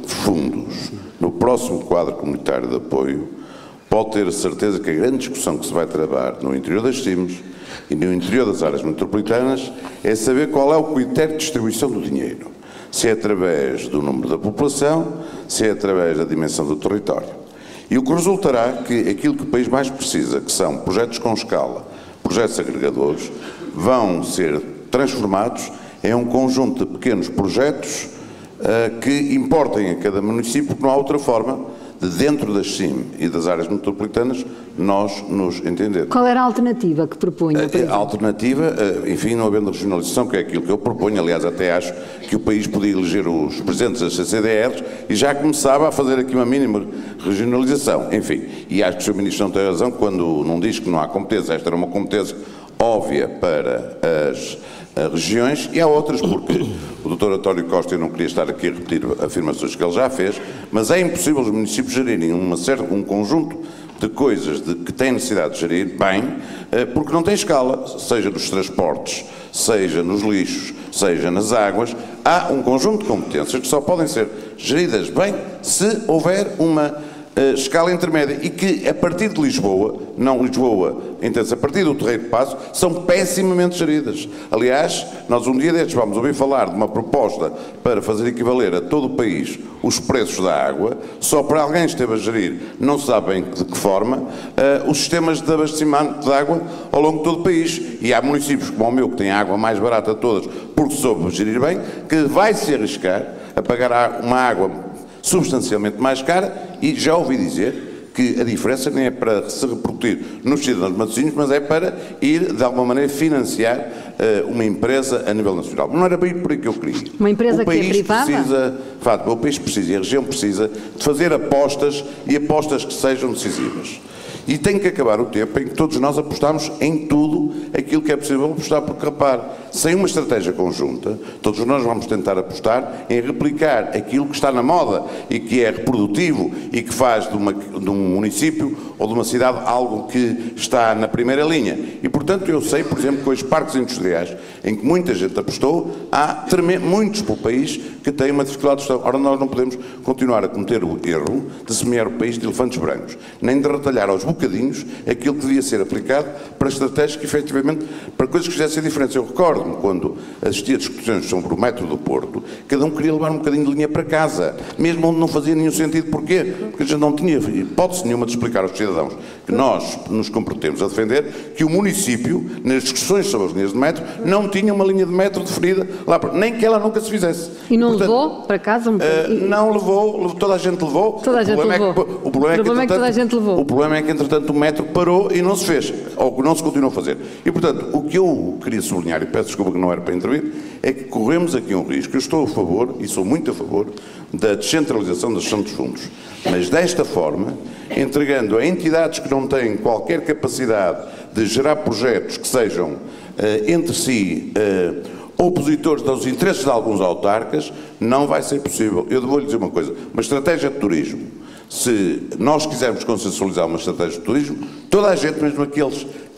fundos no próximo quadro comunitário de apoio, pode ter a certeza que a grande discussão que se vai travar no interior das C I Ms e no interior das áreas metropolitanas é saber qual é o critério de distribuição do dinheiro. Se é através do número da população, se é através da dimensão do território. E o que resultará que aquilo que o país mais precisa, que são projetos com escala, projetos agregadores, vão ser transformados em um conjunto de pequenos projetos uh, que importem a cada município, porque não há outra forma de, dentro das C I M e das áreas metropolitanas, nós nos entendermos. Qual era a alternativa que propunha? Uh, a alternativa, uh, enfim, não havendo regionalização, que é aquilo que eu proponho, aliás, até acho que o país podia eleger os presidentes das C C D Rs e já começava a fazer aqui uma mínima regionalização, enfim, e acho que o senhor Ministro não tem razão quando não diz que não há competência, esta era uma competência óbvia para as, as regiões, e há outras, porque o doutor António Costa, eu não queria estar aqui a repetir afirmações que ele já fez, mas é impossível os municípios gerirem uma certa, um conjunto de coisas de, que têm necessidade de gerir bem, porque não tem escala, seja nos transportes, seja nos lixos, seja nas águas. Há um conjunto de competências que só podem ser geridas bem se houver uma Uh, escala intermédia, e que a partir de Lisboa, não Lisboa, entende-se, a partir do Terreiro de Paço, são pessimamente geridas. Aliás, nós um dia destes vamos ouvir falar de uma proposta para fazer equivaler a todo o país os preços da água, só para alguém que esteve a gerir, não se sabe bem de que forma, uh, os sistemas de abastecimento de água ao longo de todo o país. E há municípios como o meu, que têm a água mais barata de todas, porque soube gerir bem, que vai se arriscar a pagar uma água substancialmente mais cara, e já ouvi dizer que a diferença nem é para se repercutir nos cidadãos matosinhos, mas é para ir, de alguma maneira, financiar uh, uma empresa a nível nacional. Não era bem por aí que eu queria. Uma empresa que é privada? Precisa, Fátima, o país precisa, e a região precisa, de fazer apostas, e apostas que sejam decisivas. E tem que acabar o tempo em que todos nós apostamos em tudo aquilo que é possível apostar, porque, repare, sem uma estratégia conjunta, todos nós vamos tentar apostar em replicar aquilo que está na moda e que é reprodutivo e que faz de, uma, de um município ou de uma cidade algo que está na primeira linha. E, portanto, eu sei, por exemplo, que os parques industriais, em que muita gente apostou, há muitos pelo país que têm uma dificuldade de gestão. Ora, nós não podemos continuar a cometer o erro de semear o país de elefantes brancos, nem de retalhar aos bocadinhos aquilo que devia ser aplicado para estratégias que, efetivamente, para coisas que fizessem diferença. Eu recordo-me, quando assisti a discussões sobre o metro do Porto, cada um queria levar um bocadinho de linha para casa, mesmo onde não fazia nenhum sentido. Porquê? Porque a gente não tinha hipótese nenhuma de explicar aos cidadãos que nós nos comprometemos a defender que o município, nas discussões sobre as linhas de metro, não tinha uma linha de metro definida lá, nem que ela nunca se fizesse. E não Portanto, levou para casa um uh, Não levou, toda a gente levou. Toda a gente levou. É que, o problema, é que, é que toda a gente levou. O problema é que, entretanto, o metro parou e não se fez, ou não se continuou a fazer. E, portanto, o que eu queria sublinhar, e peço desculpa que não era para intervir, é que corremos aqui um risco. Eu estou a favor, e sou muito a favor, da descentralização da gestão dos fundos, mas desta forma, entregando a entidades que não têm qualquer capacidade de gerar projetos que sejam, uh, entre si, uh, opositores aos interesses de alguns autarcas, não vai ser possível. Eu vou-lhe dizer uma coisa, uma estratégia de turismo, se nós quisermos consensualizar uma estratégia de turismo, toda a gente, mesmo aqueles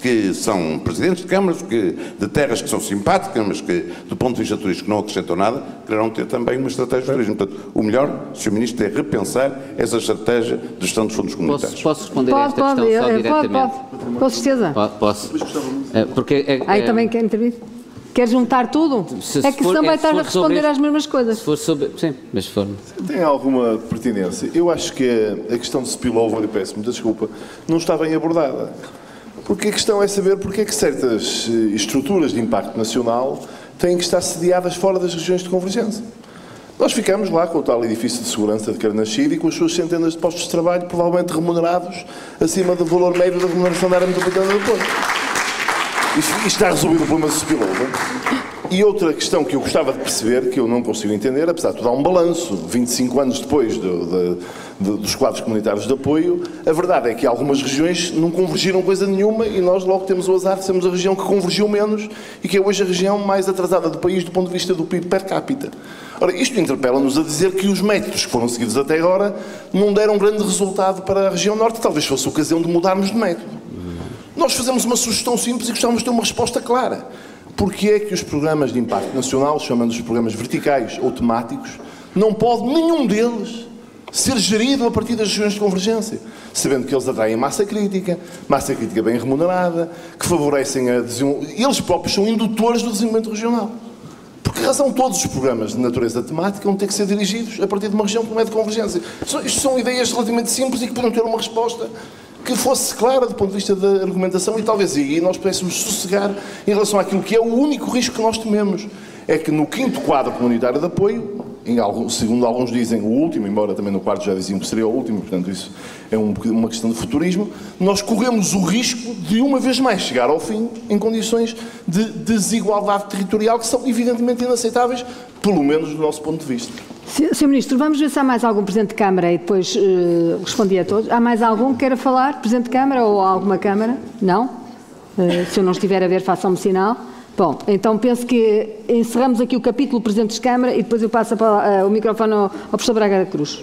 que são presidentes de câmaras, que, de terras que são simpáticas, mas que, do ponto de vista turístico, não acrescentam nada, quererão ter também uma estratégia de turismo. Portanto, o melhor, senhor Ministro, é repensar essa estratégia de gestão dos fundos comunitários. Posso, posso responder pode, a esta pode, questão só pode, diretamente? Pode, pode, com certeza. Posso? Porque é, Aí é, também quer intervir? Quer juntar tudo? Se, é que for, senão vai é, estar a responder este, às mesmas coisas. Se for sobre, sim, mas se for... Tem alguma pertinência? Eu acho que a, a questão de spillover, e peço muita desculpa, não está bem abordada. Porque a questão é saber porque é que certas estruturas de impacto nacional têm que estar sediadas fora das regiões de convergência. Nós ficamos lá com o tal edifício de segurança de Carnaxide e com as suas centenas de postos de trabalho, provavelmente remunerados acima do valor médio da remuneração da área metropolitana do Porto. E está resolvido o problema do spillover. E outra questão que eu gostava de perceber, que eu não consigo entender, apesar de tudo, há um balanço, vinte e cinco anos depois do, de, de, dos quadros comunitários de apoio, a verdade é que algumas regiões não convergiram coisa nenhuma e nós logo temos o azar de sermos a região que convergiu menos e que é hoje a região mais atrasada do país do ponto de vista do P I B per capita. Ora, isto interpela-nos a dizer que os métodos que foram seguidos até agora não deram grande resultado para a região norte, talvez fosse a ocasião de mudarmos de método. Nós fazemos uma sugestão simples e gostávamos de ter uma resposta clara. Porquê é que os programas de impacto nacional, chamando-os programas verticais ou temáticos, não pode nenhum deles ser gerido a partir das regiões de convergência, sabendo que eles atraem massa crítica, massa crítica bem remunerada, que favorecem a desenvolvimento. Eles próprios são indutores do desenvolvimento regional. Por que razão todos os programas de natureza temática vão ter que ser dirigidos a partir de uma região que não é de convergência? Isto são ideias relativamente simples e que podem ter uma resposta que fosse clara do ponto de vista da argumentação e talvez aí nós pudéssemos sossegar em relação àquilo que é o único risco que nós tememos. É que no quinto quadro comunitário de apoio, em algum, segundo alguns dizem o último, embora também no quarto já diziam que seria o último, portanto isso é um, uma questão de futurismo, nós corremos o risco de uma vez mais chegar ao fim em condições de desigualdade territorial que são evidentemente inaceitáveis, pelo menos do nosso ponto de vista. senhor Ministro, vamos ver se há mais algum Presidente de Câmara e depois uh, respondi a todos. Há mais algum que queira falar? Presidente de Câmara ou alguma Câmara? Não? Uh, se eu não estiver a ver, façam-me sinal. Bom, então penso que encerramos aqui o capítulo Presidentes de Câmara e depois eu passo para, uh, o microfone ao, ao professor Braga da Cruz.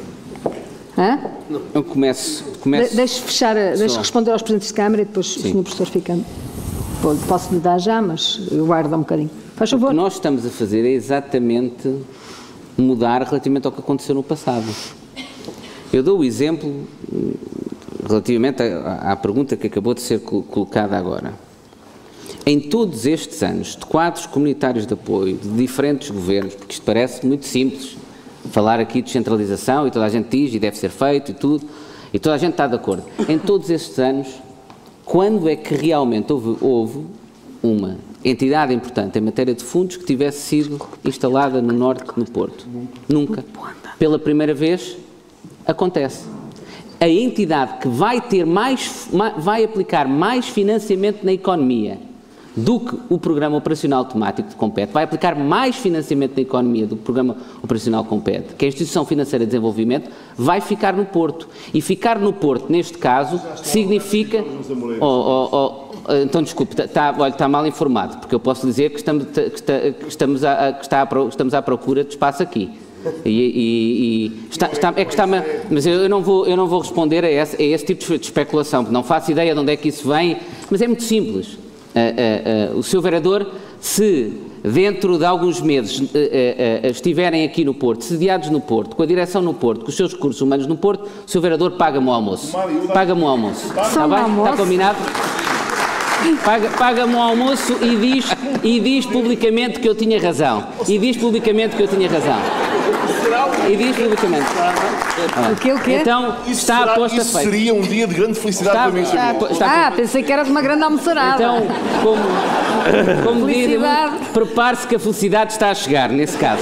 Hã? Eu começo... começo De, deixe fechar, deixe responder aos Presidentes de Câmara e depois Sim. o senhor Professor fica... Posso lhe dar já, mas eu guardo um bocadinho. Faz favor. O que nós estamos a fazer é exatamente mudar relativamente ao que aconteceu no passado. Eu dou o exemplo relativamente à, à pergunta que acabou de ser colocada agora. Em todos estes anos de quadros comunitários de apoio de diferentes governos, porque isto parece muito simples, falar aqui de descentralização e toda a gente diz e deve ser feito e tudo, e toda a gente está de acordo. Em todos estes anos, quando é que realmente houve, houve uma entidade importante em matéria de fundos que tivesse sido instalada no Norte, no Porto? Nunca. Pela primeira vez, acontece. A entidade que vai ter mais, vai aplicar mais financiamento na economia do que o Programa Operacional Temático de compete, vai aplicar mais financiamento na economia do que o Programa Operacional compete, que a Instituição Financeira de Desenvolvimento vai ficar no Porto. E ficar no Porto, neste caso, significa... Oh, oh, oh, então, desculpe, está, olha, está mal informado, porque eu posso dizer que estamos, que está, que estamos, a, que está a, estamos à procura de espaço aqui. E, e, e está, está, é que está, mas eu não vou, eu não vou responder a esse, a esse tipo de especulação, porque não faço ideia de onde é que isso vem, mas é muito simples. Uh, uh, uh, o senhor vereador, se dentro de alguns meses uh, uh, uh, estiverem aqui no Porto, sediados no Porto, com a direção no Porto, com os seus recursos humanos no Porto, o senhor vereador paga-me o almoço. Paga-me o almoço. Está bem? Está combinado? Paga, paga-me o almoço e diz, e diz publicamente que eu tinha razão. E diz publicamente que eu tinha razão. E diz publicamente. O que, o quê? Então, isso está será, a aposta isso feita. seria um dia de grande felicidade está, para mim. Está, está, ah, pensei que era de uma grande almoçarada. Então, como, como diz, prepare-se que a felicidade está a chegar, nesse caso.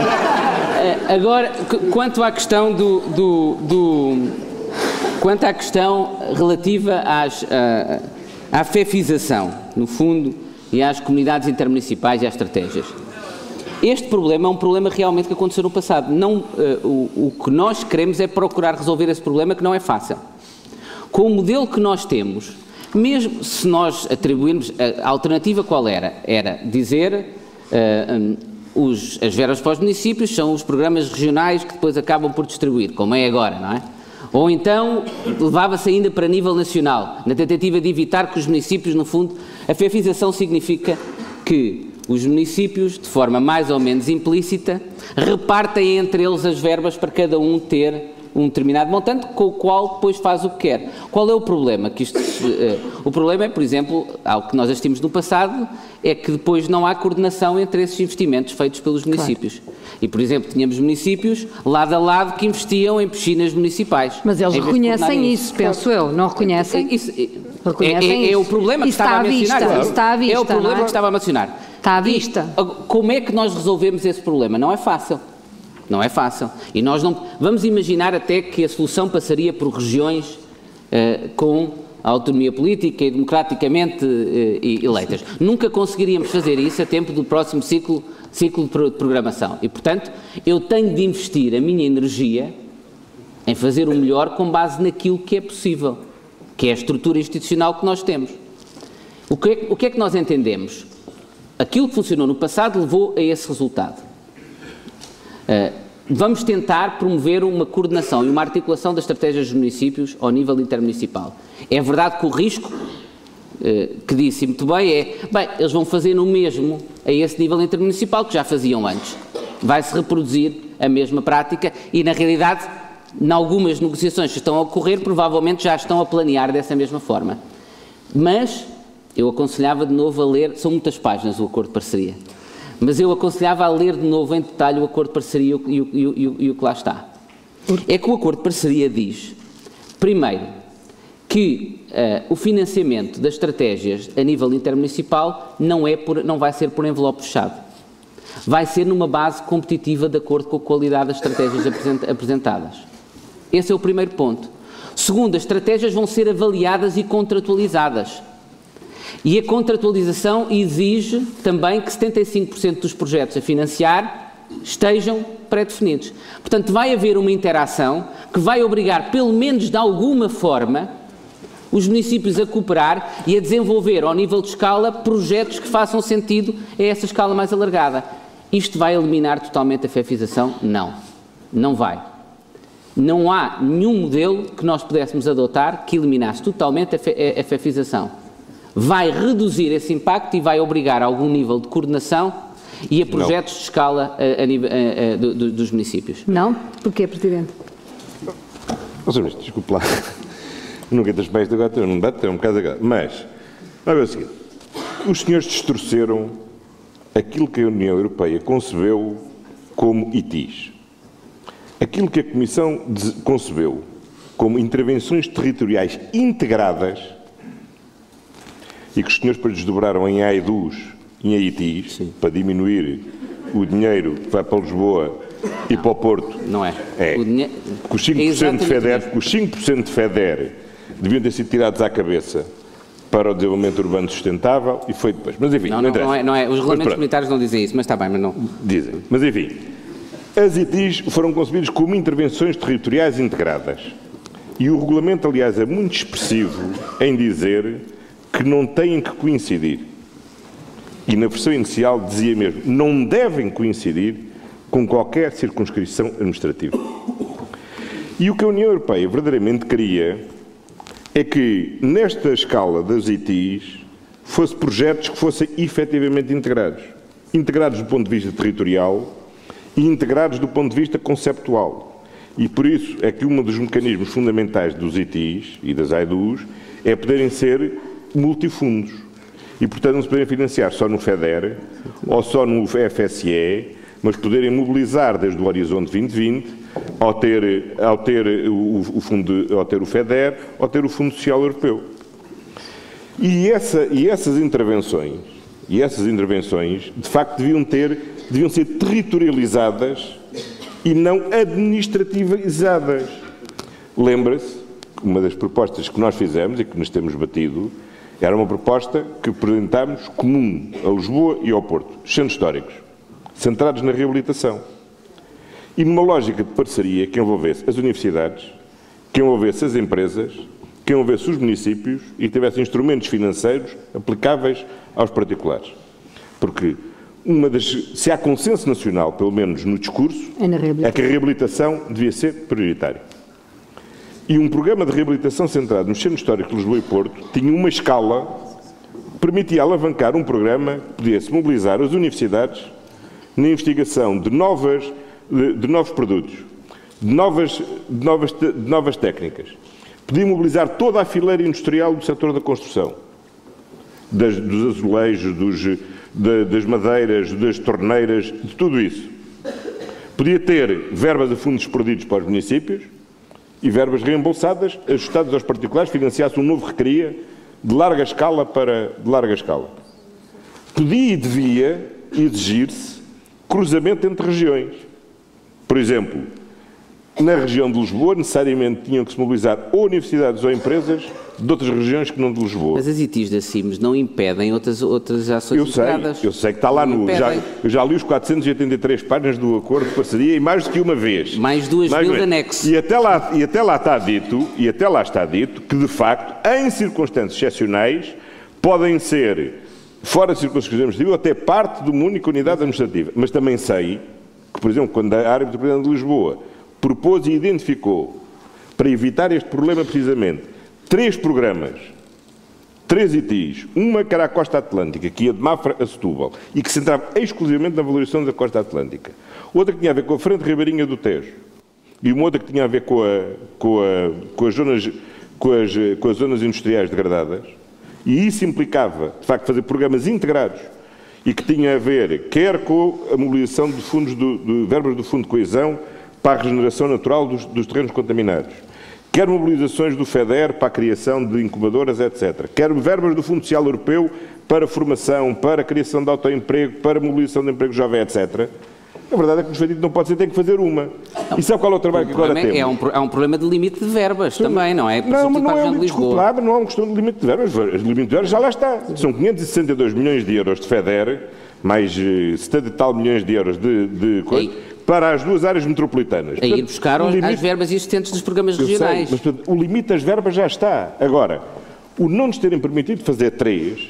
Agora, quanto à questão do... do, do quanto à questão relativa às, à, à fefização, no fundo, e às comunidades intermunicipais e às estratégias. Este problema é um problema realmente que aconteceu no passado. Não, uh, o, o que nós queremos é procurar resolver esse problema, que não é fácil. Com o modelo que nós temos, mesmo se nós atribuirmos, a, a alternativa qual era? Era dizer uh, um, os, as verbas para os municípios são os programas regionais que depois acabam por distribuir, como é agora, não é? Ou então levava-se ainda para nível nacional, na tentativa de evitar que os municípios, no fundo, a fefização significa que os municípios, de forma mais ou menos implícita, repartem entre eles as verbas para cada um ter um determinado montante, com o qual depois faz o que quer. Qual é o problema? Que isto, uh, o problema é, por exemplo, algo que nós assistimos no passado, é que depois não há coordenação entre esses investimentos feitos pelos municípios. Claro. E, por exemplo, tínhamos municípios lado a lado que investiam em piscinas municipais. Mas eles reconhecem isso, penso eu, não reconhecem? Isso, reconhecem é, é, é o problema que estava a mencionar. Vista, isso está à vista, é o problema não é? que estava a mencionar. Está à vista. E, como é que nós resolvemos esse problema? Não é fácil. Não é fácil. E nós não... Vamos imaginar até que a solução passaria por regiões uh, com autonomia política e democraticamente uh, eleitas. Sim. Nunca conseguiríamos fazer isso a tempo do próximo ciclo, ciclo de programação. E, portanto, eu tenho de investir a minha energia em fazer o melhor com base naquilo que é possível, que é a estrutura institucional que nós temos. O que é, o que, é que nós entendemos? Aquilo que funcionou no passado levou a esse resultado. Uh, vamos tentar promover uma coordenação e uma articulação das estratégias dos municípios ao nível intermunicipal. É verdade que o risco, uh, que disse muito bem, é, bem, eles vão fazer no mesmo a esse nível intermunicipal que já faziam antes. Vai-se reproduzir a mesma prática e, na realidade, em algumas negociações que estão a ocorrer, provavelmente já estão a planear dessa mesma forma. Mas eu aconselhava de novo a ler, são muitas páginas o acordo de parceria, mas eu aconselhava a ler de novo em detalhe o acordo de parceria e o, e o, e o, e o que lá está. É que o acordo de parceria diz, primeiro, que uh, o financiamento das estratégias a nível intermunicipal não, é por, não vai ser por envelope fechado. Vai ser numa base competitiva de acordo com a qualidade das estratégias apresent, apresentadas. Esse é o primeiro ponto. Segundo, as estratégias vão ser avaliadas e contratualizadas. E a contratualização exige também que setenta e cinco por cento dos projetos a financiar estejam pré-definidos. Portanto, vai haver uma interação que vai obrigar, pelo menos de alguma forma, os municípios a cooperar e a desenvolver, ao nível de escala, projetos que façam sentido a essa escala mais alargada. Isto vai eliminar totalmente a fefização? Não. Não vai. Não há nenhum modelo que nós pudéssemos adotar que eliminasse totalmente a, fe a fefização. Vai reduzir esse impacto e vai obrigar a algum nível de coordenação e a projetos não. de escala a, a nível, a, a, do, do, dos municípios. Não? Porquê, Presidente? Ó, senhor Ministro, desculpe lá. Nunca das pés agora estou num debate, é um bocado agora. Mas, vai ver o seguinte. Os senhores distorceram aquilo que a União Europeia concebeu como I T Is. Aquilo que a Comissão concebeu como intervenções territoriais integradas e que os senhores depois desdobraram em A E D Us e em I T Is, sim, para diminuir o dinheiro que vai para Lisboa e não, para o Porto. Não é. É. O dinhe... Que os cinco por cento de FEDER, que os cinco por cento de FEDER deviam ter sido tirados à cabeça para o desenvolvimento urbano sustentável e foi depois. Mas enfim, não, não, não, não, é, não é. Os regulamentos militares não dizem isso, mas está bem, mas não. Dizem. Mas enfim, as I T Is foram concebidas como intervenções territoriais integradas. E o regulamento, aliás, é muito expressivo em dizer que não têm que coincidir. E na versão inicial dizia mesmo, não devem coincidir com qualquer circunscrição administrativa. E o que a União Europeia verdadeiramente queria é que, nesta escala das I T Is, fossem projetos que fossem efetivamente integrados. Integrados do ponto de vista territorial e integrados do ponto de vista conceptual. E por isso é que um dos mecanismos fundamentais dos I T Is e das A E D Us é poderem ser multifundos. E, portanto, não se poderem financiar só no FEDER ou só no F S E, mas poderem mobilizar desde o Horizonte vinte vinte, ao ter, ao ter, o, o, fundo, ao ter o FEDER, ao ter o Fundo Social Europeu. E, essa, e essas intervenções, e essas intervenções, de facto, deviam, ter, deviam ser territorializadas e não administrativizadas. Lembra-se que uma das propostas que nós fizemos e que nos temos batido era uma proposta que apresentámos comum a Lisboa e ao Porto, centros históricos, centrados na reabilitação. E numa lógica de parceria que envolvesse as universidades, que envolvesse as empresas, que envolvesse os municípios e que tivesse instrumentos financeiros aplicáveis aos particulares. Porque uma das, se há consenso nacional, pelo menos no discurso, é, é que a reabilitação devia ser prioritária. E um programa de reabilitação centrado no Centro Histórico de Lisboa e Porto tinha uma escala que permitia alavancar um programa que podia-se mobilizar as universidades na investigação de, novas, de, de novos produtos, de novas, de, novas, de novas técnicas. Podia mobilizar toda a fileira industrial do setor da construção, das, dos azulejos, dos, de, das madeiras, das torneiras, de tudo isso. Podia ter verbas a fundos perdidos para os municípios e verbas reembolsadas, ajustadas aos particulares, financiasse um novo recria de larga escala para de larga escala. Podia e devia exigir-se cruzamento entre regiões. Por exemplo, na região de Lisboa, necessariamente tinham que se mobilizar ou universidades ou empresas de outras regiões que não de Lisboa. Mas as I Ts da CIMES não impedem outras, outras ações eu sei, integradas? Eu sei que está lá no... Já, eu já li os quatrocentas e oitenta e três páginas do acordo de parceria e mais do que uma vez. Mais duas mais mil de anexos. E até, lá, e até lá está dito, e até lá está dito, que de facto, em circunstâncias excepcionais, podem ser, fora de circunstâncias administrativas, ou até parte de uma única unidade administrativa. Mas também sei que, por exemplo, quando a área metropolitana de Lisboa propôs e identificou, para evitar este problema precisamente, três programas, três I Ts, uma que era a Costa Atlântica, que ia de Mafra a Setúbal, e que se centrava exclusivamente na valorização da Costa Atlântica. Outra que tinha a ver com a Frente Ribeirinha do Tejo. E uma outra que tinha a ver com, a, com, a, com, as, zonas, com, as, com as zonas industriais degradadas. E isso implicava, de facto, fazer programas integrados e que tinha a ver, quer com a mobilização de fundos, do, de verbas do Fundo de Coesão para a regeneração natural dos, dos terrenos contaminados, quer mobilizações do FEDER para a criação de incubadoras, etcétera, quer verbas do Fundo Social Europeu para formação, para a criação de autoemprego, para a mobilização de emprego jovem, etcétera. A verdade é que nos foi dito que não pode ser, tem que fazer uma. Não. E sabe qual é o trabalho o que agora temos? É um, é um problema de limite de verbas Sim. também, não é? Não, mas não é, desculpe lá, não é uma questão de limite de verbas. O limite de verbas já lá está. São quinhentos e sessenta e dois milhões de euros de FEDER, mais setenta e tal milhões de euros de, de coisa, para as duas áreas metropolitanas. A ir buscar limite, as verbas existentes dos programas regionais. Sei, mas portanto, o limite das verbas já está. Agora, o não nos terem permitido fazer três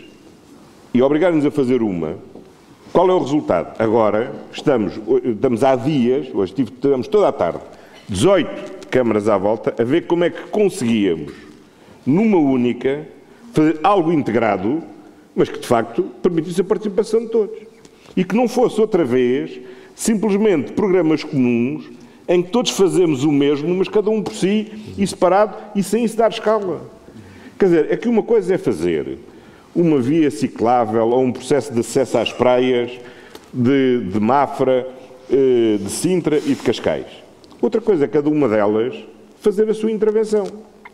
e obrigar-nos a fazer uma, qual é o resultado? Agora, estamos, estamos há dias, hoje tivemos toda a tarde, dezoito câmaras à volta, a ver como é que conseguíamos, numa única, fazer algo integrado, mas que de facto permitisse a participação de todos. E que não fosse outra vez simplesmente programas comuns em que todos fazemos o mesmo, mas cada um por si e separado e sem se dar escala. Quer dizer, é que uma coisa é fazer uma via ciclável ou um processo de acesso às praias de, de Mafra, de Sintra e de Cascais. Outra coisa é cada uma delas fazer a sua intervenção.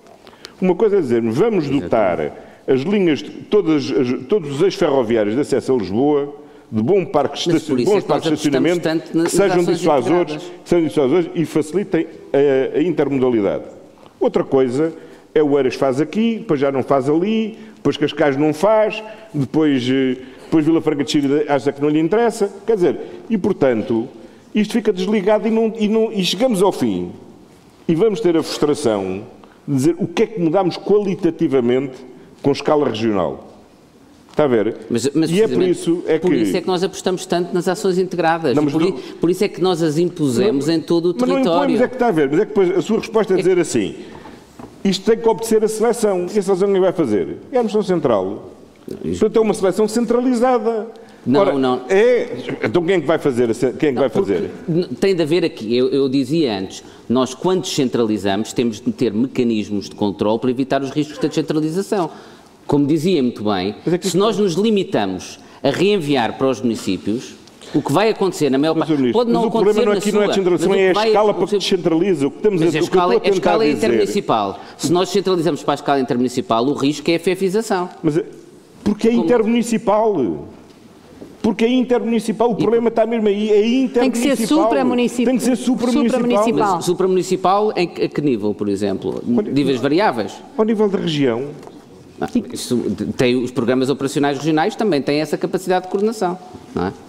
Uma coisa é dizer, vamos dotar as linhas, todas, as, todos os eixos ferroviários de acesso a Lisboa de bom parque, estacion... bons parques de estacionamento que sejam dissuasores, que sejam dissuasores e facilitem a, a intermodalidade. Outra coisa é o Eiras faz aqui, depois já não faz ali, depois Cascais não faz, depois, depois Vila Franca de Xira acha que não lhe interessa. Quer dizer, e portanto, isto fica desligado e, não, e, não, e chegamos ao fim e vamos ter a frustração de dizer o que é que mudamos qualitativamente com escala regional. Está a ver? Mas, mas e é por isso é por que... isso é que nós apostamos tanto nas ações integradas. Não, por, não... por isso é que nós as impusemos não, em todo o mas território. Não impõemos, é que está a ver, mas é que depois a sua resposta é dizer assim, isto tem que obedecer a seleção. E a seleção quem vai fazer? É a Administração Central. Portanto, é uma seleção centralizada. Não, Ora, não. É, então quem é que vai fazer? Quem é que não, vai fazer? Tem de haver aqui, eu, eu dizia antes, nós quando descentralizamos temos de ter mecanismos de controle para evitar os riscos da descentralização. Como dizia muito bem, é que... se nós nos limitamos a reenviar para os municípios, o que vai acontecer na maior parte... Pode não mas o problema não é aqui não é a descentralização, é a escala para que descentraliza. O que estamos mas a, a escala, o que eu a escala é dizer... intermunicipal. Se nós descentralizamos para a escala intermunicipal, o risco é a fefização. Mas porque é Como... intermunicipal. Porque é intermunicipal, o problema está mesmo aí, é intermunicipal. Tem que ser supramunicipal. Tem que ser supramunicipal. supramunicipal. Mas supramunicipal em que, a que nível, por exemplo? Níveis variáveis? Ao nível da região. Não, isso tem, os programas operacionais regionais também têm essa capacidade de coordenação, não é?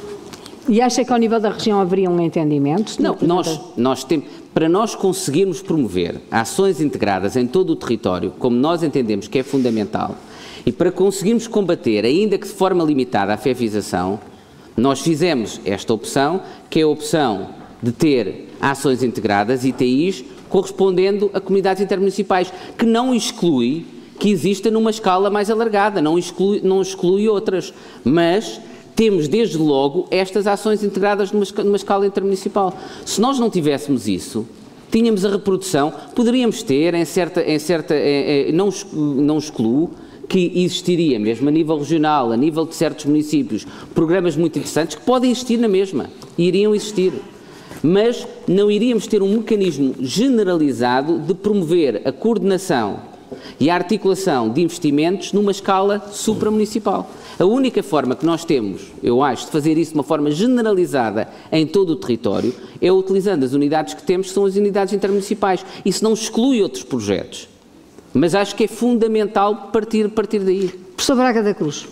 E acha que ao nível da região haveria um entendimento? Não, nós, nós temos, para nós conseguirmos promover ações integradas em todo o território, como nós entendemos que é fundamental, e para conseguirmos combater, ainda que de forma limitada, a fefização, nós fizemos esta opção, que é a opção de ter ações integradas, I T Is, correspondendo a comunidades intermunicipais, que não exclui que exista numa escala mais alargada, não exclui, não exclui outras, mas temos desde logo estas ações integradas numa, numa escala intermunicipal. Se nós não tivéssemos isso, tínhamos a reprodução, poderíamos ter, em certa, em certa em, em, não, não excluo, que existiria, mesmo a nível regional, a nível de certos municípios, programas muito interessantes que podem existir na mesma, e iriam existir. Mas não iríamos ter um mecanismo generalizado de promover a coordenação e a articulação de investimentos numa escala supramunicipal. A única forma que nós temos, eu acho, de fazer isso de uma forma generalizada em todo o território é utilizando as unidades que temos, que são as unidades intermunicipais. Isso não exclui outros projetos, mas acho que é fundamental partir, partir daí. Professor Braga da Cruz.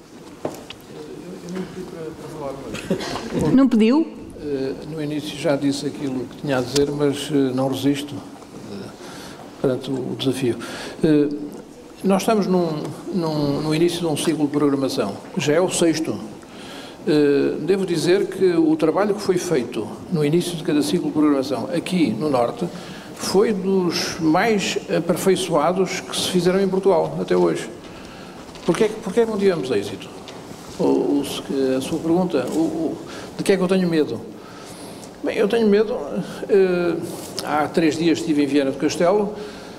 Não pediu? No início já disse aquilo que tinha a dizer, mas não resisto perante o desafio. Nós estamos num, num, no início de um ciclo de programação, já é o sexto. Devo dizer que o trabalho que foi feito no início de cada ciclo de programação aqui no Norte foi dos mais aperfeiçoados que se fizeram em Portugal até hoje. Porquê, porquê que não tivemos êxito? O, o, a sua pergunta, o, o, de que é que eu tenho medo? Bem, eu tenho medo, eh, há três dias estive em Viana do Castelo,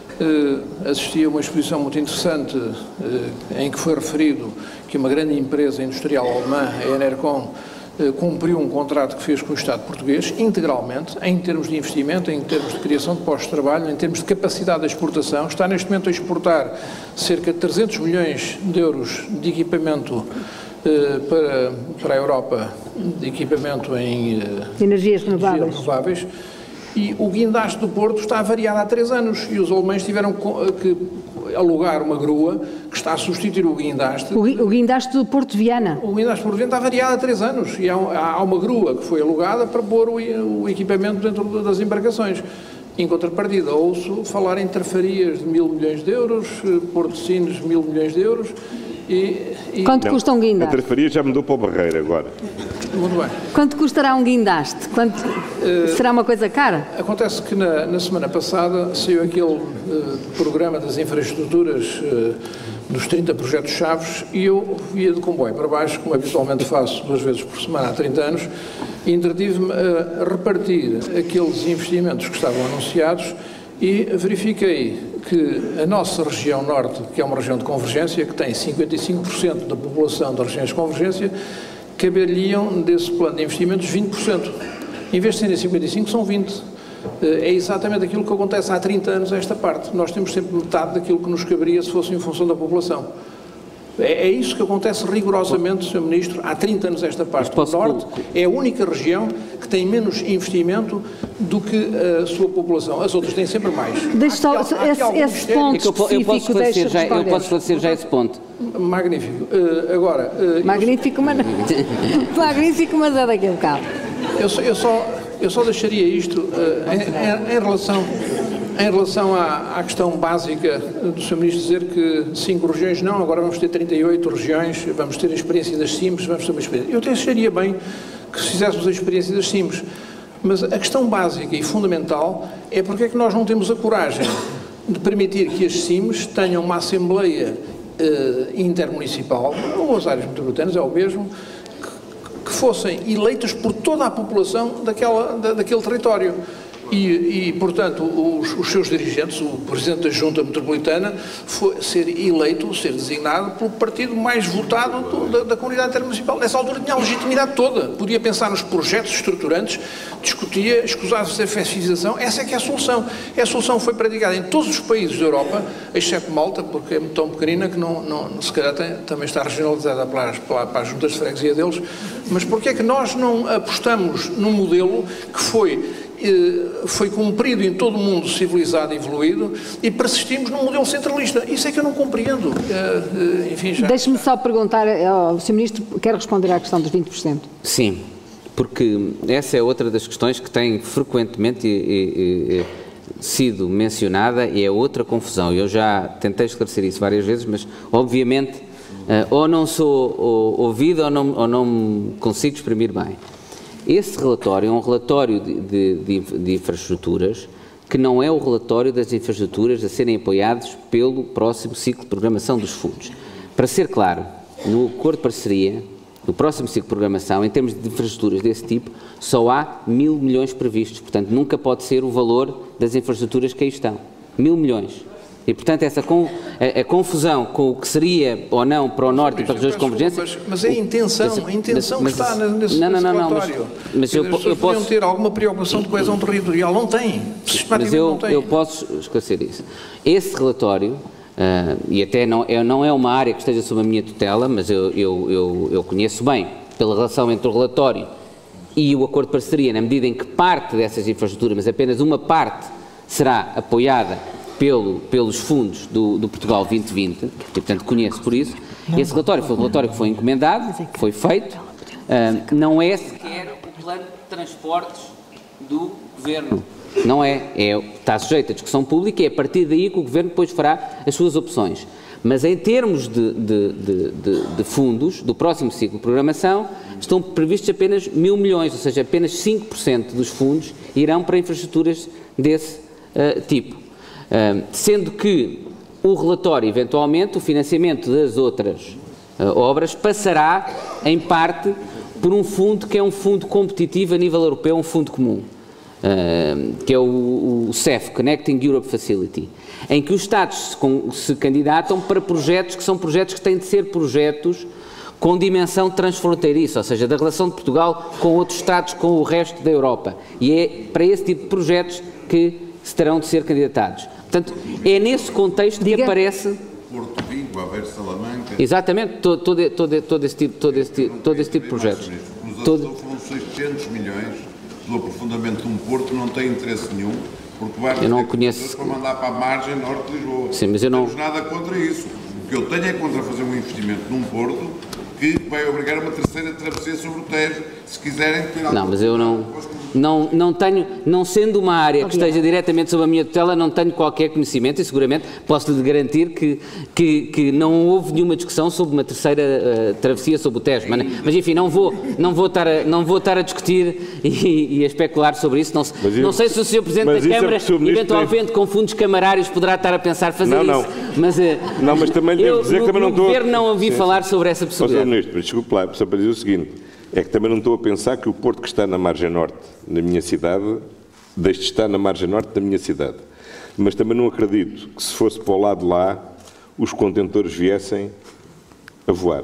eh, assisti a uma exposição muito interessante eh, em que foi referido que uma grande empresa industrial alemã, a Enercon, eh, cumpriu um contrato que fez com o Estado português, integralmente, em termos de investimento, em termos de criação de postos de trabalho, em termos de capacidade de exportação, está neste momento a exportar cerca de trezentos milhões de euros de equipamento Para, para a Europa, de equipamento em uh, energias renováveis. energias renováveis, e o guindaste do Porto está avariado há três anos, e os alemães tiveram que alugar uma grua que está a substituir o guindaste. O, o guindaste do Porto de Viana. O guindaste do Porto de Viana está avariado há três anos, e há, há uma grua que foi alugada para pôr o, o equipamento dentro das embarcações. Em contrapartida, ouço falar em tarfarias de mil milhões de euros, Porto de Sines mil milhões de euros. E, e... Quanto não, custa um guindaste? A trafaria já mudou para o Barreiro agora. Muito bem. Quanto custará um guindaste? Quanto... Uh, será uma coisa cara? Acontece que na, na semana passada saiu aquele uh, programa das infraestruturas uh, dos trinta projetos chaves, e eu ia de comboio para baixo, como habitualmente faço duas vezes por semana há trinta anos, e entretive-me a repartir aqueles investimentos que estavam anunciados e verifiquei que a nossa região norte, que é uma região de convergência, que tem cinquenta e cinco por cento da população das regiões de convergência, caberiam desse plano de investimentos vinte por cento. Em vez de serem cinquenta e cinco por cento, são vinte por cento. É exatamente aquilo que acontece há trinta anos a esta parte. Nós temos sempre metade daquilo que nos caberia se fosse em função da população. É, é isso que acontece rigorosamente, senhor Ministro, há trinta anos esta parte. O Norte é a única região que tem menos investimento do que a sua população. As outras têm sempre mais. Deixe só esse, esse ponto é que eu, eu posso esclarecer já, eu posso esclarecer já esse ponto. Magnífico. Uh, agora... Uh, Magnífico, mas... Magnífico, mas é daqui a bocado. Eu só, eu só, eu só deixaria isto uh, em, em, em relação... Em relação à, à questão básica do senhor Ministro dizer que cinco regiões não, agora vamos ter trinta e oito regiões, vamos ter a experiência das C I Ms, vamos ter uma experiência. Eu até acharia bem que fizéssemos a experiência das C I Ms, mas a questão básica e fundamental é porque é que nós não temos a coragem de permitir que as C I Ms tenham uma Assembleia uh, Intermunicipal, ou as áreas metropolitanas, é o mesmo, que, que fossem eleitas por toda a população daquela, da, daquele território. E, e, portanto, os, os seus dirigentes, o Presidente da Junta Metropolitana, foi ser eleito, ser designado pelo partido mais votado do, da, da comunidade intermunicipal. Nessa altura tinha a legitimidade toda, podia pensar nos projetos estruturantes, discutia, escusava-se a efetivização. Essa é que é a solução. A solução foi praticada em todos os países da Europa, exceto Malta, porque é tão pequenina que não, não, se calhar tem, também está regionalizada para as, para, para as juntas de freguesia deles. Mas porque é que nós não apostamos num modelo que foi... foi cumprido em todo o mundo civilizado e evoluído e persistimos num modelo centralista. Isso é que eu não compreendo. Uh, uh, enfim, já... Deixe-me só perguntar, o senhor Ministro quer responder à questão dos vinte por cento? Sim, porque essa é outra das questões que tem frequentemente e, e, e, sido mencionada e é outra confusão. Eu já tentei esclarecer isso várias vezes, mas obviamente uh, ou não sou ou, ouvido ou não, ou não consigo exprimir bem. Esse relatório é um relatório de, de, de infraestruturas que não é o relatório das infraestruturas a serem apoiados pelo próximo ciclo de programação dos fundos. Para ser claro, no acordo de parceria, no próximo ciclo de programação, em termos de infraestruturas desse tipo, só há mil milhões previstos, portanto nunca pode ser o valor das infraestruturas que aí estão. Mil milhões. E, portanto, essa com, a, a confusão com o que seria ou não para o Norte e para as regiões de convergência... Mas, mas é a intenção, a intenção mas, que está nesse, não, não, não, relatório. Não, mas, mas eu, as pessoas eu posso... podiam ter alguma preocupação de coesão territorial, não têm. Mas eu, eu posso esclarecer isso. Esse relatório, uh, e até não é, não é uma área que esteja sob a minha tutela, mas eu, eu, eu, eu conheço bem, pela relação entre o relatório e o acordo de parceria, na medida em que parte dessas infraestruturas, mas apenas uma parte, será apoiada Pelo, pelos fundos do, do Portugal vinte vinte, e portanto conheço por isso. Esse relatório foi um relatório que foi encomendado, foi feito, uh, não é sequer o plano de transportes do Governo, não é, é, está sujeito à discussão pública e é a partir daí que o Governo depois fará as suas opções. Mas em termos de, de, de, de, de fundos do próximo ciclo de programação, estão previstos apenas mil milhões, ou seja, apenas cinco por cento dos fundos irão para infraestruturas desse uh, tipo. Uh, sendo que o relatório, eventualmente, o financiamento das outras uh, obras passará, em parte, por um fundo que é um fundo competitivo a nível europeu, um fundo comum, uh, que é o, o C E F, Connecting Europe Facility, em que os Estados se, com, se candidatam para projetos que são projetos que têm de ser projetos com dimensão transfronteiriça, ou seja, da relação de Portugal com outros Estados, com o resto da Europa. E é para esse tipo de projetos que se terão de ser candidatados. Portanto, é nesse contexto Diga. que aparece... Porto Vigo, Aveiro, Salamanca... Exatamente, todo, todo, todo, todo, esse, tipo, todo, esse, todo esse tipo de projetos. Nos todo... foram seiscentos milhões pelo aprofundamento de um porto, não tem interesse nenhum, porque vai eu não conheço... para mandar para a margem norte de Lisboa. Sim, mas eu não... não temos nada contra isso. O que eu tenho é contra fazer um investimento num porto que vai obrigar uma terceira travessia sobre o Tejo, se quiserem ter Não, mas eu não, não, não tenho, não sendo uma área que esteja diretamente sob a minha tutela, não tenho qualquer conhecimento e seguramente posso-lhe garantir que, que, que não houve nenhuma discussão sobre uma terceira uh, travessia sobre o Tejo. Mas, mas enfim, não vou, não vou, estar, a, não vou estar a discutir e, e a especular sobre isso. Não, eu, não sei se o senhor Presidente da Câmara, é eventualmente tem... com fundos camarários, poderá estar a pensar fazer não, isso. Mas, uh, não, mas também devo dizer eu, que também não estou... No governo não ouvi sim, falar sobre essa possibilidade. Ministro, desculpe lá, só para dizer o seguinte, é que também não estou a pensar que o porto que está na margem norte da minha cidade deixe de estar na margem norte da minha cidade. Mas também não acredito que se fosse para o lado de lá, os contentores viessem a voar.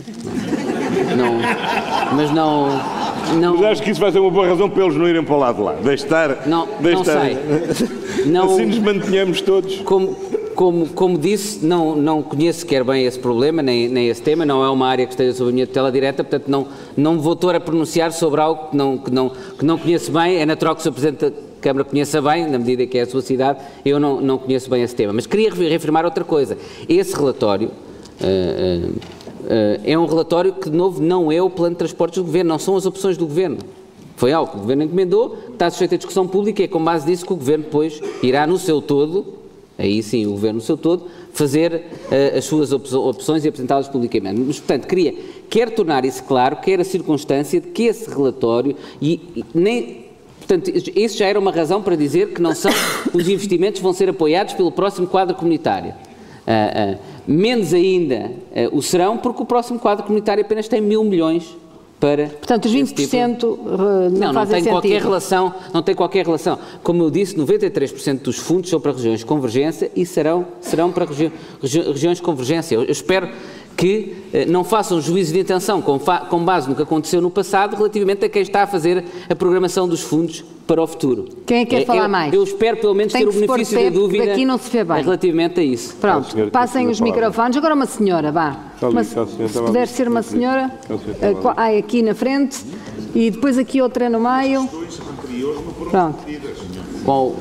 Não, mas não... não... Mas acho que isso vai ser uma boa razão para eles não irem para o lado de lá. Deixe estar... Não, deixe não estar, sei. Não, assim nos mantenhamos todos. Como... Como, como disse, não, não conheço sequer bem esse problema, nem, nem esse tema, não é uma área que esteja sob a minha tutela direta, portanto não, não me vou ter a pronunciar sobre algo que não, que, não, que não conheço bem. É natural que o senhor Presidente da Câmara conheça bem, na medida que é a sua cidade, eu não, não conheço bem esse tema. Mas queria reafirmar outra coisa. Esse relatório uh, uh, uh, é um relatório que, de novo, não é o plano de transportes do Governo, não são as opções do Governo. Foi algo que o Governo encomendou, está sujeito à discussão pública e é com base nisso que o Governo depois irá no seu todo... aí sim o Governo no seu todo, fazer uh, as suas op opções e apresentá-las publicamente. Mas, portanto, queria quer tornar isso claro, quer a circunstância de que esse relatório, e, e nem, portanto, isso já era uma razão para dizer que não são, os investimentos vão ser apoiados pelo próximo quadro comunitário. Uh, uh, menos ainda uh, o serão, porque o próximo quadro comunitário apenas tem mil milhões para... Portanto, os vinte por cento tipo... não, não, não tem sentido. qualquer relação, não tem qualquer relação. Como eu disse, noventa e três por cento dos fundos são para regiões de convergência e serão, serão para regi regi regiões de convergência. Eu, eu espero que eh, não façam juízo de intenção com, com base no que aconteceu no passado relativamente a quem está a fazer a programação dos fundos para o futuro. Quem é que quer é, falar eu, mais? Eu espero pelo menos Tem ter o benefício da dúvida daqui não se vê bem. relativamente a isso. Pronto, é passem os microfones. Agora uma senhora, vá. Uma, se puder ser uma senhora, ai, aqui na frente e depois aqui outra no meio. Pronto. Bom,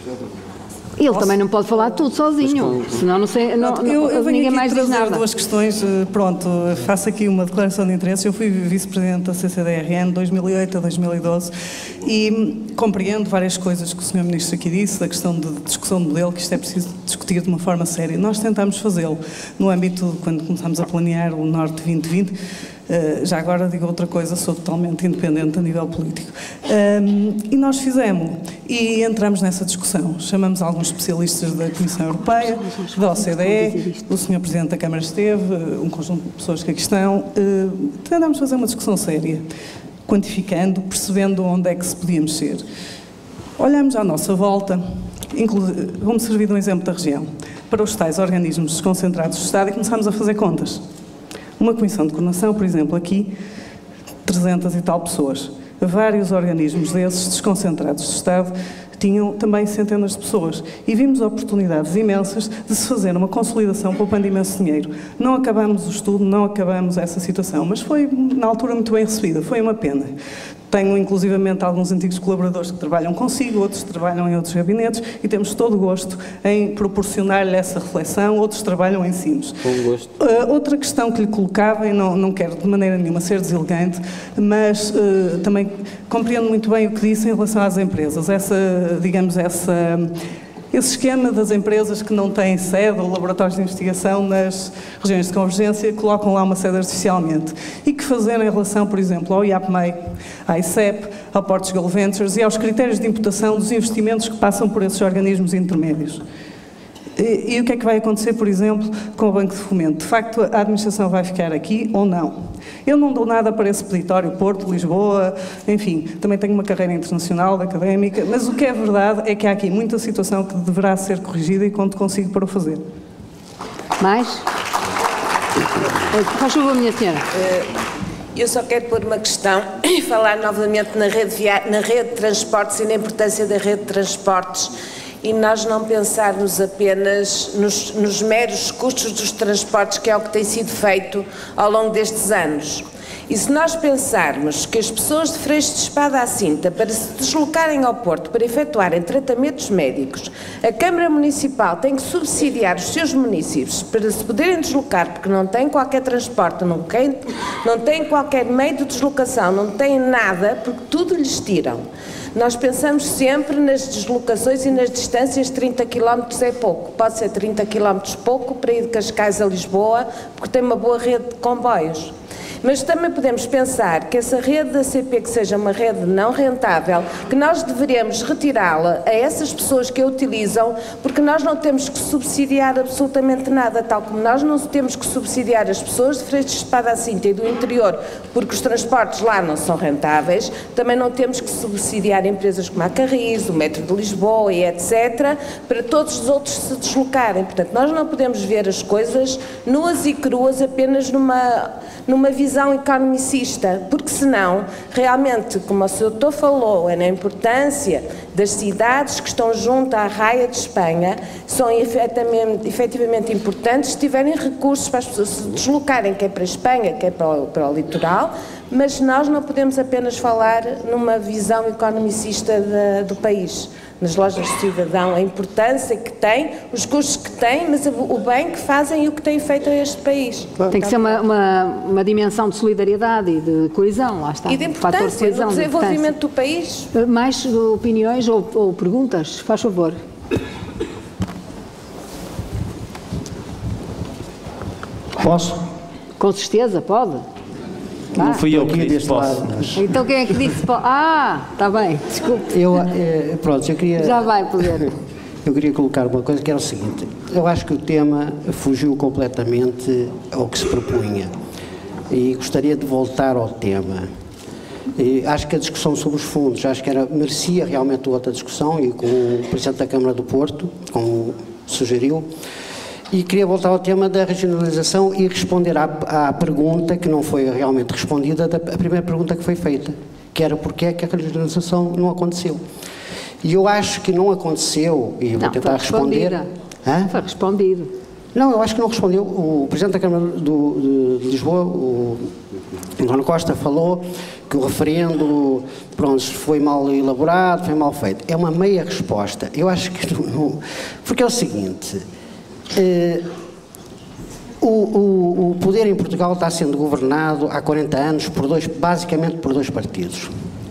Ele Posso? também não pode falar tudo sozinho, senão não sei, não, não, eu, eu ninguém mais diz nada. duas questões, pronto, faço aqui uma declaração de interesse. Eu fui vice-presidente da C C D R N de dois mil e oito a dois mil e doze e compreendo várias coisas que o senhor Ministro aqui disse, da questão de discussão de modelo, que isto é preciso discutir de uma forma séria. Nós tentámos fazê-lo no âmbito, quando começámos a planear o Norte vinte vinte, Uh, já agora digo outra coisa, sou totalmente independente a nível político. Um, e nós fizemos, e entramos nessa discussão. Chamamos alguns especialistas da Comissão Europeia, da O C D E, o senhor Presidente da Câmara esteve, um conjunto de pessoas que aqui estão. Uh, tentámos fazer uma discussão séria, quantificando, percebendo onde é que se podia mexer. Olhamos à nossa volta, vou-me servir de um exemplo da região, para os tais organismos desconcentrados do Estado e começámos a fazer contas. Uma comissão de coordenação, por exemplo, aqui, trezentas e tal pessoas. Vários organismos desses desconcentrados do Estado tinham também centenas de pessoas. E vimos oportunidades imensas de se fazer uma consolidação poupando imenso dinheiro. Não acabamos o estudo, não acabamos essa situação, mas foi, na altura, muito bem recebida. Foi uma pena. Tenho, inclusivamente, alguns antigos colaboradores que trabalham consigo, outros trabalham em outros gabinetes e temos todo o gosto em proporcionar-lhe essa reflexão, outros trabalham em Sines. Com gosto. Uh, outra questão que lhe colocava, e não, não quero de maneira nenhuma ser deselegante, mas uh, também compreendo muito bem o que disse em relação às empresas. Essa, digamos, essa... Esse esquema das empresas que não têm sede ou laboratórios de investigação nas regiões de convergência, colocam lá uma sede artificialmente. E que fazer em relação, por exemplo, ao I A P M E I, à I C E P, ao Portugal Ventures e aos critérios de imputação dos investimentos que passam por esses organismos intermédios. E, e o que é que vai acontecer, por exemplo, com o Banco de Fomento? De facto, a administração vai ficar aqui ou não? Eu não dou nada para esse peditório, Porto, Lisboa, enfim, também tenho uma carreira internacional, académica, mas o que é verdade é que há aqui muita situação que deverá ser corrigida e conto consigo para o fazer. Mais? Faz favor, minha senhora. Eu só quero pôr uma questão e falar novamente na rede, via... na rede de transportes e na importância da rede de transportes. E nós não pensarmos apenas nos, nos meros custos dos transportes, que é o que tem sido feito ao longo destes anos. E se nós pensarmos que as pessoas de Freixo de Espada à Cinta, para se deslocarem ao Porto, para efetuarem tratamentos médicos, a Câmara Municipal tem que subsidiar os seus municípios para se poderem deslocar, porque não têm qualquer transporte, não têm, não têm qualquer meio de deslocação, não têm nada, porque tudo lhes tiram. Nós pensamos sempre nas deslocações e nas distâncias de trinta quilómetros é pouco. Pode ser trinta quilómetros pouco para ir de Cascais a Lisboa, porque tem uma boa rede de comboios. Mas também podemos pensar que essa rede da C P, que seja uma rede não rentável, que nós deveríamos retirá-la a essas pessoas que a utilizam, porque nós não temos que subsidiar absolutamente nada, tal como nós não temos que subsidiar as pessoas de Freixo de Espada à Cinta e do interior, porque os transportes lá não são rentáveis, também não temos que subsidiar empresas como a Carris, o Metro de Lisboa e etcétera, para todos os outros se deslocarem. Portanto, nós não podemos ver as coisas nuas e cruas apenas numa, numa visão economicista, porque senão, realmente, como o senhor doutor falou, é na importância das cidades que estão junto à raia de Espanha, são efetivamente, efetivamente importantes se tiverem recursos para as pessoas se deslocarem, quer para a Espanha, quer para o, para o litoral, mas nós não podemos apenas falar numa visão economicista de, do país. Nas lojas de cidadão, a importância que tem, os custos que tem, mas o bem que fazem e o que têm feito a este país. Tem que ser uma, uma, uma dimensão de solidariedade e de coesão, lá está. E de importância, de coesão, no desenvolvimento do país. Mais opiniões ou, ou perguntas? Faz favor. Posso? Com certeza, pode. Não ah, fui eu que disse posso. Mas... Então quem é que disse posso? Ah, está bem, desculpe. Eu, eh, pronto, eu queria... Já vai poder. Eu queria colocar uma coisa que era o seguinte. Eu acho que o tema fugiu completamente ao que se propunha. E gostaria de voltar ao tema. E acho que a discussão sobre os fundos, acho que era, merecia realmente outra discussão, e com o Presidente da Câmara do Porto, como sugeriu. E queria voltar ao tema da regionalização e responder à, à pergunta que não foi realmente respondida, da, a primeira pergunta que foi feita, que era porque é que a regionalização não aconteceu. E eu acho que não aconteceu, e não, vou tentar responder... Hã? Foi respondido. Não, eu acho que não respondeu. O Presidente da Câmara do, de, de Lisboa, o António Costa, falou que o referendo, pronto, foi mal elaborado, foi mal feito. É uma meia resposta. Eu acho que não... não porque é o seguinte... Uh, o, o, o poder em Portugal está sendo governado há quarenta anos por dois, basicamente por dois partidos.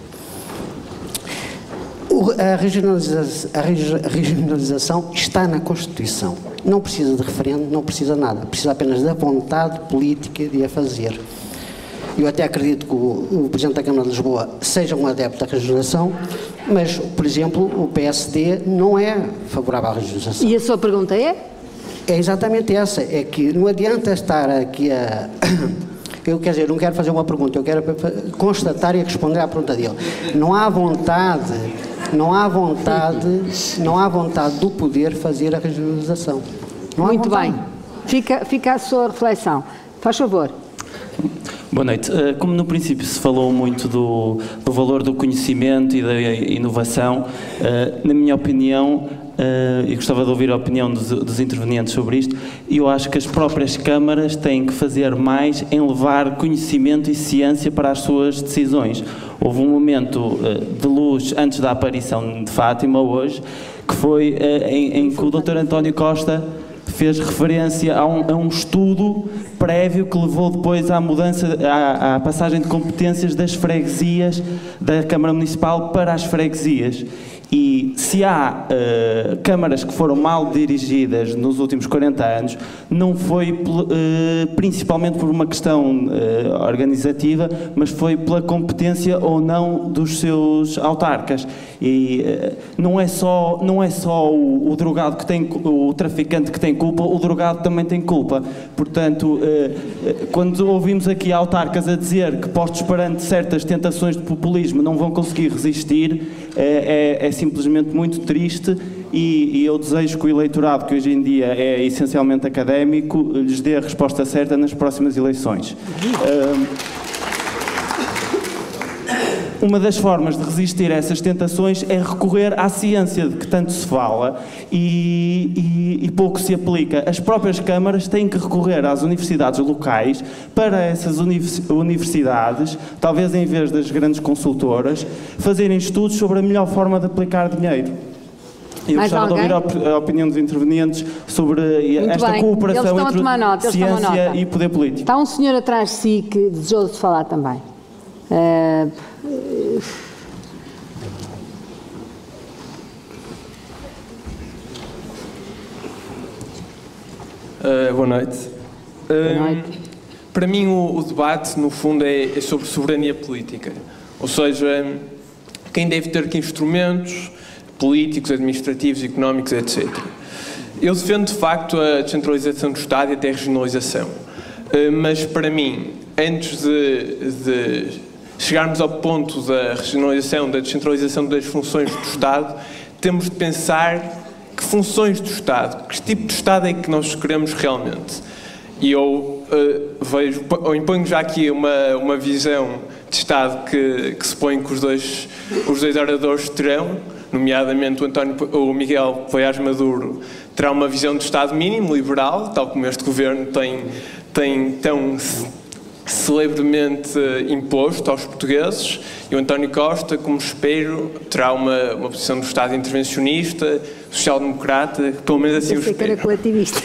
O, a, regionaliza, a regionalização está na Constituição. Não precisa de referendo, não precisa de nada. Precisa apenas da vontade política de a fazer. Eu até acredito que o, o Presidente da Câmara de Lisboa seja um adepto da regionalização, mas, por exemplo, o P S D não é favorável à regionalização. E a sua pergunta é? É exatamente essa, é que não adianta estar aqui a... Eu, quer dizer, não quero fazer uma pergunta, eu quero constatar e responder à pergunta dele. Não há vontade, não há vontade, não há vontade do poder fazer a regionalização. Não há Muito vontade. bem. Fica, fica a sua reflexão. Faz favor. Boa noite. Como no princípio se falou muito do, do valor do conhecimento e da inovação, na minha opinião, e gostava de ouvir a opinião dos, dos intervenientes sobre isto, eu acho que as próprias câmaras têm que fazer mais em levar conhecimento e ciência para as suas decisões. Houve um momento de luz antes da aparição de Fátima hoje, que foi em, em que o doutor António Costa fez referência a um, a um estudo prévio que levou depois à mudança, à, à passagem de competências das freguesias da Câmara Municipal para as freguesias. E se há uh, câmaras que foram mal dirigidas nos últimos quarenta anos, não foi uh, principalmente por uma questão uh, organizativa, mas foi pela competência ou não dos seus autarcas. E uh, não é só, não é só o, o drogado que tem, o traficante que tem culpa, o drogado também tem culpa. Portanto, uh, quando ouvimos aqui autarcas a dizer que postos perante certas tentações de populismo não vão conseguir resistir, é, é, é simplesmente muito triste e, e eu desejo que o eleitorado, que hoje em dia é essencialmente académico, lhes dê a resposta certa nas próximas eleições. Uma das formas de resistir a essas tentações é recorrer à ciência de que tanto se fala e, e, e pouco se aplica. As próprias câmaras têm que recorrer às universidades locais para essas universidades, talvez em vez das grandes consultoras, fazerem estudos sobre a melhor forma de aplicar dinheiro. Eu Mais gostava alguém? de ouvir a opinião dos intervenientes sobre Muito esta bem. cooperação Eles estão a entre tomar nota, eles tomam ciência nota. e poder político. Está um senhor atrás de si que desejou de falar também. Uh, Uh, boa noite. Uh, boa noite. Para mim, o, o debate, no fundo, é, é sobre soberania política. Ou seja, quem deve ter que instrumentos políticos, administrativos, económicos, etcétera. Eu defendo, de facto, a descentralização do Estado e até a regionalização. Uh, mas, para mim, antes de, de chegarmos ao ponto da regionalização, da descentralização das funções do Estado, temos de pensar que funções do Estado, que tipo de Estado é que nós queremos realmente. E eu uh, vejo, ou imponho já aqui uma, uma visão de Estado que, que se põe que os dois, os dois oradores terão, nomeadamente o, António, o Miguel Poiares Maduro terá uma visão de Estado mínimo, liberal, tal como este governo tem, tem tão celebremente imposto aos portugueses, e o António Costa, como espero, terá uma, uma posição do Estado intervencionista, social-democrata, pelo menos assim o espero. Eu sei que era coletivista.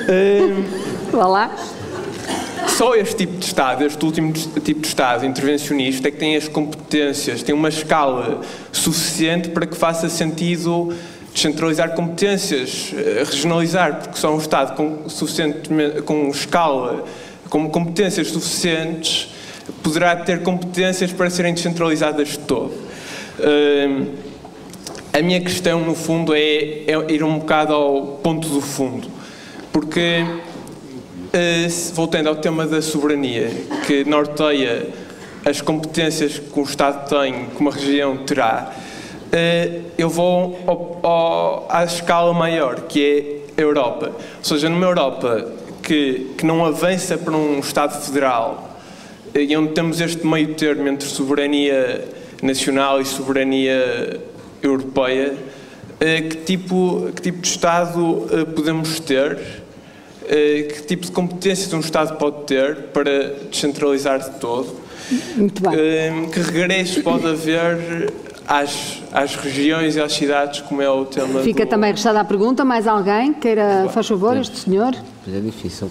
Um, Vá lá. Só este tipo de Estado, este último tipo de Estado intervencionista, é que tem as competências, tem uma escala suficiente para que faça sentido descentralizar competências, regionalizar, porque só um Estado com, suficientemente, com escala, com competências suficientes, poderá ter competências para serem descentralizadas de todo. Uh, a minha questão, no fundo, é, é ir um bocado ao ponto do fundo, porque, uh, voltando ao tema da soberania, que norteia as competências que o Estado tem, que uma região terá, uh, eu vou ao, ao, à escala maior, que é a Europa. Ou seja, numa Europa que, que não avança para um Estado federal, e onde temos este meio termo entre soberania nacional e soberania europeia, que tipo, que tipo de Estado podemos ter, que tipo de competências um Estado pode ter para descentralizar de todo, Muito bem. que regresso pode haver às, às regiões e às cidades, como é o tema Fica do... também restada a pergunta. Mais alguém queira, faz favor, este senhor? Pois é difícil.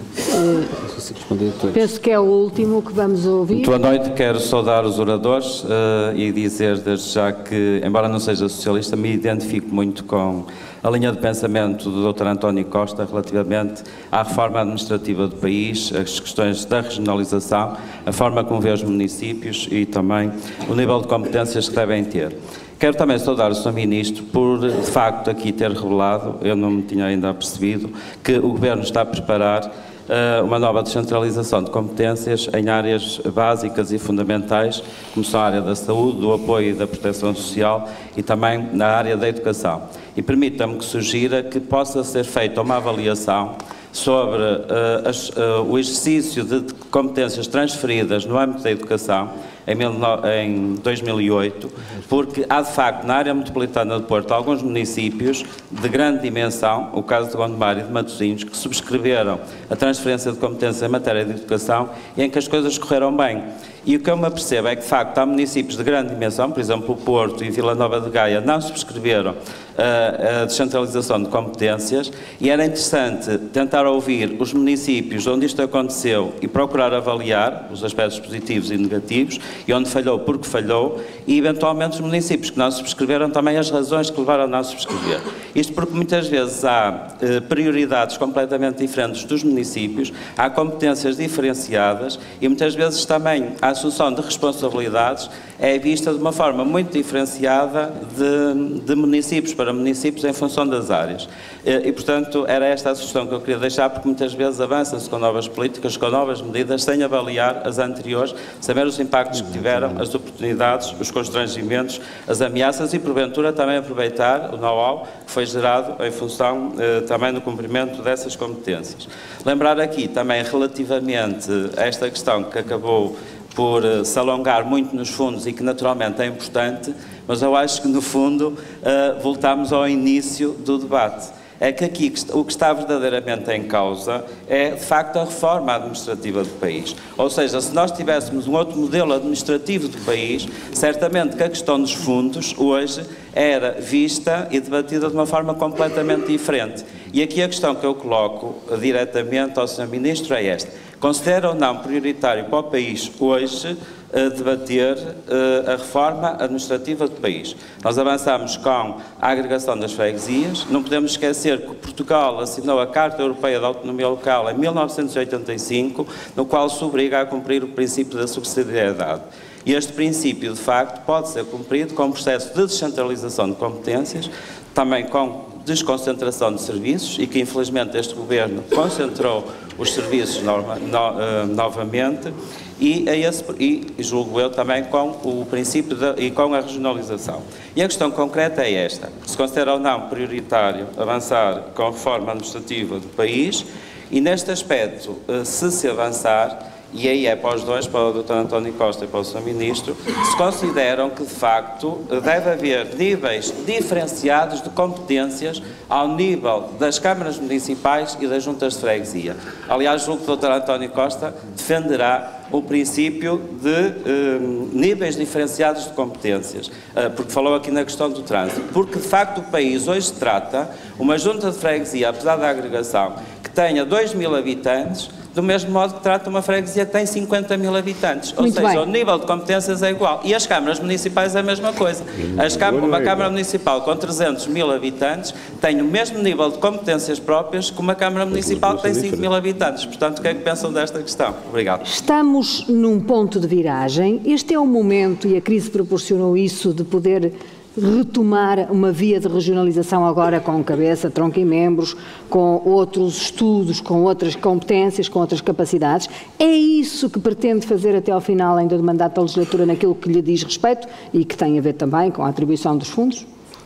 Uh, responder a todos. Penso que é o último que vamos ouvir. Muito boa noite, quero saudar os oradores uh, e dizer desde já que, embora não seja socialista, me identifico muito com a linha de pensamento do doutor António Costa relativamente à reforma administrativa do país, as questões da regionalização, a forma como vê os municípios e também o nível de competências que devem ter. Quero também saudar o senhor Ministro por, de facto, aqui ter revelado, eu não me tinha ainda percebido, que o Governo está a preparar uh, uma nova descentralização de competências em áreas básicas e fundamentais, como são a área da saúde, do apoio e da proteção social e também na área da educação. E permita-me que sugira que possa ser feita uma avaliação sobre uh, as, uh, o exercício de competências transferidas no âmbito da educação em, mil, em dois mil e oito, porque há de facto na área metropolitana de Porto alguns municípios de grande dimensão, o caso de Gondomar e de Matosinhos, que subscreveram a transferência de competências em matéria de educação e em que as coisas correram bem. E o que eu me apercebo é que, de facto, há municípios de grande dimensão, por exemplo, o Porto e Vila Nova de Gaia, não subscreveram uh, a descentralização de competências e era interessante tentar ouvir os municípios onde isto aconteceu e procurar avaliar os aspectos positivos e negativos e onde falhou porque falhou e, eventualmente, os municípios que não subscreveram também as razões que levaram a não subscrever. Isto porque muitas vezes há uh, prioridades completamente diferentes dos municípios, há competências diferenciadas e muitas vezes também há a assunção de responsabilidades é vista de uma forma muito diferenciada de, de municípios para municípios em função das áreas. E, e, portanto, era esta a sugestão que eu queria deixar, porque muitas vezes avança-se com novas políticas, com novas medidas, sem avaliar as anteriores, saber os impactos que tiveram, as oportunidades, os constrangimentos, as ameaças e, porventura, também aproveitar o know-how que foi gerado em função eh, também do cumprimento dessas competências. Lembrar aqui também relativamente a esta questão que acabou por se alongar muito nos fundos e que naturalmente é importante, mas eu acho que no fundo uh, voltamos ao início do debate. É que aqui o que está verdadeiramente em causa é de facto a reforma administrativa do país. Ou seja, se nós tivéssemos um outro modelo administrativo do país, certamente que a questão dos fundos hoje era vista e debatida de uma forma completamente diferente. E aqui a questão que eu coloco diretamente ao senhor Ministro é esta: considera ou não prioritário para o país hoje uh, debater uh, a reforma administrativa do país? Nós avançamos com a agregação das freguesias, não podemos esquecer que Portugal assinou a Carta Europeia da Autonomia Local em mil novecentos e oitenta e cinco, no qual se obriga a cumprir o princípio da subsidiariedade. E este princípio, de facto, pode ser cumprido com um processo de descentralização de competências, também com desconcentração de serviços, e que infelizmente este Governo concentrou os serviços no, no, uh, novamente, e, a esse, e julgo eu também com o princípio de, e com a regionalização. E a questão concreta é esta: se considera ou não prioritário avançar com a reforma administrativa do país, e neste aspecto, uh, se se avançar, e aí é para os dois, para o doutor António Costa e para o senhor Ministro, se consideram que, de facto, deve haver níveis diferenciados de competências ao nível das câmaras municipais e das juntas de freguesia. Aliás, julgo que o doutor António Costa defenderá o princípio de eh, níveis diferenciados de competências, eh, porque falou aqui na questão do trânsito, porque, de facto, o país hoje trata uma junta de freguesia, apesar da agregação, que tenha dois mil habitantes, do mesmo modo que trata uma freguesia que tem cinquenta mil habitantes. Ou Muito seja, bem. o nível de competências é igual. E as câmaras municipais é a mesma coisa. As câmaras, uma Câmara Municipal com trezentos mil habitantes tem o mesmo nível de competências próprias que uma Câmara Municipal que tem cinco mil habitantes. Portanto, o que é que pensam desta questão? Obrigado. Estamos num ponto de viragem. Este é o momento, e a crise proporcionou isso, de poder retomar uma via de regionalização agora com cabeça, tronco e membros, com outros estudos, com outras competências, com outras capacidades. É isso que pretende fazer até ao final ainda do mandato da legislatura naquilo que lhe diz respeito e que tem a ver também com a atribuição dos fundos?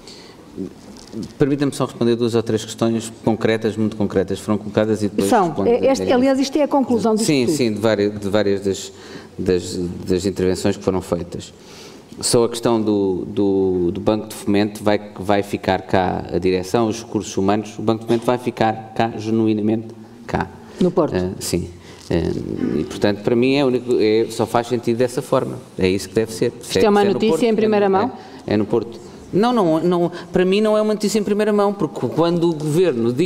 Permita-me só responder duas ou três questões concretas, muito concretas, foram colocadas e depois São. respondo. Este, aliás, isto é a conclusão disto Sim, tudo. sim, de várias, de várias das, das, das intervenções que foram feitas. Só a questão do, do, do Banco de Fomento vai, vai ficar cá, a direção, os recursos humanos, o Banco de Fomento vai ficar cá, genuinamente cá. No Porto? Uh, sim. Uh, e, portanto, para mim é único, é, só faz sentido dessa forma. É isso que deve ser. Isto é uma notícia em primeira mão? É, é no Porto. Não, não, não, para mim não é uma notícia em primeira mão, porque quando o Governo diz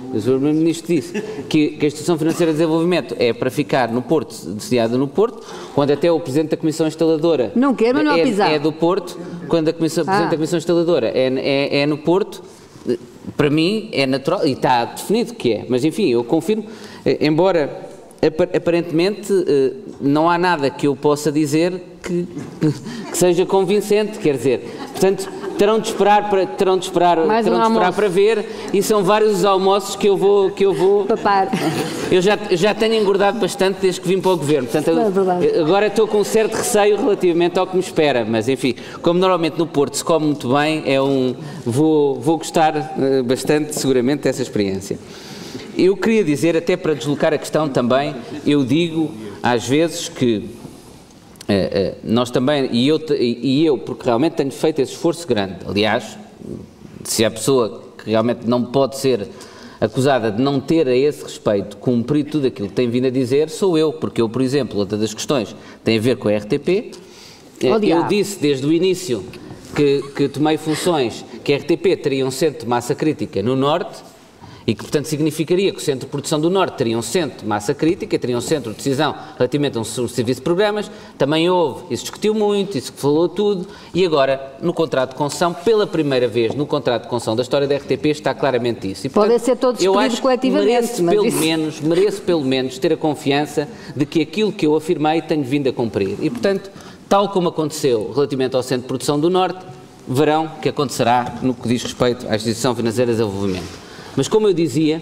o senhor Primeiro-Ministro disse que, que a Instituição Financeira de Desenvolvimento é para ficar no Porto, sediada no Porto, quando até o Presidente da Comissão Instaladora não quer, mas não é, pisar. é do Porto, quando a comissão, o Presidente ah. da Comissão Instaladora é, é, é no Porto, para mim é natural, e está definido que é, mas enfim, eu confirmo, embora aparentemente não há nada que eu possa dizer que, que seja convincente, quer dizer, portanto, terão de esperar para, terão de esperar, terão um de esperar para ver, e são vários os almoços que eu vou, que eu vou, papar. Eu já, já tenho engordado bastante desde que vim para o Governo, portanto, é agora estou com um certo receio relativamente ao que me espera, mas enfim, como normalmente no Porto se come muito bem, é um, vou, vou gostar bastante seguramente dessa experiência. Eu queria dizer, até para deslocar a questão também, eu digo às vezes que uh, uh, nós também, e eu, e eu, porque realmente tenho feito esse esforço grande, aliás, se a pessoa que realmente não pode ser acusada de não ter a esse respeito cumprido tudo aquilo que tem vindo a dizer, sou eu, porque eu, por exemplo, outra das questões tem a ver com a R T P, oh, eu disse desde o início que, que tomei funções que a R T P teria um centro de massa crítica no Norte, e que, portanto, significaria que o Centro de Produção do Norte teria um centro de massa crítica, teria um centro de decisão relativamente a um serviço de programas, também houve, isso discutiu muito, isso falou tudo, e agora, no contrato de concessão, pela primeira vez no contrato de concessão da história da R T P, está claramente isso. E, portanto, pode ser todo despedido coletivamente. Mereço, mas pelo isso... menos, mereço pelo menos ter a confiança de que aquilo que eu afirmei tenho vindo a cumprir. E, portanto, tal como aconteceu relativamente ao Centro de Produção do Norte, verão que acontecerá no que diz respeito à Instituição Financeira de Desenvolvimento. Mas, como eu dizia,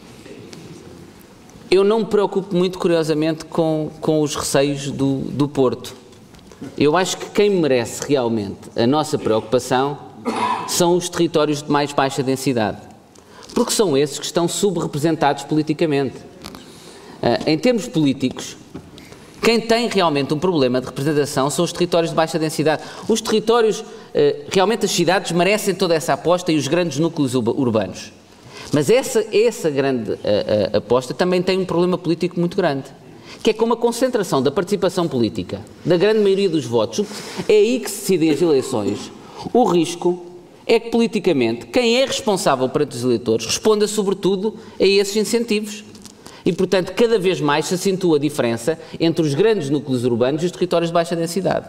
eu não me preocupo muito, curiosamente, com, com os receios do, do Porto. Eu acho que quem merece realmente a nossa preocupação são os territórios de mais baixa densidade, porque são esses que estão subrepresentados politicamente. Uh, em termos políticos, quem tem realmente um problema de representação são os territórios de baixa densidade. Os territórios, uh, realmente as cidades merecem toda essa aposta e os grandes núcleos urbanos. Mas essa, essa grande uh, uh, aposta também tem um problema político muito grande, que é como a concentração da participação política, da grande maioria dos votos, é aí que se decidem as eleições. O risco é que, politicamente, quem é responsável perante os eleitores responda, sobretudo, a esses incentivos. E, portanto, cada vez mais se acentua a diferença entre os grandes núcleos urbanos e os territórios de baixa densidade.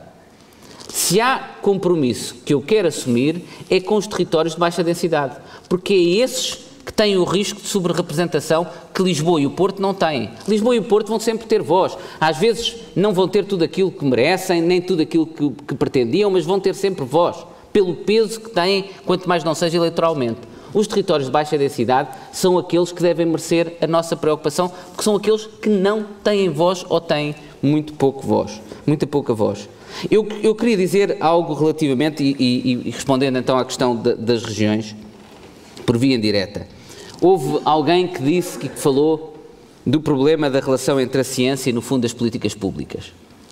Se há compromisso que eu quero assumir, é com os territórios de baixa densidade, porque é esses que têm o risco de sobre-representação que Lisboa e o Porto não têm. Lisboa e o Porto vão sempre ter voz. Às vezes não vão ter tudo aquilo que merecem, nem tudo aquilo que, que pretendiam, mas vão ter sempre voz, pelo peso que têm, quanto mais não seja eleitoralmente. Os territórios de baixa densidade são aqueles que devem merecer a nossa preocupação, porque são aqueles que não têm voz ou têm muito pouco voz, muita pouca voz. Eu, eu queria dizer algo relativamente, e, e, e respondendo então à questão de, das regiões, por via indireta. Houve alguém que disse, que falou do problema da relação entre a ciência e, no fundo, as políticas públicas.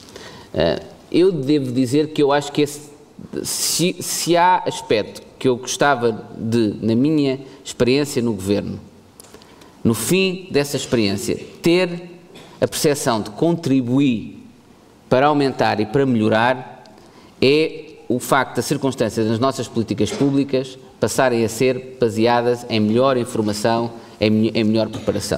Uh, eu devo dizer que eu acho que esse, se, se há aspecto que eu gostava de, na minha experiência no Governo, no fim dessa experiência, ter a percepção de contribuir para aumentar e para melhorar, é o facto das circunstâncias das nossas políticas públicas passarem a ser baseadas em melhor informação, em, em melhor preparação.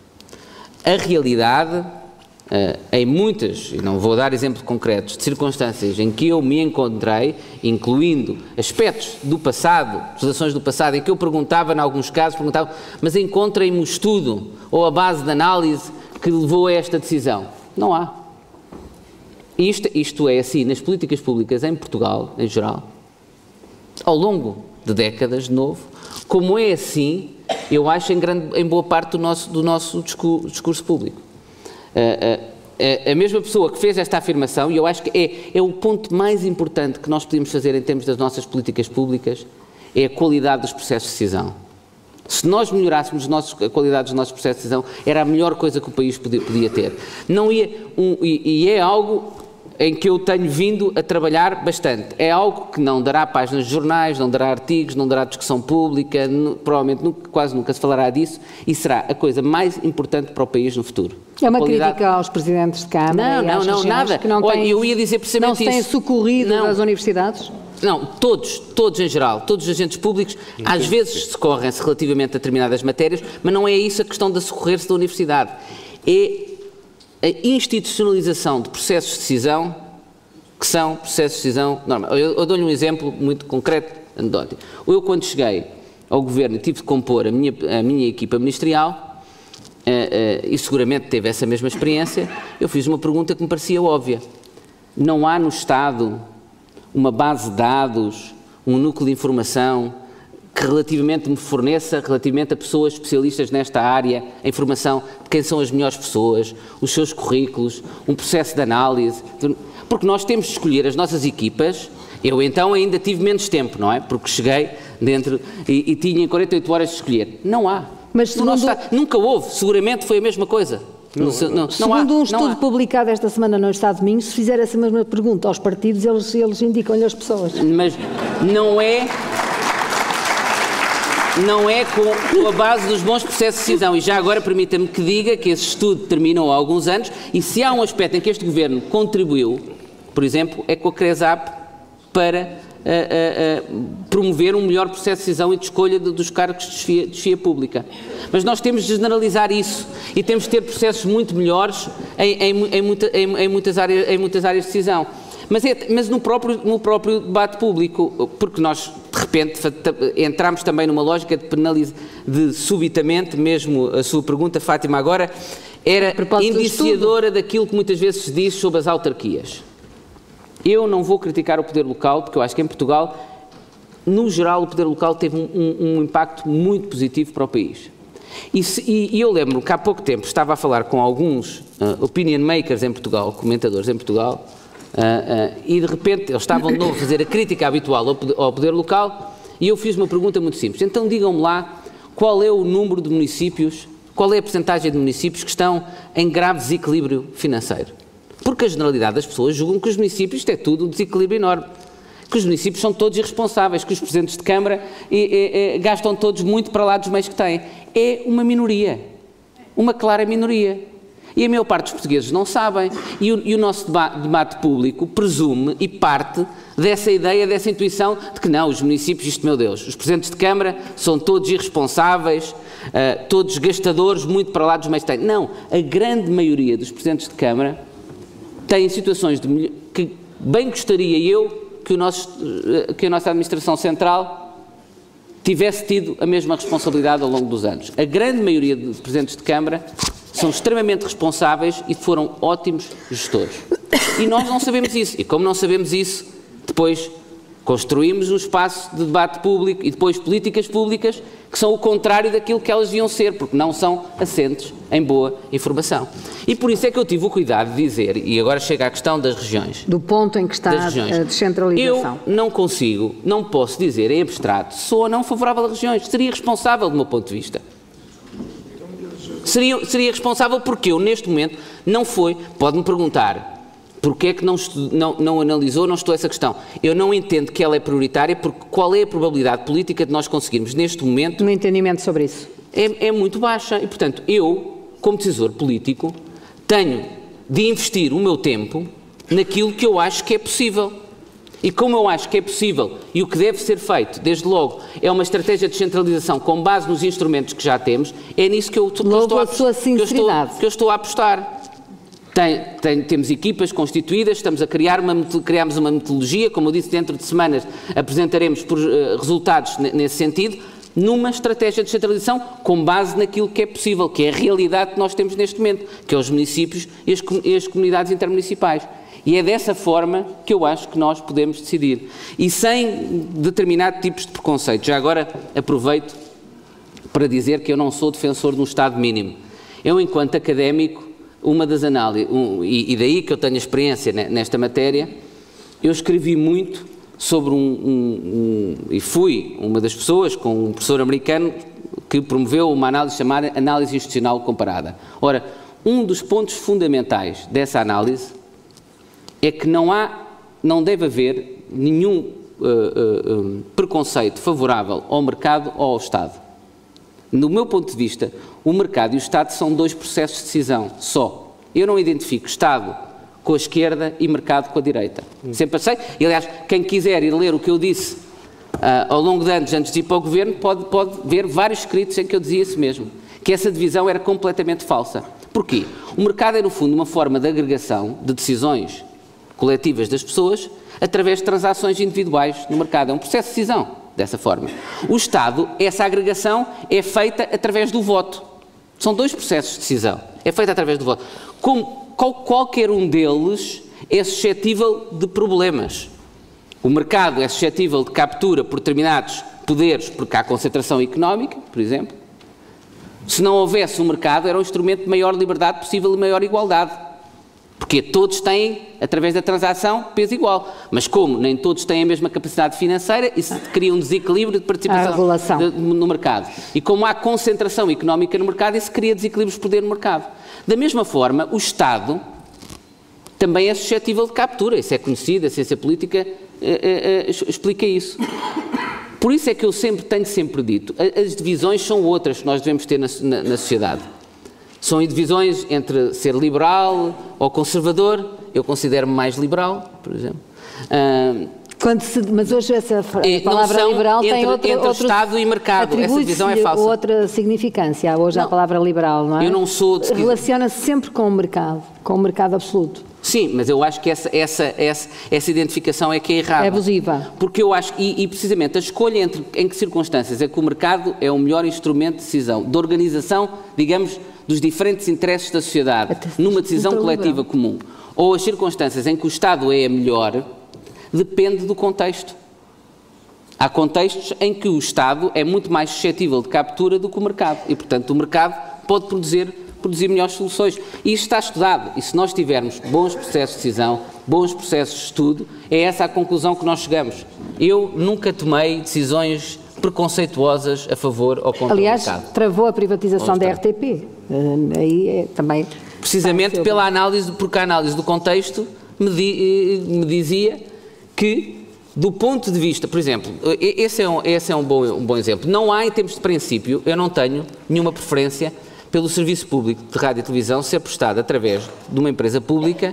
A realidade, uh, em muitas, e não vou dar exemplos concretos, de circunstâncias em que eu me encontrei, incluindo aspectos do passado, legislações do passado, em que eu perguntava, em alguns casos, perguntava, mas encontrem-me o estudo ou a base de análise que levou a esta decisão. Não há. Isto, isto é assim, nas políticas públicas em Portugal, em geral, ao longo de décadas, de novo, como é assim, eu acho, em, grande, em boa parte do nosso, do nosso discurso, discurso público. Uh, uh, a mesma pessoa que fez esta afirmação, e eu acho que é, é o ponto mais importante que nós podemos fazer em termos das nossas políticas públicas, é a qualidade dos processos de decisão. Se nós melhorássemos nossos, a qualidade dos nossos processos de decisão, era a melhor coisa que o país podia, podia ter. Não ia, um, e, e é algo em que eu tenho vindo a trabalhar bastante. É algo que não dará páginas de jornais, não dará artigos, não dará discussão pública, não, provavelmente nunca, quase nunca se falará disso, e será a coisa mais importante para o país no futuro. É uma qualidade... crítica aos presidentes de Câmara não, e não, às não, nada. Que não Olha, têm, eu ia dizer precisamente não se têm isso. socorrido não. das universidades? Não, todos, todos em geral, todos os agentes públicos, às vezes socorrem-se relativamente a determinadas matérias, mas não é isso a questão de socorrer-se da universidade. É a institucionalização de processos de decisão que são processos de decisão normais. Eu, eu dou-lhe um exemplo muito concreto, anedótico. Eu, quando cheguei ao governo e tive de compor a minha, a minha equipa ministerial, uh, uh, e seguramente teve essa mesma experiência, eu fiz uma pergunta que me parecia óbvia. Não há no Estado uma base de dados, um núcleo de informação que relativamente me forneça, relativamente a pessoas especialistas nesta área, a informação de quem são as melhores pessoas, os seus currículos, um processo de análise, porque nós temos de escolher as nossas equipas. Eu então ainda tive menos tempo, não é? Porque cheguei dentro e, e tinha quarenta e oito horas de escolher. Não há. Mas segundo... Estado, nunca houve, seguramente foi a mesma coisa. Não, não, não, não segundo há, um estudo publicado esta semana no Estado de Minho, se fizer essa mesma pergunta aos partidos, eles, eles indicam-lhe as pessoas. Mas não é... Não é com, com a base dos bons processos de decisão. E já agora permita-me que diga que esse estudo terminou há alguns anos e se há um aspecto em que este Governo contribuiu, por exemplo, é com a CRESAP para uh, uh, uh, promover um melhor processo de decisão e de escolha de, dos cargos de chefia, de chefia pública. Mas nós temos de generalizar isso e temos de ter processos muito melhores em, em, em, muita, em, em, muitas, áreas, em muitas áreas de decisão. Mas, é, mas no, próprio, no próprio debate público, porque nós, de repente, entramos também numa lógica de penalizar, de subitamente, mesmo a sua pergunta, Fátima, agora, era indiciadora daquilo que muitas vezes se diz sobre as autarquias. Eu não vou criticar o poder local, porque eu acho que em Portugal, no geral, o poder local teve um, um, um impacto muito positivo para o país. E, se, e, e eu lembro que há pouco tempo estava a falar com alguns uh, opinion makers em Portugal, comentadores em Portugal, Uh, uh, e de repente eles estavam de novo a fazer a crítica habitual ao poder, ao poder local e eu fiz uma pergunta muito simples. Então digam-me lá qual é o número de municípios, qual é a percentagem de municípios que estão em grave desequilíbrio financeiro. Porque a generalidade das pessoas julgam que os municípios, isto é tudo um desequilíbrio enorme, que os municípios são todos irresponsáveis, que os presidentes de Câmara e, e, e, gastam todos muito para lá dos meios que têm. É uma minoria, uma clara minoria. E a maior parte dos portugueses não sabem. E o, e o nosso debate, debate público presume e parte dessa ideia, dessa intuição de que não, os municípios, isto, meu Deus, os presidentes de Câmara são todos irresponsáveis, uh, todos gastadores, muito para lá dos meios que têm. Não, a grande maioria dos presidentes de Câmara têm situações de, que bem gostaria eu que, o nosso, uh, que a nossa administração central tivesse tido a mesma responsabilidade ao longo dos anos. A grande maioria dos presidentes de Câmara são extremamente responsáveis e foram ótimos gestores. E nós não sabemos isso. E como não sabemos isso, depois construímos um espaço de debate público e depois políticas públicas que são o contrário daquilo que elas deviam ser, porque não são assentes em boa informação. E por isso é que eu tive o cuidado de dizer, e agora chega à questão das regiões. Do ponto em que está a descentralização. Eu não consigo, não posso dizer em abstrato, sou ou não favorável a regiões. Seria responsável do meu ponto de vista. Seria, seria responsável porque eu, neste momento, não foi. Pode-me perguntar porque é que não, estu, não, não analisou, não estudou essa questão. Eu não entendo que ela é prioritária, porque qual é a probabilidade política de nós conseguirmos, neste momento... Um entendimento sobre isso. É, é muito baixa. E, portanto, eu, como decisor político, tenho de investir o meu tempo naquilo que eu acho que é possível. E como eu acho que é possível e o que deve ser feito, desde logo, é uma estratégia de descentralização com base nos instrumentos que já temos, é nisso que eu, que eu, estou, a, sua que eu, estou, que eu estou a apostar. Tem, tem, temos equipas constituídas, estamos a criar uma, criamos uma metodologia, como eu disse, dentro de semanas apresentaremos por, uh, resultados nesse sentido, numa estratégia de descentralização com base naquilo que é possível, que é a realidade que nós temos neste momento, que é os municípios e as, e as comunidades intermunicipais. E é dessa forma que eu acho que nós podemos decidir. E sem determinado tipos de preconceito. Já agora aproveito para dizer que eu não sou defensor de um Estado mínimo. Eu, enquanto académico, uma das análises, um, e, e daí que eu tenho experiência nesta matéria, eu escrevi muito sobre um, um, um, e fui uma das pessoas com um professor americano que promoveu uma análise chamada análise institucional comparada. Ora, um dos pontos fundamentais dessa análise é que não há, não deve haver nenhum uh, uh, um, preconceito favorável ao mercado ou ao Estado. No meu ponto de vista, o mercado e o Estado são dois processos de decisão só. Eu não identifico Estado com a esquerda e mercado com a direita. Sempre achei. E, aliás, quem quiser ir ler o que eu disse uh, ao longo de anos, antes de ir para o governo, pode, pode ver vários escritos em que eu dizia isso mesmo, que essa divisão era completamente falsa. Porquê? O mercado é, no fundo, uma forma de agregação de decisões coletivas das pessoas através de transações individuais no mercado. É um processo de decisão, dessa forma. O Estado, essa agregação é feita através do voto. São dois processos de decisão. É feita através do voto. Como qualquer um deles é suscetível de problemas. O mercado é suscetível de captura por determinados poderes, porque há concentração económica, por exemplo. Se não houvesse um mercado, era um instrumento de maior liberdade possível e maior igualdade. Porque todos têm, através da transação, peso igual. Mas como nem todos têm a mesma capacidade financeira, isso cria um desequilíbrio de participação de, no mercado. E como há concentração económica no mercado, isso cria desequilíbrios de poder no mercado. Da mesma forma, o Estado também é suscetível de captura. Isso é conhecido, a ciência política eh, eh, explica isso. Por isso é que eu sempre tenho sempre dito, as divisões são outras que nós devemos ter na, na, na sociedade. São divisões entre ser liberal ou conservador. Eu considero-me mais liberal, por exemplo. Uh, Quando se, mas hoje essa palavra liberal entre, tem outra, entre outro, Estado e mercado. Essa divisão é falsa. Outra significância. Hoje não, a palavra liberal, não é? Eu não sou de... Relaciona-se sempre com o mercado, com o mercado absoluto. Sim, mas eu acho que essa, essa, essa, essa identificação é que é errada. É abusiva. Porque eu acho, e, e precisamente a escolha entre em que circunstâncias é que o mercado é o melhor instrumento de decisão, de organização, digamos, dos diferentes interesses da sociedade, numa decisão coletiva comum, ou as circunstâncias em que o Estado é a melhor, depende do contexto. Há contextos em que o Estado é muito mais suscetível de captura do que o mercado, e portanto o mercado pode produzir produzir melhores soluções. E isto está estudado. E se nós tivermos bons processos de decisão, bons processos de estudo, é essa a conclusão que nós chegamos. Eu nunca tomei decisões preconceituosas a favor ou contra Aliás, o mercado. Aliás, travou a privatização da R T P. Uh, aí é, também... Precisamente pela análise, porque a análise do contexto me, di, me dizia que, do ponto de vista, por exemplo, esse é, um, esse é um, bom, um bom exemplo. Não há, em termos de princípio, eu não tenho nenhuma preferência pelo serviço público de rádio e televisão ser prestado através de uma empresa pública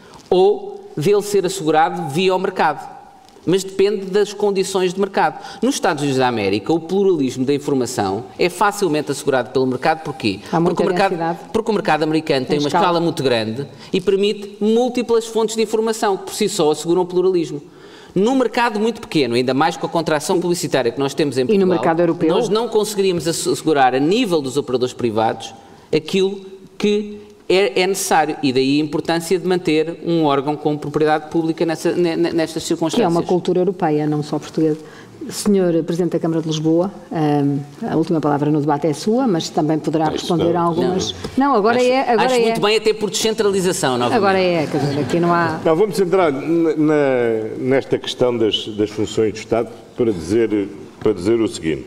ou dele ser assegurado via o mercado. Mas depende das condições de mercado. Nos Estados Unidos da América, o pluralismo da informação é facilmente assegurado pelo mercado. Porquê? Porque o mercado, porque o mercado americano tem, tem uma escala. escala muito grande e permite múltiplas fontes de informação que por si só asseguram o pluralismo. Num mercado muito pequeno, ainda mais com a contração publicitária que nós temos em Portugal, e no mercado europeu? Nós não conseguiríamos assegurar a nível dos operadores privados aquilo que é, é necessário. E daí a importância de manter um órgão com propriedade pública nessa, nestas circunstâncias. Que é uma cultura europeia, não só portuguesa. senhor Presidente da Câmara de Lisboa, a última palavra no debate é sua, mas também poderá responder a algumas... Não, não agora acho, é... Agora acho é... muito bem até por descentralização, novamente. Agora é, quer dizer, aqui não há... Não, vamos entrar na, nesta questão das, das funções do Estado para dizer, para dizer o seguinte.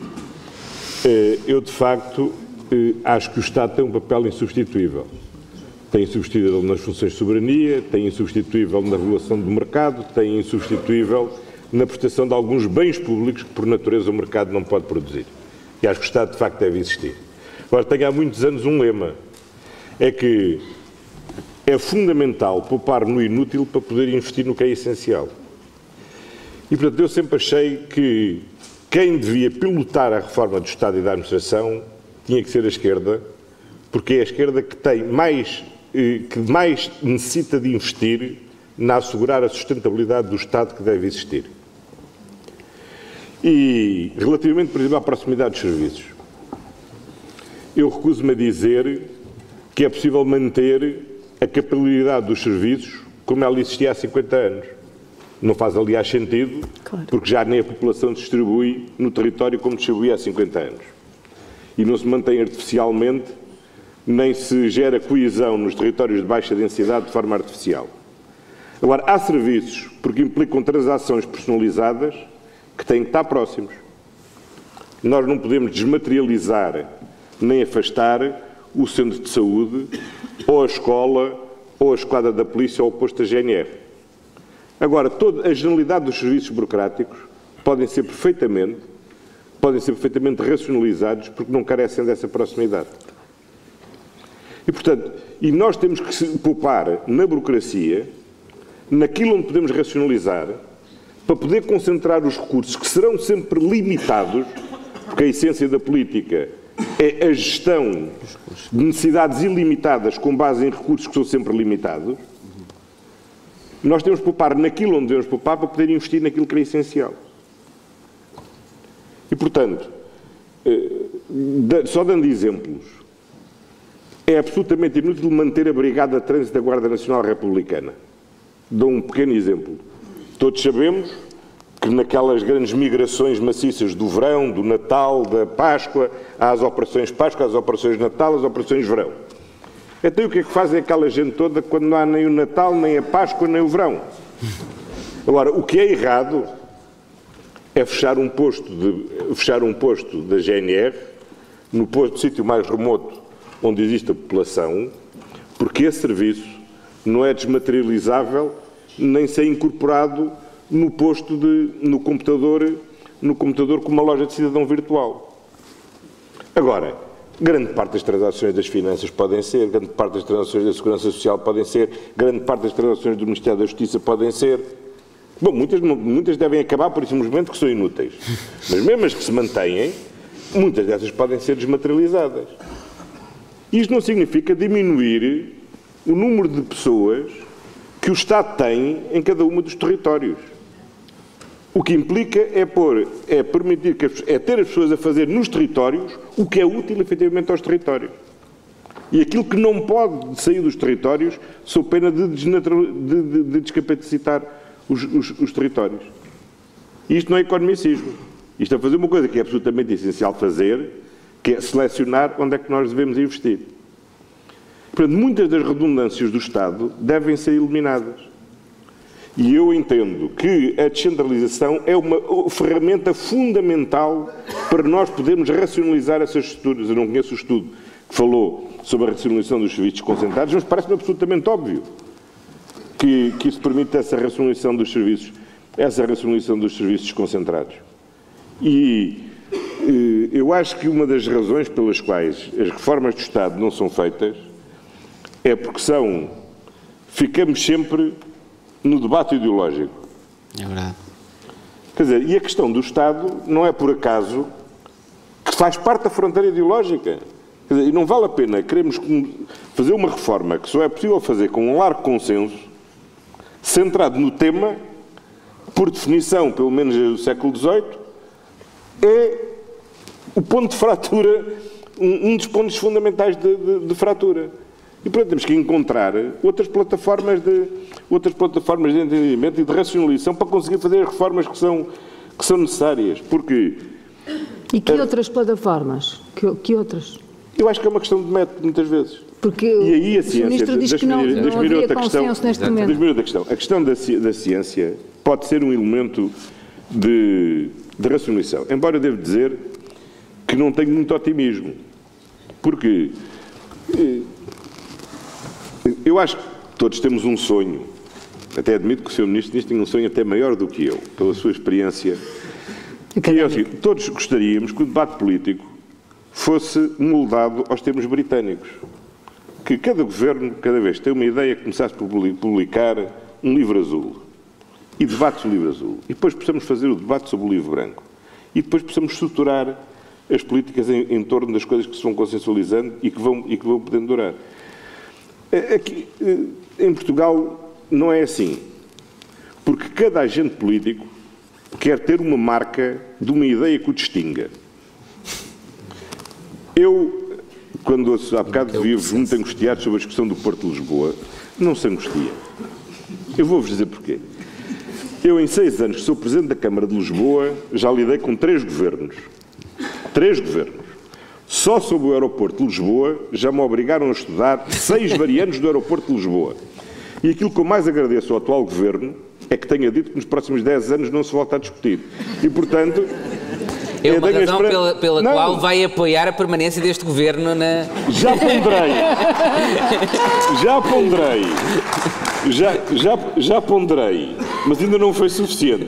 Eu, de facto, acho que o Estado tem um papel insubstituível. Tem insubstituível nas funções de soberania, tem insubstituível na regulação do mercado, tem insubstituível na prestação de alguns bens públicos que, por natureza, o mercado não pode produzir. E acho que o Estado, de facto, deve existir. Agora, tenho há muitos anos um lema, é que é fundamental poupar no inútil para poder investir no que é essencial. E, portanto, eu sempre achei que quem devia pilotar a reforma do Estado e da administração tinha que ser a esquerda, porque é a esquerda que tem mais, que mais necessita de investir na assegurar a sustentabilidade do Estado que deve existir. E, relativamente, por exemplo, à proximidade dos serviços, eu recuso-me a dizer que é possível manter a capilaridade dos serviços como ela existia há cinquenta anos. Não faz, aliás, sentido, claro, porque já nem a população se distribui no território como distribuía há cinquenta anos. E não se mantém artificialmente, nem se gera coesão nos territórios de baixa densidade de forma artificial. Agora, há serviços, porque implicam transações personalizadas, que têm que estar próximos. Nós não podemos desmaterializar nem afastar o centro de saúde, ou a escola, ou a esquadra da polícia, ou o posto da G N R. Agora, toda a generalidade dos serviços burocráticos podem ser perfeitamente, podem ser perfeitamente racionalizados porque não carecem dessa proximidade. E, portanto, e nós temos que se poupar na burocracia, naquilo onde podemos racionalizar, para poder concentrar os recursos que serão sempre limitados, porque a essência da política é a gestão de necessidades ilimitadas com base em recursos que são sempre limitados. Nós temos que poupar naquilo onde devemos poupar para poder investir naquilo que é essencial. E, portanto, só dando exemplos, é absolutamente inútil manter a Brigada de Trânsito da Guarda Nacional Republicana. Dou um pequeno exemplo. Todos sabemos que naquelas grandes migrações maciças do verão, do Natal, da Páscoa, há as operações Páscoa, as operações Natal, as operações Verão. Então o que é que fazem aquela gente toda quando não há nem o Natal, nem a Páscoa, nem o Verão? Agora, o que é errado é fechar um posto, de, fechar um posto da G N R no posto, sítio mais remoto onde existe a população, porque esse serviço não é desmaterializável nem ser incorporado no posto de, no computador, no computador com uma loja de cidadão virtual. Agora, grande parte das transações das finanças podem ser, grande parte das transações da Segurança Social podem ser, grande parte das transações do Ministério da Justiça podem ser. Bom, muitas, muitas devem acabar por simplesmente que são inúteis. Mas mesmo as que se mantêm, muitas dessas podem ser desmaterializadas. Isto não significa diminuir o número de pessoas que o Estado tem em cada um dos territórios. O que implica é, pôr, é permitir, que as, é ter as pessoas a fazer nos territórios o que é útil efetivamente aos territórios. E aquilo que não pode sair dos territórios, sob pena de, de, de, de descapacitar os, os, os territórios. E isto não é economicismo. Isto é fazer uma coisa que é absolutamente essencial fazer, que é selecionar onde é que nós devemos investir. Portanto, muitas das redundâncias do Estado devem ser eliminadas. E eu entendo que a descentralização é uma ferramenta fundamental para nós podermos racionalizar essas estruturas. Eu não conheço o estudo que falou sobre a racionalização dos serviços concentrados, mas parece-me absolutamente óbvio que, que isso permite essa racionalização dos serviços, essa racionalização dos serviços concentrados. E eh, eu acho que uma das razões pelas quais as reformas do Estado não são feitas é porque são, ficamos sempre no debate ideológico. É verdade. Quer dizer, e a questão do Estado não é por acaso que faz parte da fronteira ideológica. Quer dizer, e não vale a pena queremos fazer uma reforma que só é possível fazer com um largo consenso, centrado no tema, por definição, pelo menos do século dezoito, é o ponto de fratura, um, um dos pontos fundamentais de, de, de fratura. E, portanto, temos que encontrar outras plataformas de, outras plataformas de entendimento e de racionalização para conseguir fazer as reformas que são, que são necessárias. Porque... E que é, outras plataformas? Que, que outras? Eu acho que é uma questão de método, muitas vezes. Porque e aí a ciência, o Ministro diz que não, não havia consenso neste momento. A questão, a questão da, da ciência pode ser um elemento de, de racionalização. Embora eu devo dizer que não tenho muito otimismo. Porque... Eu acho que todos temos um sonho, até admito que o senhor Ministro tinha um sonho até maior do que eu, pela sua experiência, que é o seguinte: todos gostaríamos que o debate político fosse moldado aos termos britânicos, que cada governo, cada vez que tem uma ideia, começasse por publicar um livro azul, e debate o livro azul, e depois possamos fazer o debate sobre o livro branco, e depois possamos estruturar as políticas em, em torno das coisas que se vão consensualizando e que vão, e que vão podendo durar. Aqui, em Portugal, não é assim. Porque cada agente político quer ter uma marca de uma ideia que o distinga. Eu, quando há bocado vi-vos muito angustiados sobre a questão do Porto de Lisboa, não se angustia. Eu vou-vos dizer porquê. Eu, em seis anos que sou Presidente da Câmara de Lisboa, já lidei com três governos. Três governos. Só sobre o aeroporto de Lisboa já me obrigaram a estudar seis variantes do aeroporto de Lisboa. E aquilo que eu mais agradeço ao atual governo é que tenha dito que nos próximos dez anos não se volta a discutir. E, portanto... É uma razão espera... pela, pela qual vai apoiar a permanência deste governo na... Já ponderei. Já ponderei. Já, já, já ponderei. Mas ainda não foi suficiente.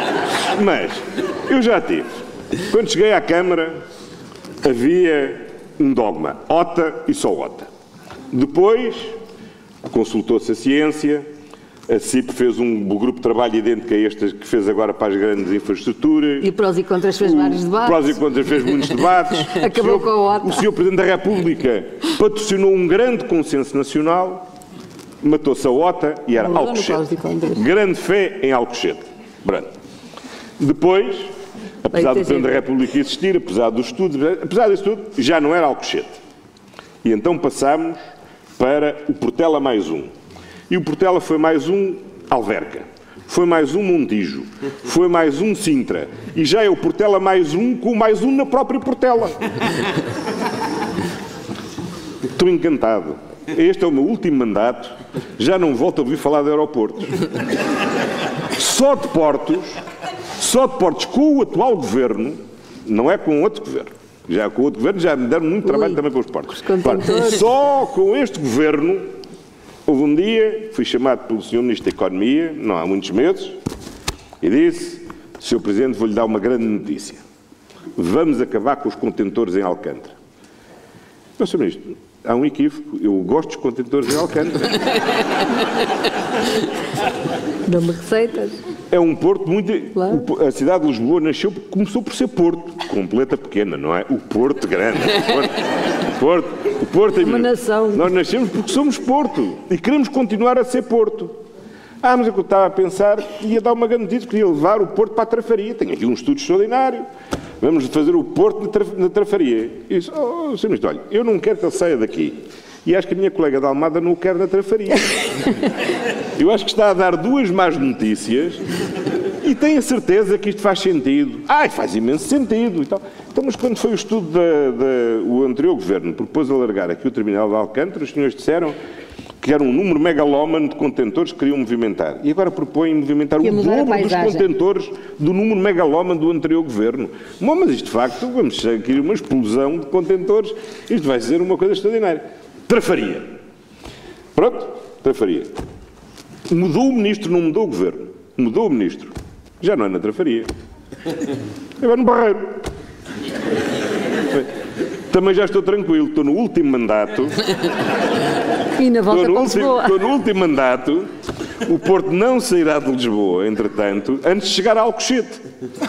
Mas eu já tive. Quando cheguei à Câmara, havia um dogma, OTA e só OTA. Depois, consultou-se a ciência, a C I P fez um grupo de trabalho idêntico a este que fez agora para as grandes infraestruturas. E prós e contras fez vários debates. Prós e contras fez muitos debates. Acabou o senhor, com a OTA. O senhor Presidente da República patrocinou um grande consenso nacional, matou-se a OTA e era Alcochete. Grande fé em Alcochete. Pronto. Depois, apesar do Presidente da República existir, apesar dos estudos, apesar disso tudo, já não era Alcochete. E então passámos para o Portela mais um. E o Portela foi mais um Alverca, foi mais um Montijo, foi mais um Sintra. E já é o Portela mais um com mais um na própria Portela. Estou encantado. Este é o meu último mandato, já não volto a ouvir falar de aeroportos. Só de portos, só de portos com o atual governo, não é com outro governo. Já com outro governo já me deram muito trabalho Ui, também com os portos. Os só com este governo. Houve um dia, fui chamado pelo senhor Ministro da Economia, não há muitos meses, e disse, senhor Presidente, vou-lhe dar uma grande notícia. Vamos acabar com os contentores em Alcântara. Mas, senhor Ministro, há um equívoco. Eu gosto dos contentores em Alcântara. Dão-me receitas. É um porto muito... Claro. A cidade de Lisboa nasceu, começou por ser porto. Completa pequena, não é? O porto grande. O porto... O porto, o porto é uma nação. Nós nascemos porque somos Porto e queremos continuar a ser Porto. Ah, mas eu estava a pensar que ia dar uma grande notícia, que ia levar o Porto para a Trafaria. Tenho aqui um estudo extraordinário. Vamos fazer o Porto na, traf na Trafaria. E disse, oh, senhor Ministro, olha, eu não quero que ele saia daqui. E acho que a minha colega da Almada não o quer na Trafaria. Eu acho que está a dar duas más notícias e tenho a certeza que isto faz sentido. Ai, faz imenso sentido e tal. Então, mas quando foi o estudo do anterior governo, propôs alargar aqui o terminal de Alcântara, os senhores disseram que era um número megalómano de contentores que queriam movimentar. E agora propõem movimentar o dobro dos contentores do número megalómano do anterior governo. Bom, mas isto de facto, vamos ter aqui uma explosão de contentores, isto vai ser uma coisa extraordinária. Trafaria. Pronto, Trafaria. Mudou o ministro, não mudou o governo. Mudou o ministro. Já não é na Trafaria. É no Barreiro. Também já estou tranquilo, estou no último mandato. E na volta para Lisboa. Estou no último mandato. O Porto não sairá de Lisboa, entretanto, antes de chegar a Alcochete.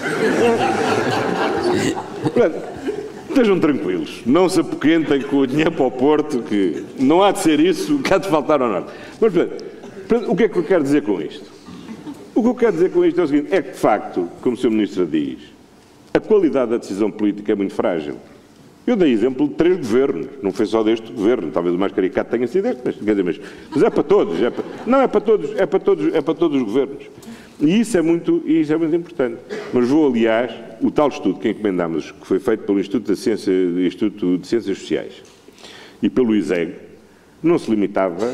Portanto, estejam tranquilos, não se apoquentem com o dinheiro para o Porto, que não há de ser isso, que há de faltar ao norte. Mas, portanto, o que é que eu quero dizer com isto? O que eu quero dizer com isto é o seguinte, é que, de facto, como o senhor Ministro diz, a qualidade da decisão política é muito frágil. Eu dei exemplo de três governos, não foi só deste governo, talvez o mais caricato tenha sido este, mas, quer dizer, mas, mas é para todos, é para, não é para todos, é para todos, é para todos os governos. E isso é muito, isso é muito importante. Mas vou, aliás, o tal estudo que encomendámos, que foi feito pelo Instituto de, Ciência, Instituto de Ciências Sociais e pelo I S E G, não se limitava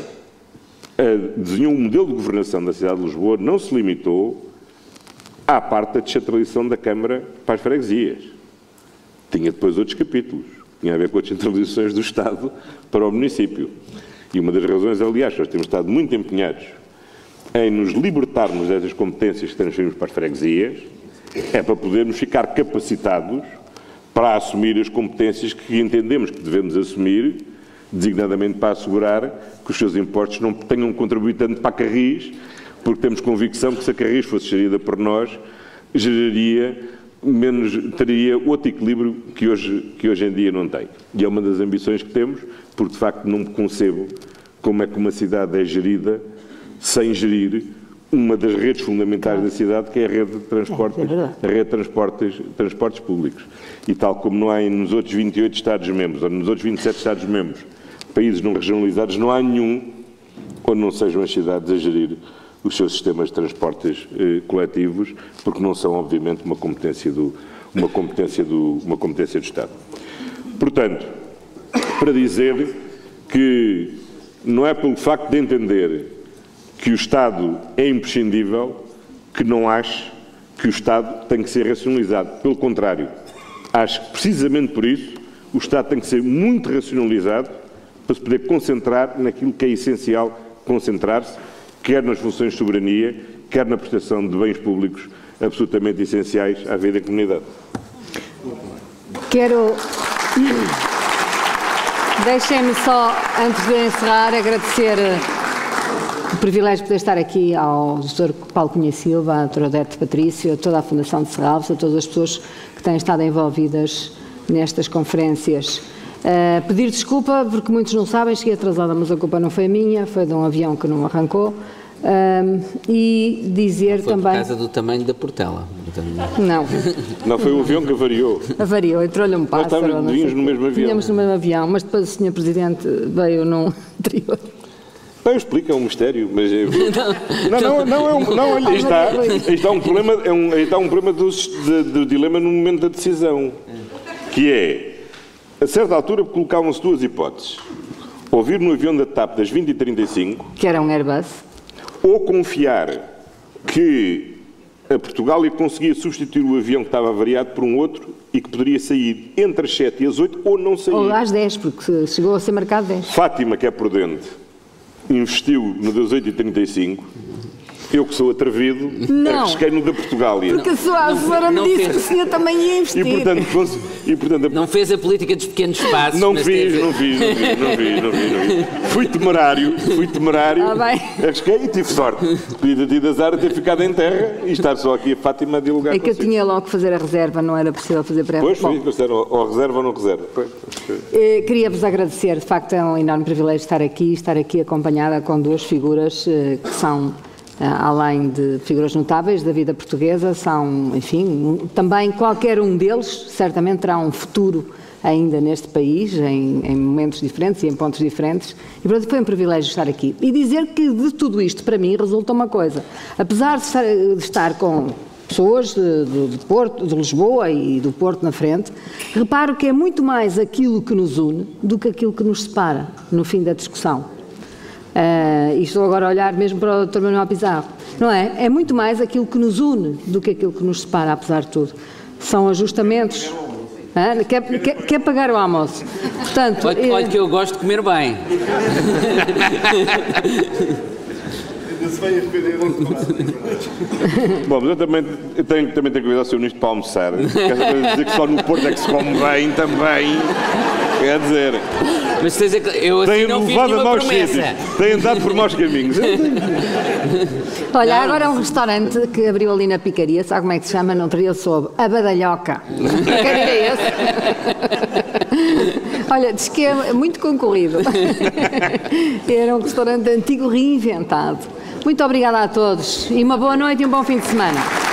a desenhar um modelo de governação da cidade de Lisboa, não se limitou à parte da descentralização da Câmara para as freguesias. Tinha depois outros capítulos, tinha a ver com as descentralizações do Estado para o município. E uma das razões, aliás, nós temos estado muito empenhados em nos libertarmos dessas competências que transferimos para as freguesias, é para podermos ficar capacitados para assumir as competências que entendemos que devemos assumir, designadamente para assegurar que os seus impostos não tenham contribuído tanto para a Carris, porque temos convicção que se a Carris fosse gerida por nós, geraria menos, teria outro equilíbrio que hoje, que hoje em dia não tem. E é uma das ambições que temos, porque de facto não me concebo como é que uma cidade é gerida sem gerir uma das redes fundamentais da cidade, que é a rede de transportes, a rede de transportes, transportes públicos. E tal como não há nos outros vinte e oito Estados-membros, ou nos outros vinte e sete Estados-membros, países não regionalizados, não há nenhum onde não sejam as cidades a gerir os seus sistemas de transportes eh, coletivos, porque não são, obviamente, uma competência do, uma competência do, uma competência do Estado. Portanto, para dizer que não é pelo facto de entender que o Estado é imprescindível que não acho que o Estado tem que ser racionalizado. Pelo contrário, acho que precisamente por isso o Estado tem que ser muito racionalizado para se poder concentrar naquilo que é essencial concentrar-se, quer nas funções de soberania, quer na prestação de bens públicos absolutamente essenciais à vida da comunidade. Quero... Deixem-me só, antes de encerrar, agradecer o privilégio de poder estar aqui ao doutor Paulo Cunha Silva, à doutora Odete Patrício, a toda a Fundação de Serralves, a todas as pessoas que têm estado envolvidas nestas conferências. Uh, pedir desculpa, porque muitos não sabem, cheguei atrasada, mas a culpa não foi minha, foi de um avião que não arrancou. Uh, e dizer foi também... por causa do tamanho da Portela. Não. Não, foi o avião que avariou. Avariou, entrou-lhe um pássaro. Nós estávamos no mesmo avião. Tínhamos no mesmo avião, mas depois o senhor Presidente veio num anterior. Bem, explica, é um mistério, mas... É... Não, não, não, é um, não, olha, aí está, aí está um problema, é um, aí está um problema do, de, do dilema no momento da decisão, que é, a certa altura colocavam-se duas hipóteses. Ouvir no avião da TAP das vinte e trinta e cinco... Que era um Airbus. Ou confiar que a Portugal conseguia substituir o avião que estava avariado por um outro e que poderia sair entre as sete e as oito ou não sair. Ou às dez, porque chegou a ser marcado dez. Fátima, que é prudente, investiu no das oito e trinta e cinco. Eu, que sou atrevido, arrisquei no da Portugália. Porque a sua assessora me disse que o senhor também ia investir. E, portanto, e, portanto, não fez a política dos pequenos passos. Não fiz, não fiz, não fiz, não fiz, não fiz, não fiz. Fui temerário, fui temerário, ah, arrisquei e tive sorte. Podia ter tido azar a ter ficado em terra e estar só aqui a Fátima a dialogar. É que eu tinha logo que fazer a reserva, não era possível fazer para ela. Pois, foi, ou reserva ou não reserva. Eh, Queria-vos agradecer, de facto é um enorme privilégio estar aqui, estar aqui acompanhada com duas figuras eh, que são... além de figuras notáveis da vida portuguesa, são, enfim, também qualquer um deles certamente terá um futuro ainda neste país, em, em momentos diferentes e em pontos diferentes, e portanto foi um privilégio estar aqui. E dizer que de tudo isto, para mim, resulta uma coisa, apesar de estar, de estar com pessoas de, de, de Porto, de Lisboa e do Porto na frente, reparo que é muito mais aquilo que nos une do que aquilo que nos separa no fim da discussão. Uh, e estou agora a olhar mesmo para o doutor Manuel Pizarro, não é? É muito mais aquilo que nos une do que aquilo que nos separa, apesar de tudo. São ajustamentos. Ah, quer, quer, quer pagar o almoço. Portanto, olha, olha que eu gosto de comer bem. Bom, mas eu também eu tenho, também tenho que convidar o senhor Ministro para almoçar. Quer dizer que só no Porto é que se come bem também. Quer dizer... Mas tens a, eu assim tenho não fiz nenhuma promessa. Sítios, tenho andado por maus caminhos. Olha, agora é um restaurante que abriu ali na Picaria, sabe como é que se chama? Não teria soube. A Badalhoca. Quer ir a esse? Olha, diz que é muito concorrido. Era um restaurante antigo reinventado. Muito obrigada a todos e uma boa noite e um bom fim de semana.